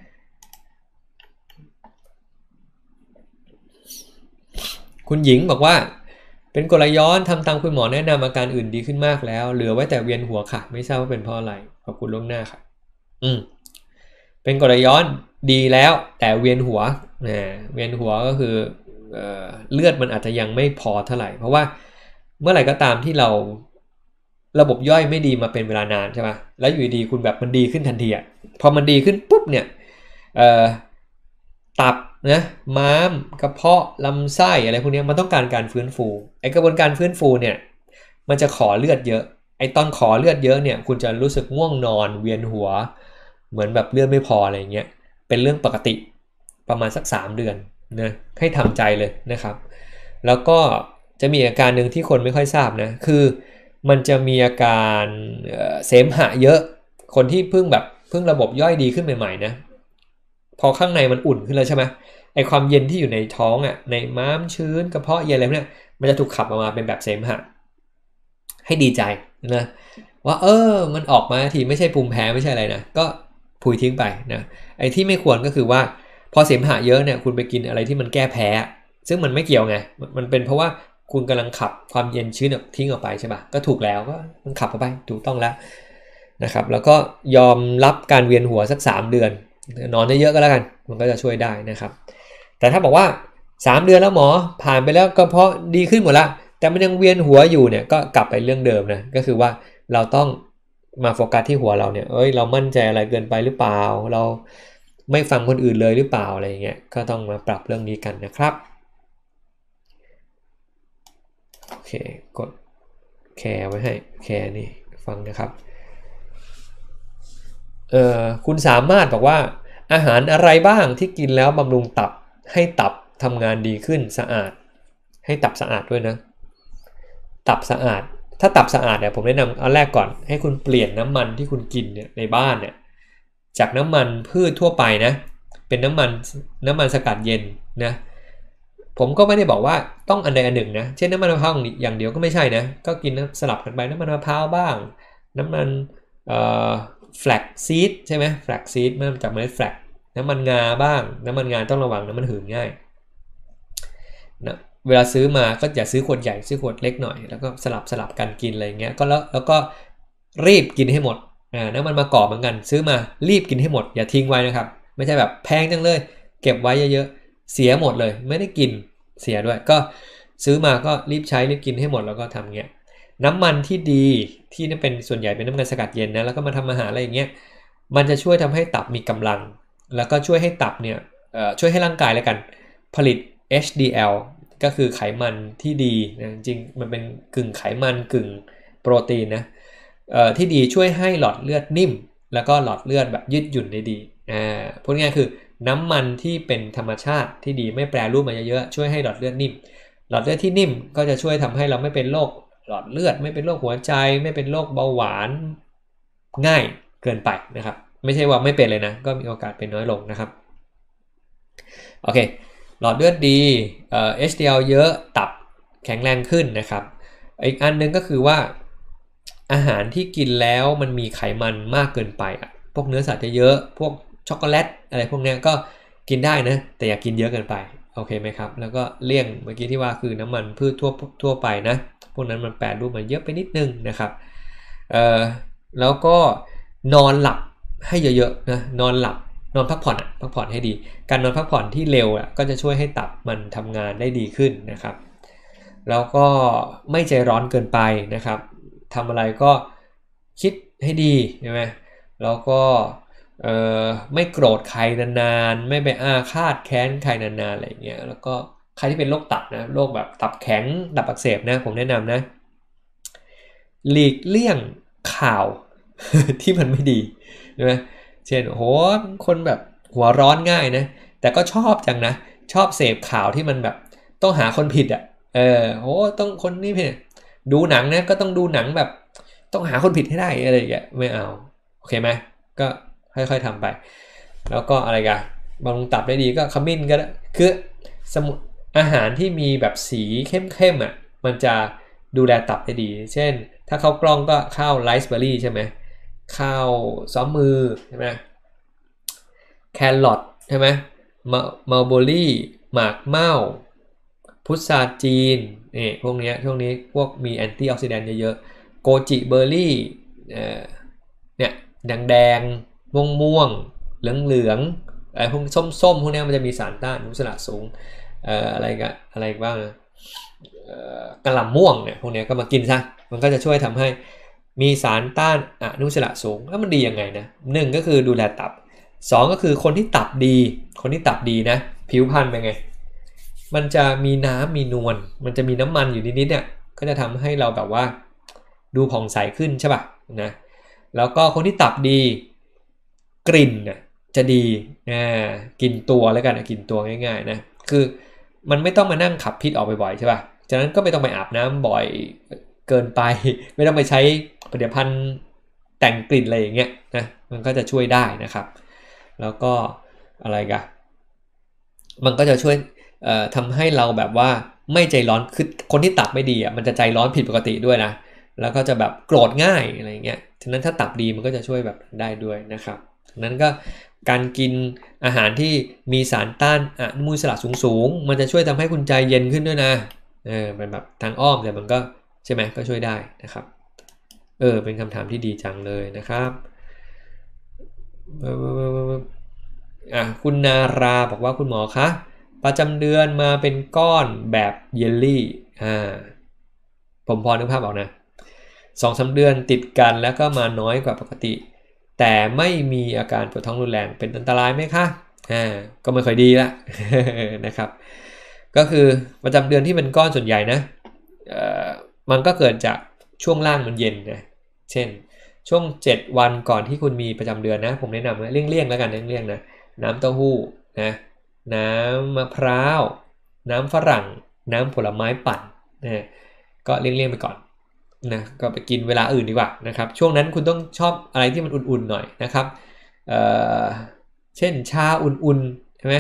คุณหญิงบอกว่าเป็นกรดไหลย้อนทำตามคุณหมอแนะนำอาการอื่นดีขึ้นมากแล้วเหลือไว้แต่เวียนหัวค่ะไม่ทราบว่าเป็นเพราะอะไรขอบคุณล่วงหน้าค่ะเป็นกรดไหลย้อนดีแล้วแต่เวียนหัวเวียนหัวก็คือเลือดมันอาจจะยังไม่พอเท่าไหร่เพราะว่าเมื่อไหร่ก็ตามที่เราระบบย่อยไม่ดีมาเป็นเวลานานใช่ไหมแล้วอยู่ดีคุณแบบมันดีขึ้นทันทีอ่ะพอมันดีขึ้นปุ๊บเนี่ยตับนะม้ามกระเพาะลำไส้อะไรพวกนี้มันต้องการฟื้นฟูไอกระบวนการฟื้นฟูเนี่ยมันจะขอเลือดเยอะไอตอนขอเลือดเยอะเนี่ยคุณจะรู้สึกง่วงนอนเวียนหัวเหมือนแบบเลือดไม่พออะไรเงี้ยเป็นเรื่องปกติประมาณสัก3 เดือนนะให้ทำใจเลยนะครับแล้วก็จะมีอาการหนึ่งที่คนไม่ค่อยทราบนะคือมันจะมีอาการเสมหะเยอะคนที่เพิ่งระบบย่อยดีขึ้นใหม่ๆนะพอข้างในมันอุ่นขึ้นแล้วใช่ไหมไอความเย็นที่อยู่ในท้องอ่ะในม้ามชื้นกระเพาะเย็นอะไรเนี่ยมันจะถูกขับออกมาเป็นแบบเสมหะให้ดีใจนะว่ามันออกมาทีไม่ใช่ภูมิแพ้ไม่ใช่อะไรนะก็พุยทิ้งไปนะไอ้ที่ไม่ควรก็คือว่าพอเสมหะเยอะเนี่ยคุณไปกินอะไรที่มันแก้แพ้ซึ่งมันไม่เกี่ยวไงมันเป็นเพราะว่าคุณกำลังขับความเย็นชื้นทิ้งออกไปใช่ป่ะก็ถูกแล้วก็มันขับออกไปถูกต้องแล้วนะครับแล้วก็ยอมรับการเวียนหัวสัก3 เดือนนอนเยอะๆก็แล้วกันมันก็จะช่วยได้นะครับแต่ถ้าบอกว่า3 เดือนแล้วหมอผ่านไปแล้วก็เพราะดีขึ้นหมดละแต่มันยังเวียนหัวอยู่เนี่ยก็กลับไปเรื่องเดิมนะก็คือว่าเราต้องมาโฟกัสที่หัวเราเนี่ยเรามั่นใจอะไรเกินไปหรือเปล่าเราไม่ฟังคนอื่นเลยหรือเปล่าอะไรอย่างเงี้ยก็ต้องมาปรับเรื่องนี้กันนะครับโอเคกดแคร์ไว้ให้แคร์นี่ฟังนะครับคุณสามารถบอกว่าอาหารอะไรบ้างที่กินแล้วบำรุงตับให้ตับทำงานดีขึ้นสะอาดให้ตับสะอาดด้วยนะตับสะอาดถ้าตับสะอาดเนี่ยผมแนะนำอันแรกก่อนให้คุณเปลี่ยนน้ำมันที่คุณกินเนี่ยในบ้านเนี่ยจากน้ำมันพืชทั่วไปนะเป็นน้ำมันสกัดเย็นนะผมก็ไม่ได้บอกว่าต้องอันใดอันหนึ่งนะเช่นน้ำมันมะพร้าวอย่างเดียวก็ไม่ใช่นะก็กินสลับกันไปน้ำมันมะพร้าวบ้างน้ำมันแฟลกซีดใช่ไหมแฟลกซีดมาจากเมล็ดแฟลกน้ำมันงาบ้างน้ำมันงาต้องระวังน้ำมันหืนง่ายนะเวลาซื้อมาก็อย่าซื้อขวดใหญ่ซื้อขวดเล็กหน่อยแล้วก็สลับกันกินอะไรเงี้ยก็แล้วก็รีบกินให้หมดน้ำมันมะกอกเหมือนกันซื้อมารีบกินให้หมดอย่าทิ้งไว้นะครับไม่ใช่แบบแพงจังเลยเก็บไว้เยอะๆเสียหมดเลยไม่ได้กินเสียด้วยก็ซื้อมาก็รีบใช้รีบกินให้หมดแล้วก็ทำเงี้ยน้ำมันที่ดีที่นี่เป็นส่วนใหญ่เป็นน้ำมันสกัดเย็นนะแล้วก็มาทำอาหารอะไรอย่างเงี้ยมันจะช่วยทำให้ตับมีกำลังแล้วก็ช่วยให้ตับเนี่ยช่วยให้ร่างกายแล้วกันผลิต HDL ก็คือไขมันที่ดีนะจริงมันเป็นกึ่งไขมันกึ่งโปรตีนนะที่ดีช่วยให้หลอดเลือดนิ่มแล้วก็หลอดเลือดแบบยืดหยุ่นได้ดีพูดง่ายๆคือน้ำมันที่เป็นธรรมชาติที่ดีไม่แปรรูปมาเยอะๆช่วยให้หลอดเลือดนิ่มหลอดเลือดที่นิ่มก็จะช่วยทำให้เราไม่เป็นโรคหลอดเลือดไม่เป็นโรคหัวใจไม่เป็นโรคเบาหวานง่ายเกินไปนะครับไม่ใช่ว่าไม่เป็นเลยนะก็มีโอกาสเป็นน้อยลงนะครับโอเคหลอดเลือดดีHDL เยอะตับแข็งแรงขึ้นนะครับอีกอันนึงก็คือว่าอาหารที่กินแล้วมันมีไขมันมากเกินไปพวกเนื้อสัตว์เยอะพวกช็อกโกแลตอะไรพวกนี้ก็กินได้นะแต่อย่ากินเยอะเกินไปโอเคไหมครับแล้วก็เลี่ยงเมื่อกี้ที่ว่าคือน้ำมันพืชทั่วไปนะพวกนั้นมันแปรรูปมันเยอะไปนิดนึงนะครับแล้วก็นอนหลับให้เยอะๆนะนอนพักผ่อนให้ดีการนอนพักผ่อนที่เร็วก็จะช่วยให้ตับมันทำงานได้ดีขึ้นนะครับแล้วก็ไม่ใจร้อนเกินไปนะครับทำอะไรก็คิดให้ดีใช่ไหมแล้วก็ไม่โกรธใครนานๆไม่ไปอาฆาตแค้นใครนานๆอะไรเงี้ยแล้วก็ใครที่เป็นโรคตับนะโรคแบบตับแข็งตับอักเสบนะผมแนะนำนะหลีกเลี่ยงข่าว ที่มันไม่ดีใช่ไหมเช่นโหคนแบบหัวร้อนง่ายนะแต่ก็ชอบจังนะชอบเสพข่าวที่มันแบบต้องหาคนผิดโหต้องคนนี้ผิดดูหนังนะก็ต้องดูหนังแบบต้องหาคนผิดให้ได้อะไรอย่างเงี้ยไม่เอาโอเคไหมก็ค่อยๆทำไปแล้วก็อะไรกันบำรุงตับได้ดีก็ขมิ้นก็ได้คืออาหารที่มีแบบสีเข้มๆมันจะดูแลตับได้ดีเช่นถ้าข้าวกล้องก็ข้าวไรซ์เบอร์รี่ใช่ไหมข้าวซ้อมมือใช่ไหมแครอทใช่ไหมมัลเบอรี่หมากเม่าพุทราจีนนี่พวกนี้ช่วงนี้พวกมีแอนตี้ออกซิแดนต์เยอะๆโกจิเบอร์รี่เนี่ยแดงม่วงเหลืองไอ้พวกส้มพวกนี้มันจะมีสารต้านอนุมูลอิสระสูงอะไรบ้างกระหล่ำม่วงเนี่ยพวกนี้ก็มากินซะมันก็จะช่วยทำให้มีสารต้านอนุมูลอิสระสูงแล้วมันดียังไงนะ1ก็คือดูแลตับ2ก็คือคนที่ตับดีนะผิวพรรณเป็นไงมันจะมีน้ำมีนวลมันจะมีน้ำมันอยู่นิดๆเนี่ยก็จะทำให้เราแบบว่าดูผ่องใสขึ้นใช่ป่ะนะแล้วก็คนที่ตับดีกลิ่นจะดีกลิ่นตัวแล้วกันกลิ่นตัวง่ายๆนะคือมันไม่ต้องมานั่งขับพิษออกบ่อยๆใช่ป่ะฉะนั้นก็ไม่ต้องไปอาบน้ำบ่อยเกินไปไม่ต้องไปใช้ผลิตภัณฑ์แต่งกลิ่นอะไรอย่างเงี้ยนะมันก็จะช่วยได้นะครับแล้วก็อะไรกันมันก็จะช่วยทำให้เราแบบว่าไม่ใจร้อนคือคนที่ตับไม่ดีมันจะใจร้อนผิดปกติด้วยนะแล้วก็จะแบบโกรธง่ายอะไรเงี้ยฉะนั้นถ้าตับดีมันก็จะช่วยแบบได้ด้วยนะครับนั้นก็การกินอาหารที่มีสารต้านอนุมูลอิสระสูงมันจะช่วยทำให้คุณใจเย็นขึ้นด้วยนะเป็นแบบทางอ้อมแต่มันก็ใช่ไหมก็ช่วยได้นะครับเป็นคำถามที่ดีจังเลยนะครับคุณนาราบอกว่าคุณหมอคะประจำเดือนมาเป็นก้อนแบบเยลลี่ผมพอนึกภาพออกนะ2-3 เดือนติดกันแล้วก็มาน้อยกว่าปกติแต่ไม่มีอาการปวดท้องรุนแรงเป็นอันตรายไหมคะก็ไม่ค่อยดีละ นะครับก็คือประจำเดือนที่เป็นก้อนส่วนใหญ่นะมันก็เกิดจากช่วงล่างมันเย็นนะเช่นช่วง7 วันก่อนที่คุณมีประจำเดือนนะผมแนะนำเลี่ยงๆแล้วกันเลี่ยงๆนะน้ำเต้าหู้นะน้ำมะพร้าวน้ำฝรั่งน้ำผลไม้ปั่นนะก็เลี่ยงๆไปก่อนนะก็ไปกินเวลาอื่นดีกว่านะครับช่วงนั้นคุณต้องชอบอะไรที่มันอุ่นๆหน่อยนะครับเช่นชาอุ่นๆใช่ไหม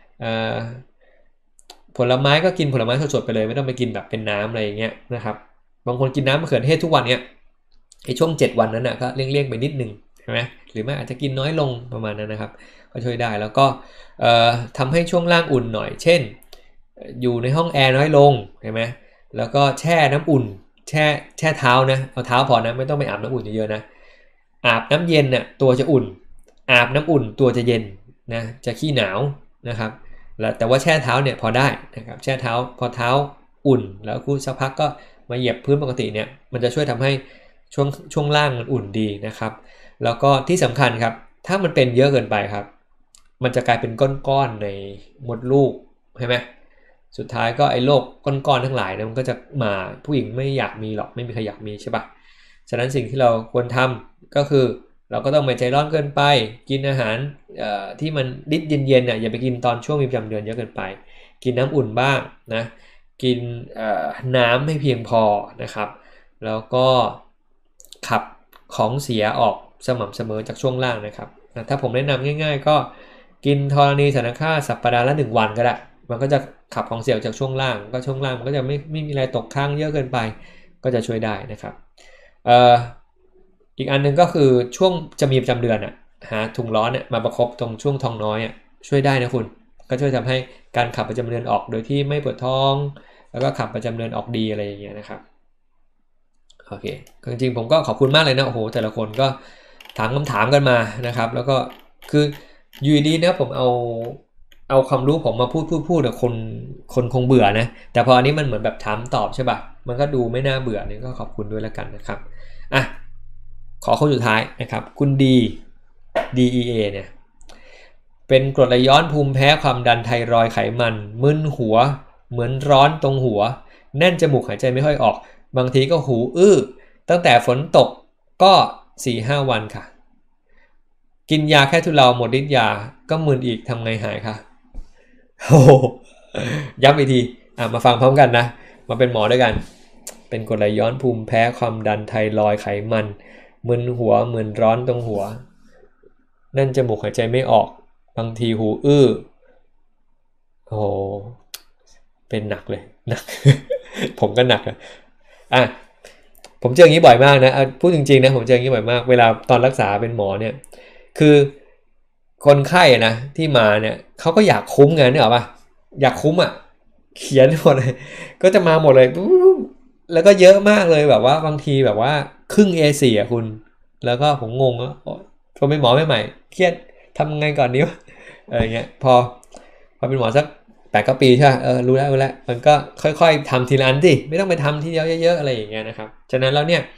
ผลไม้ก็กินผลไม้สดๆไปเลยไม่ต้องไปกินแบบเป็นน้ำอะไรอย่างเงี้ยนะครับบางคนกินน้ำมะเขือเทศทุกวันเนี้ยในช่วง7 วันนั้นนะก็เลี่ยงๆไปนิดนึงใช่ไหมหรือไม่อาจจะกินน้อยลงประมาณนั้นนะครับก็ช่วยได้แล้วก็ทำให้ช่วงล่างอุ่นหน่อยเช่นอยู่ในห้องแอร์น้อยลงใช่ไหมแล้วก็แช่น้ำอุ่นแช่เท้านะเอาเท้าพอนะไม่ต้องไปอาบน้ำอุ่นเยอะๆนะอาบน้ำเย็นน่ะตัวจะอุ่นอาบน้ำอุ่นตัวจะเย็นนะจะขี้หนาวนะครับแต่ว่าแช่เท้าเนี่ยพอได้นะครับแช่เท้าพอเท้าอุ่นแล้วคุณสักพักก็มาเหยียบพื้นปกติเนี่ยมันจะช่วยทำให้ช่วงล่างมันอุ่นดีนะครับแล้วก็ที่สำคัญครับถ้ามันเป็นเยอะเกินไปครับมันจะกลายเป็นก้อนๆในมดลูกใช่ไหมสุดท้ายก็ไอ้โรคก้อนๆทั้งหลายเนี่ยมันก็จะมาผู้หญิงไม่อยากมีหรอกไม่มีใครอยากมีใช่ปะฉะนั้นสิ่งที่เราควรทำก็คือเราก็ต้องไม่ใจร้อนเกินไปกินอาหารที่มันดิบเย็นๆอย่าไปกินตอนช่วงมีประจำเดือนเยอะเกินไปกินน้ำอุ่นบ้างนะกินน้ำให้เพียงพอนะครับแล้วก็ขับของเสียออกสม่ำเสมอจากช่วงล่างนะครับถ้าผมแนะนำง่ายๆก็กินธรณีสารฆาตสัปดาห์ละ1 วันก็ได้มันก็จะขับของเสียจากช่วงล่างก็ช่วงล่างมันก็จะไม่มีอะไรตกค้างเยอะเกินไปก็จะช่วยได้นะครับอีกอันนึงก็คือช่วงจะมีประจำเดือนหาถุงร้อนมาประคบตรงช่วงท้องน้อยช่วยได้นะคุณก็ช่วยทำให้การขับประจำเดือนออกโดยที่ไม่ปวดท้องแล้วก็ขับประจำเดือนออกดีอะไรอย่างเงี้ยนะครับโอเคจริงๆผมก็ขอบคุณมากเลยนะโอ้โหแต่ละคนก็ถามคำถามกันมานะครับแล้วก็คืออยู่ดีนะผมเอาความรู้ผมมาพูดแต่คนคงเบื่อนะแต่พออันนี้มันเหมือนแบบถามตอบใช่ป่ะมันก็ดูไม่น่าเบื่อนี่ก็ขอบคุณด้วยแล้วกันนะครับขอคนสุดท้ายนะครับคุณDEA เนี่ยเป็นกรดไหลย้อนภูมิแพ้ความดันไทรอยไขมันมึนหัวเหมือนร้อนตรงหัวแน่นจมูกหายใจไม่ค่อยออกบางทีก็หูอื้อตั้งแต่ฝนตกก็ 4-5 วันค่ะกินยาแค่ทุเลาหมดฤทธิ์ยาก็มึนอีกทำไงหายคะโอ้ย้ำอีกทีมาฟังพร้อมกันนะมาเป็นหมอด้วยกันเป็นกรดไหลย้อนภูมิแพ้ความดันไทรอยไขมันมึนหัวเหมือนร้อนตรงหัวแน่นจมูกหายใจไม่ออกบางทีหูอื้อโอ้เป็นหนักเลยหนัก ผมก็หนักผมเจออย่างนี้บ่อยมากนะพูดจริงๆนะผมเจออย่างนี้บ่อยมากเวลาตอนรักษาเป็นหมอเนี่ยคือคนไข้นะที่มาเนี่ยเขาก็อยากคุ้มไงนึกออกป่ะอยากคุ้มเขียนหมดเลยก็จะมาหมดเลยแล้วก็เยอะมากเลยแบบว่าบางทีแบบว่าครึ่ง A4 คุณแล้วก็ผมงงพอเป็นหมอใหม่ๆเครียดทำไงก่อนนี้อะไรเงี้ยพอเป็นหมอสัก8-9 ปีใช่ไหมรู้แล้วมันก็ค่อยๆทำทีละอันสิไม่ต้องไปทำทีเดียวเยอะๆอะไรอย่างเงี้ยนะครับฉะนั้นแล้วเนี่ย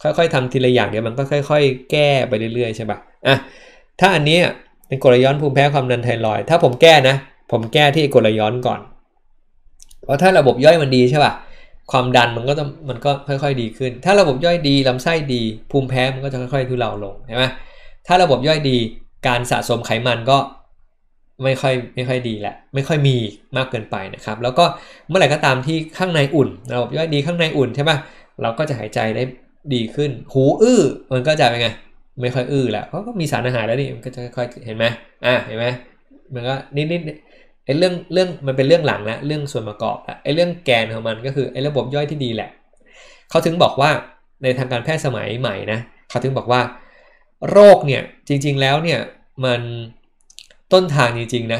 ค่อยๆทำทีละอย่างเดี๋ยวมันก็ค่อยๆแก้ไปเรื่อยๆใช่ป่ะถ้าอันนี้เป็นกรดไหลย้อนภูมิแพ้ความดันไทรอยด์ถ้าผมแก้นะผมแก้ที่กรดไหลย้อนก่อนเพราะถ้าระบบย่อยมันดีใช่ป่ะความดันมันก็ค่อยๆดีขึ้นถ้าระบบย่อยดีลำไส้ดีภูมิแพ้มันก็จะค่อยๆทุเลาลงใช่ไหมถ้าระบบย่อยดีการสะสมไขมันก็ไม่ค่อยดีแหละไม่ค่อยมีมากเกินไปนะครับแล้วก็เมื่อไหร่ก็ตามที่ข้างในอุ่นระบบย่อยดีข้างในอุ่นใช่ป่ะเราก็จะหายใจได้ดีขึ้นหูมันก็จะเป็นไงไม่ค่อยแล้วเพราะก็มีสารอาหารแล้วนี่มันก็จะค่อยๆเห็นไหมเห็นไหมมันก็นิดไอ้เรื่องมันเป็นเรื่องหลังนะเรื่องส่วนประกอบละไอ้เรื่องแกนของมันก็คือไอ้ระบบย่อยที่ดีแหละเขาถึงบอกว่าในทางการแพทย์สมัยใหม่นะเขาถึงบอกว่าโรคเนี่ยจริงๆแล้วเนี่ยมันต้นทางจริงๆนะ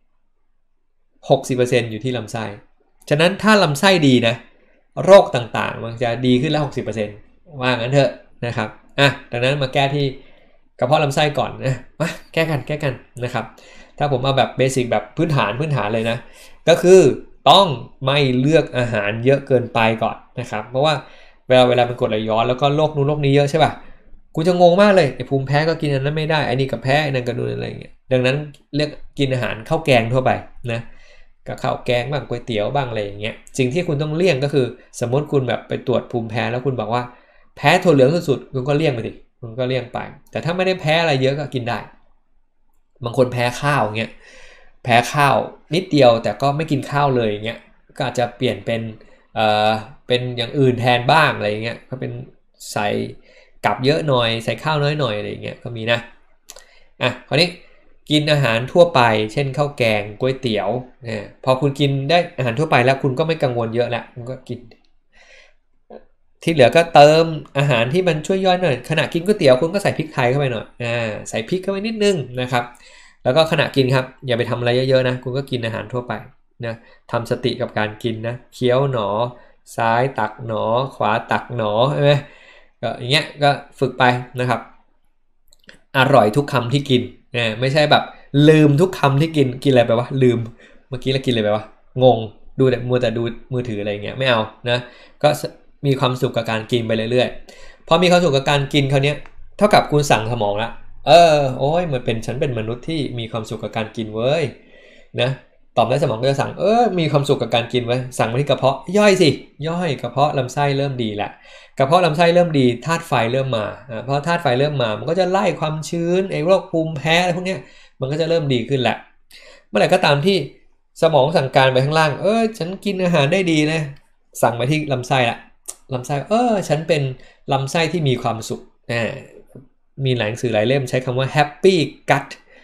60% อยู่ที่ลำไส้ฉะนั้นถ้าลำไส้ดีนะโรคต่างๆมันจะดีขึ้นแล้ว 60% ว่างั้นเถอะนะครับดังนั้นมาแก้ที่กระเพาะลำไส้ก่อนนะมาแก้กันนะครับถ้าผมเอาแบบเบสิกแบบพื้นฐานเลยนะก็คือต้องไม่เลือกอาหารเยอะเกินไปก่อนนะครับเพราะว่าเวลาเป็นกรดไหลย้อนแล้วก็โรคนู้นโรคนี้เยอะใช่ป่ะกูจะงงมากเลยไอ้ภูมิแพ้ก็กินอันนั้นไม่ได้ไอ้นี่ก็แพ้ไอ้นั่นก็นู่นอะไรอย่างเงี้ยดังนั้นเลือกกินอาหารข้าวแกงทั่วไปนะกับข้าวแกงบ้างก๋วยเตี๋ยวบ้างอะไรอย่างเงี้ยสิ่งที่คุณต้องเลี่ยงก็คือสมมติคุณแบบไปตรวจภูมิแพ้แล้วคุณบอกว่าแพ้ถั่วเหลืองสุดๆคุณก็เลี่ยงไปดิคุณก็เลี่ยงไปแต่ถ้าไม่ได้แพ้อะไรเยอะก็กินได้บางคนแพ้ข้าวเงี้ยแพ้ข้าวนิดเดียวแต่ก็ไม่กินข้าวเลยเงี้ยก็อาจจะเปลี่ยนเป็นอย่างอื่นแทนบ้างอะไรเงี้ยก็เป็นใส่กับเยอะหน่อยใส่ข้าวน้อยหน่อยอะไรเงี้ยก็มีนะคราวนี้กินอาหารทั่วไปเช่นข้าวแกงก๋วยเตี๋ยวพอคุณกินได้อาหารทั่วไปแล้วคุณก็ไม่กังวลเยอะแล้วคุณก็กินที่เหลือก็เติมอาหารที่มันช่วยย่อยหน่อยขณะกินก๋วยเตี๋ยวคุณก็ใส่พริกไทยเข้าไปหน่อยใส่พริกเข้าไปนิดนึงนะครับแล้วก็ขณะกินครับอย่าไปทำอะไรเยอะๆนะคุณก็กินอาหารทั่วไปนะทำสติกับการกินนะเคี้ยวหนอซ้ายตักหนอขวาตักหนอใช่ไหมก็อย่างเงี้ยก็ฝึกไปนะครับอร่อยทุกคำที่กินไม่ใช่แบบลืมทุกคำที่กินอะไรไปวะลืมเมื่อกี้เรากินอะไรไปวะงงดูแต่มัวแต่ดูมือถืออะไรเงี้ยไม่เอานะก็มีความสุขกับการกินไปเรื่อยๆพอมีความสุขกับการกินคราวนี้เท่ากับคุณสั่งสมองละโอ้ยมันเป็นฉันเป็นมนุษย์ที่มีความสุขกับการกินเว้ยนะตอบได้สมองก็จะสั่งมีความสุขกับการกินไว้สั่งมาที่กระเพาะย่อยสิย่อยกระเพาะลำไส้เริ่มดีละกระเพาะลำไส้เริ่มดีธาตุไฟเริ่มมาเพราะธาตุไฟเริ่มมามันก็จะไล่ความชื้นไอ้โรคภูมิแพ้อะไรพวกนี้มันก็จะเริ่มดีขึ้นแหละเมื่อไหร่ก็ตามที่สมองสั่งการไปข้างล่างฉันกินอาหารได้ดีนะสั่งไปที่ลำไส้ละลำไส้ฉันเป็นลำไส้ที่มีความสุขมีหนังสือหลายเล่มใช้คำว่า happy gut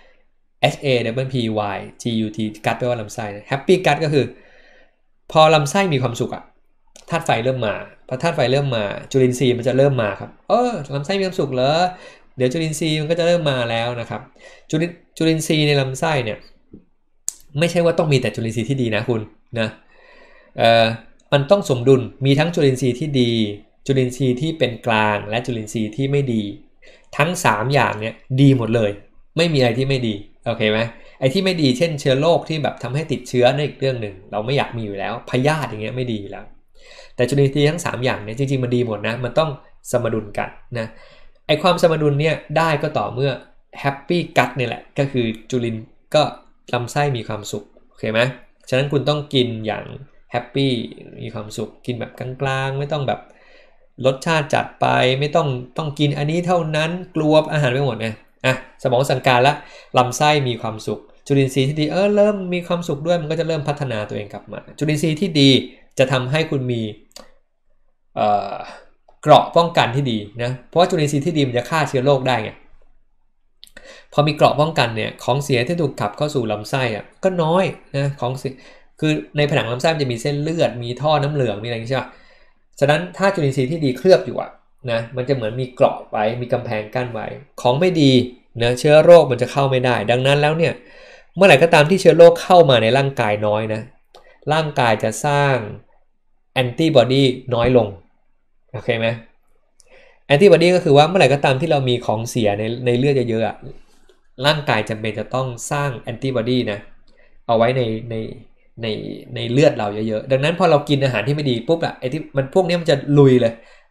HAPPY GUT gut แปลว่าลำไส้ happy gut ก็คือพอลำไส้มีความสุขอะธาตุไฟเริ่มมาพอธาตุไฟเริ่มมาจุลินทรีย์มันจะเริ่มมาครับลำไส้มีความสุขเหรอเดี๋ยวจุลินทรีย์มันก็จะเริ่มมาแล้วนะครับจุลินทรีย์ในลำไส้เนี่ยไม่ใช่ว่าต้องมีแต่จุลินทรีย์ที่ดีนะคุณนะมันต้องสมดุลมีทั้งจุลินทรีย์ที่ดีจุลินทรีย์ที่เป็นกลางและจุลินทรีย์ที่ไม่ดีทั้ง3อย่างเนี่ยดีหมดเลยไม่มีอะไรที่ไม่ดีโอเคไหมไอ้ที่ไม่ดีเช่นเชื้อโรคที่แบบทำให้ติดเชื้อในอีกเรื่องหนึ่งเราไม่อยากมีอยู่แล้วพยาธิอย่างเงี้ยไม่ดีอยู่แล้วแต่จุลินทรีย์ทั้ง3อย่างเนี่ยจริงๆมันดีหมดนะมันต้องสมดุลกันนะไอ้ความสมดุลเนี่ยได้ก็ต่อเมื่อแฮปปี้กัตเนี่ยแหละก็คือจุลินก็ลำไส้มีความสุขโอเคไหมฉะนั้นคุณต้องกินอย่างแฮปปี้มีความสุขกินแบบกลางๆไม่ต้องแบบรสชาติจัดไปไม่ต้องกินอันนี้เท่านั้นกลัวอาหารไปหมดไงสมองสั่งการละลำไส้มีความสุขจุลินทรีย์ที่ดีเริ่มมีความสุขด้วยมันก็จะเริ่มพัฒนาตัวเองกลับมาจุลินทรีย์ที่ดีจะทำให้คุณมีเกราะป้องกันที่ดีนะเพราะว่าจุลินทรีย์ที่ดีมันจะฆ่าเชื้อโรคได้ไงพอมีเกราะป้องกันเนี่ยของเสียที่ถูกขับเข้าสู่ลำไส้ก็น้อยนะของเสียคือในผนังลำไส้มันจะมีเส้นเลือดมีท่อน้ำเหลืองมีอะไรอย่างนี้ใช่ไหมฉะนั้นถ้าจุลินทรีย์ที่ดีเคลือบอยู่นะมันจะเหมือนมีเกราะไว้มีกำแพงกั้นไว้ของไม่ดีนะเชื้อโรคมันจะเข้าไม่ได้ดังนั้นแล้วเนี่ยเมื่อไหร่ก็ตามที่เชื้อโรคเข้ามาในร่างกายน้อยนะร่างกายจะสร้างแอนติบอดีน้อยลงโอเคไหมแอนติบอดีก็คือว่าเมื่อไหร่ก็ตามที่เรามีของเสียในเลือดเยอะๆร่างกายจำเป็นจะต้องสร้างแอนติบอดีนะเอาไว้ในเลือดเราเยอะๆดังนั้นพอเรากินอาหารที่ไม่ดีปุ๊บไอ้ที่มันพวกนี้มันจะลุยเลย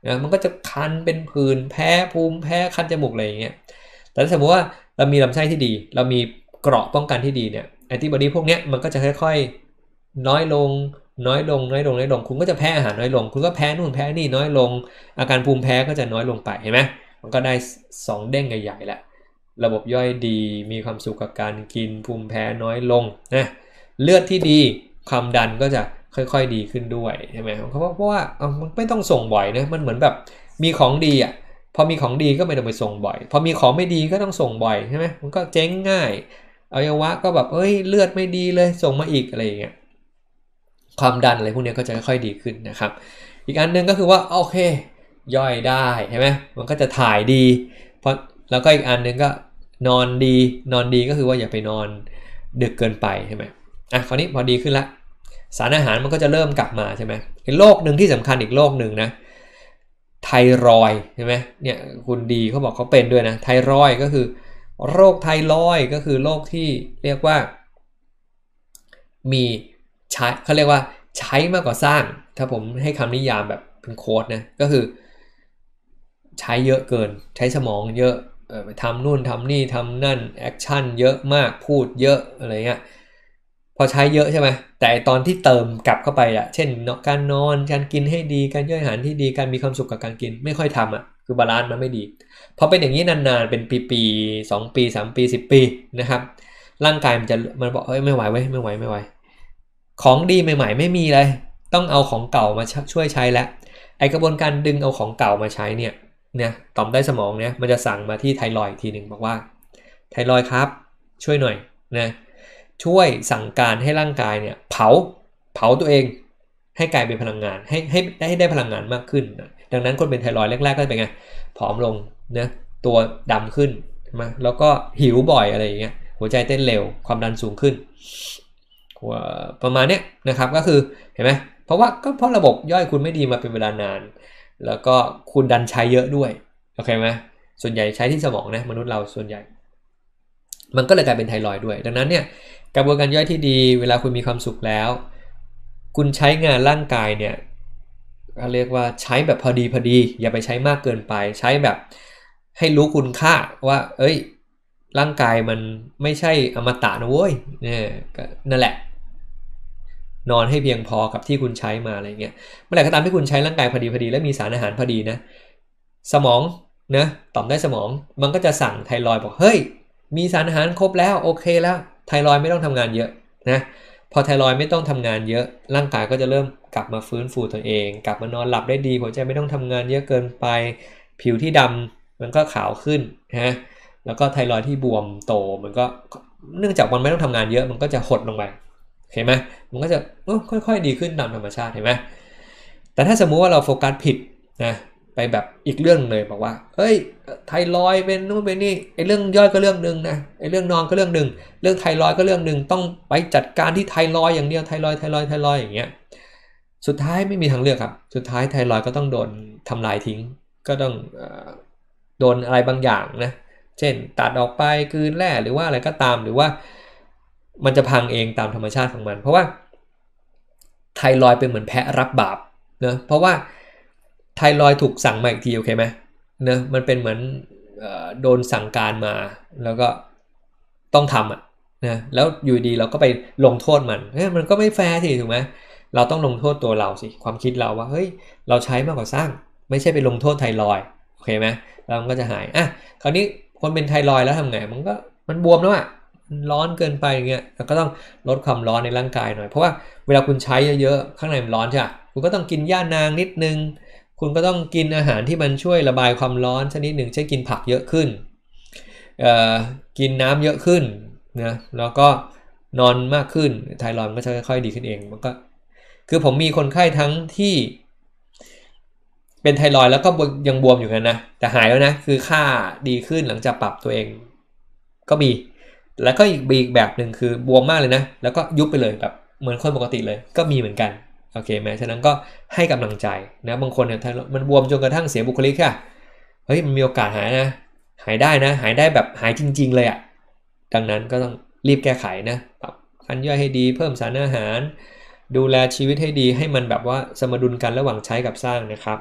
นะมันก็จะคันเป็นผื่นแพ้ภูมิแพ้คันจมูกอะไรอย่างเงี้ยแต่ถ้าสมมติว่าเรามีลำไส้ที่ดีเรามีเกราะป้องกันที่ดีเนี่ยแอนติบอดีพวกเนี้ยมันก็จะค่อยๆน้อยลงคุณก็จะแพ้อาหารน้อยลงคุณก็แพ้นู่นแพ้นี่น้อยลงอาการภูมิแพ้ก็จะน้อยลงไปเห็นไหมมันก็ได้2เด้งใหญ่ๆแล้วระบบย่อยดีมีความสุขกับการกินภูมิแพ้น้อยลงนะเลือดที่ดีความดันก็จะค่อยๆดีขึ้นด้วยใช่ไหมเพราะว่ามันไม่ต้องส่งบ่อยนะมันเหมือนแบบมีของดีอ่ะพอมีของดีก็ไม่ต้องไปส่งบ่อยพอมีของไม่ดีก็ต้องส่งบ่อยใช่ไหมมันก็เจ๊งง่ายอวัยวะก็แบบเลือดไม่ดีเลยส่งมาอีกอะไรอย่างเงี้ยความดันอะไรพวกนี้ก็จะค่อยๆดีขึ้นนะครับอีกอันนึงก็คือว่าโอเคย่อยได้ใช่ไหมมันก็จะถ่ายดีเพราะแล้วก็อีกอันนึงก็นอนดีก็คือว่าอย่าไปนอนดึกเกินไปใช่ไหมคราวนี้พอดีขึ้นละสารอาหารมันก็จะเริ่มกลับมาใช่ไหมอีกโรคหนึ่งที่สำคัญอีกโรคหนึ่งนะไทรอยด์ใช่ไหมเนี่ยคุณดีเขาบอกเขาเป็นด้วยนะไทรอยด์ก็คือโรคไทรอยด์ก็คือโรคที่เรียกว่ามีใช้เขาเรียกว่าใช้มากกว่าสร้างถ้าผมให้คำนิยามแบบเป็นโค้ดนะก็คือใช้เยอะเกินใช้สมองเยอะทำนู่นทำนี่ทำนั่นแอคชั่นเยอะมากพูดเยอะอะไรเงี้ยพอใช้เยอะใช่ไหมแต่ตอนที่เติมกลับเข้าไปเช่นการนอนการกินให้ดีการย่อยอาหารที่ดีการมีความสุขกับการกินไม่ค่อยทำคือบาลานซ์มันไม่ดีพอเป็นอย่างนี้นานๆเป็นปีๆ2 ปี3 ปี10 ปีนะครับร่างกายมันบอกไม่ไหวเว้ยไม่ไหวของดีใหม่ๆไม่มีเลยต้องเอาของเก่ามาช่วยใช้แล้วไอกระบวนการดึงเอาของเก่ามาใช้เนี่ยต่อมใต้สมองเนี่ยมันจะสั่งมาที่ไทรอยด์ทีหนึ่งบอกว่าไทรอยด์ครับช่วยหน่อยนะช่วยสั่งการให้ร่างกายเนี่ยเผาตัวเองให้กลายเป็นพลังงานให้ได้พลังงานมากขึ้นนะดังนั้นคนเป็นไทรอยด์แรกๆก็จะเป็นไงผอมลงนะตัวดำขึ้นมาแล้วก็หิวบ่อยอะไรอย่างเงี้ยหัวใจเต้นเร็วความดันสูงขึ้นประมาณนี้นะครับก็คือเห็นไหมเพราะระบบย่อยคุณไม่ดีมาเป็นเวลานานแล้วก็คุณดันใช้เยอะด้วยโอเคไหมส่วนใหญ่ใช้ที่สมองนะมนุษย์เราส่วนใหญ่มันก็เลยกลายเป็นไทรอยด์ด้วยดังนั้นเนี่ยกระบวนการย่อยที่ดีเวลาคุณมีความสุขแล้วคุณใช้งานร่างกายเนี่ยเรียกว่าใช้แบบพอดีอย่าไปใช้มากเกินไปใช้แบบให้รู้คุณค่าว่าร่างกายมันไม่ใช่อมตะนะเว้ยนั่นแหละนอนให้เพียงพอกับที่คุณใช้มาอะไรเงี้ยเมื่อไหร่ก็ตามที่คุณใช้ร่างกายพอดีและมีสารอาหารพอดีนะสมองนะต่อมใต้สมองมันก็จะสั่งไทรอยด์บอกเฮ้ยมีสารอาหารครบแล้วโอเคแล้วไทรอยด์ไม่ต้องทำงานเยอะนะพอไทรอยด์ไม่ต้องทำงานเยอะร่างกายก็จะเริ่มกลับมาฟื้นฟูตัวเองกลับมานอนหลับได้ดีหัวใจไม่ต้องทำงานเยอะเกินไปผิวที่ดำมันก็ขาวขึ้นนะแล้วก็ไทรอยด์ที่บวมโตมันก็เนื่องจากมันไม่ต้องทำงานเยอะมันก็จะหดลงไปเห็นไหมมันก็จะค่อยๆดีขึ้นตามธรรมชาติเห็นไหมแต่ถ้าสมมุติว่าเราโฟกัสผิดนะไปแบบอีกเรื่องเลยบอกว่าไทรอยด์เป็นนู่นเป็นนี่เรื่องย่อยก็เรื่องนึงนะเรื่องนอนก็เรื่องนึงเรื่องไทรอยด์ก็เรื่องนึงต้องไปจัดการที่ไทรอยด์อย่างเดียวไทรอยด์อย่างเงี้ยสุดท้ายไม่มีทางเลือกครับสุดท้ายไทรอยด์ก็ต้องโดนทำลายทิ้งก็ต้องโดนอะไรบางอย่างนะเช่นตัดออกไปคืนแร่หรือว่าอะไรก็ตามหรือว่ามันจะพังเองตามธรรมชาติของมันเพราะว่าไทรอยด์เป็นเหมือนแพะรับบาปนะเพราะว่าไทรอยด์ถูกสั่งมาอีกทีโอเคไหมนะมันเป็นเหมือนโดนสั่งการมาแล้วก็ต้องทำนะแล้วอยู่ดีเราก็ไปลงโทษมันก็ไม่แฟร์สิถูกไหมเราต้องลงโทษตัวเราสิความคิดเราว่าเราใช้มากกว่าสร้างไม่ใช่ไปลงโทษไทรอยด์โอเคไหมแล้วมันก็จะหายคราวนี้คนเป็นไทรอยด์แล้วทำไงมันบวมแล้วร้อนเกินไปอย่างเงี้ยแล้วก็ต้องลดความร้อนในร่างกายหน่อยเพราะว่าเวลาคุณใช้เยอะๆข้างในมันร้อนใช่ไหมคุณก็ต้องกินหญ้านางนิดนึงคุณก็ต้องกินอาหารที่มันช่วยระบายความร้อนชนิดหนึ่งเช่นกินผักเยอะขึ้นกินน้ำเยอะขึ้นนะแล้วก็นอนมากขึ้นไทรอยด์มันก็จะค่อยๆดีขึ้นเองมันก็คือผมมีคนไข้ทั้งที่เป็นไทรอยด์แล้วก็ยังบวมอยู่กันนะแต่หายแล้วนะคือค่าดีขึ้นหลังจากปรับตัวเองก็มีแล้วก็อีกแบบหนึ่งคือบวมมากเลยนะแล้วก็ยุบไปเลยแบบเหมือนคนปกติเลยก็มีเหมือนกันโอเคไหมฉะนั้นก็ให้กำลังใจนะบางคนเนี่ยมันบวมจนกระทั่งเสียบุคลิกค่ะมันมีโอกาสหายนะหายได้นะหายได้แบบหายจริงๆเลยดังนั้นก็ต้องรีบแก้ไขนะปรับการย่อยให้ดีเพิ่มสารอาหารดูแลชีวิตให้ดีให้มันแบบว่าสมดุลกันระหว่างใช้กับสร้างนะครับ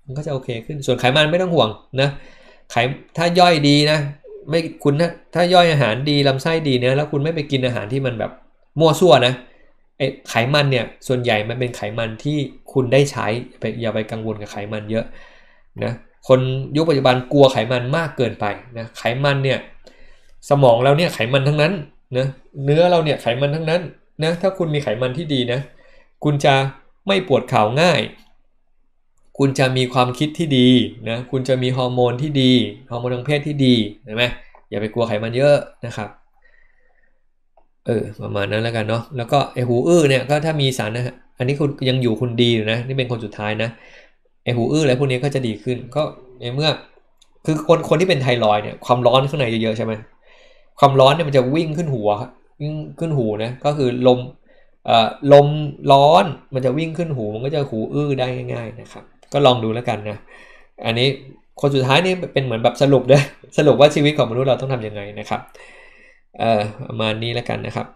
มันก็จะโอเคขึ้นส่วนไขมันไม่ต้องห่วงนะถ้าย่อยดีนะไม่คุณถ้าย่อยอาหารดีลำไส้ดีนะแล้วคุณไม่ไปกินอาหารที่มันแบบมั่วซั่วนะไขมันเนี่ยส่วนใหญ่มันเป็นไขมันที่คุณได้ใช้อย่าไปกังวลกับไขมันเยอะนะคนยุคปัจจุบันกลัวไขมันมากเกินไปนะไขมันเนี่ยสมองเราเนี่ยไขมันทั้งนั้นนะเนื้อเราเนี่ยไขมันทั้งนั้นนะถ้าคุณมีไขมันที่ดีนะคุณจะไม่ปวดเข่าง่ายคุณจะมีความคิดที่ดีนะคุณจะมีฮอร์โมนที่ดีฮอร์โมนทางเพศที่ดีเห็นไหมอย่าไปกลัวไขมันเยอะนะครับประมาณนั้นแล้วกันเนาะแล้วก็ไอหูอื้อเนี่ยก็ถ้ามีสารนะอันนี้คุณยังอยู่คุณดีอยู่นะนี่เป็นคนสุดท้ายนะไอหูอื้ออะไรพวกนี้ก็จะดีขึ้นก็ในเมื่อคือคนที่เป็นไทรอยด์เนี่ยความร้อนข้างในเยอะๆใช่ไหมความร้อนเนี่ยมันจะวิ่งขึ้นหัววิ่งขึ้นหูนะก็คือลมร้อนมันจะวิ่งขึ้นหูมันก็จะหูอื้อได้ง่ายๆนะครับก็ลองดูแล้วกันนะอันนี้คนสุดท้ายนี่เป็นเหมือนแบบสรุปนะสรุปว่าชีวิตของมนุษย์เราต้องทำยังไงนะครับประมาณนี้แล้วกันนะครับ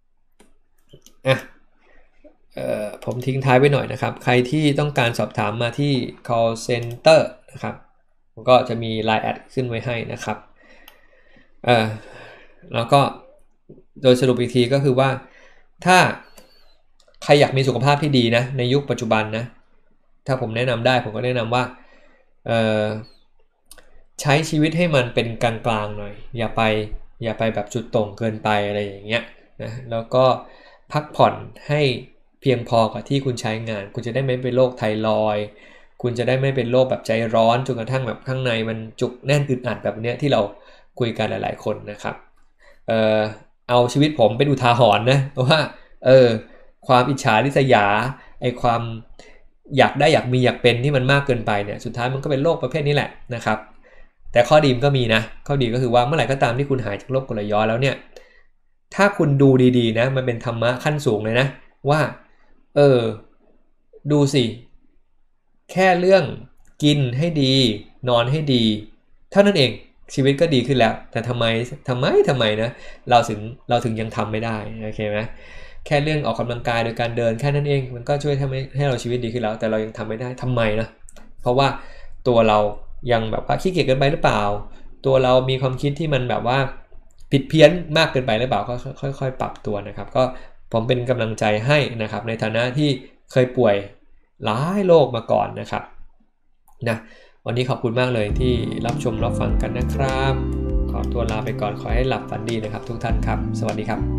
ผมทิ้งท้ายไว้หน่อยนะครับใครที่ต้องการสอบถามมาที่ call center นะครับผมก็จะมี line แอดขึ้นไว้ให้นะครับแล้วก็โดยสรุปอีกทีก็คือว่าถ้าใครอยากมีสุขภาพที่ดีนะในยุคปัจจุบันนะถ้าผมแนะนำได้ผมก็แนะนำว่าใช้ชีวิตให้มันเป็นกลางๆหน่อยอย่าไปแบบจุดตรงเกินไปอะไรอย่างเงี้ยนะแล้วก็พักผ่อนให้เพียงพอกับที่คุณใช้งานคุณจะได้ไม่เป็นโรคไทรอยด์คุณจะได้ไม่เป็นโรคแบบใจร้อนจนกระทั่งแบบข้างในมันจุกแน่นอึดอัดแบบเนี้ยที่เราคุยกันหลายๆคนนะครับเอาชีวิตผมเป็นอุทาหรณ์นะว่าความอิจฉาริษยาไอความอยากได้อยากมีอยากเป็นที่มันมากเกินไปเนี่ยสุดท้ายมันก็เป็นโรคประเภทนี้แหละนะครับแต่ข้อดีมันก็มีนะข้อดีก็คือว่าเมื่อไหร่ก็ตามที่คุณหายจากโรคกรดไหลย้อนแล้วเนี่ยถ้าคุณดูดีๆนะมันเป็นธรรมะขั้นสูงเลยนะว่าดูสิแค่เรื่องกินให้ดีนอนให้ดีเท่านั้นเองชีวิตก็ดีขึ้นแล้วแต่ทำไมนะเราถึงยังทำไม่ได้โอเคไหมแค่เรื่องออกกำลังกายโดยการเดินแค่นั้นเองมันก็ช่วยทำให้เราชีวิตดีขึ้นแล้วแต่เรายังทำไม่ได้ทำไมนะเพราะว่าตัวเรายังแบบว่าขี้เกียจเกินไปหรือเปล่าตัวเรามีความคิดที่มันแบบว่าผิดเพี้ยนมากเกินไปหรือเปล่าก็ค่อยๆปรับตัวนะครับก็ผมเป็นกำลังใจให้นะครับในฐานะที่เคยป่วยหลายโรคมาก่อนนะครับนะวันนี้ขอบคุณมากเลยที่รับชมรับฟังกันนะครับขอตัวลาไปก่อนขอให้หลับฝันดีนะครับทุกท่านครับสวัสดีครับ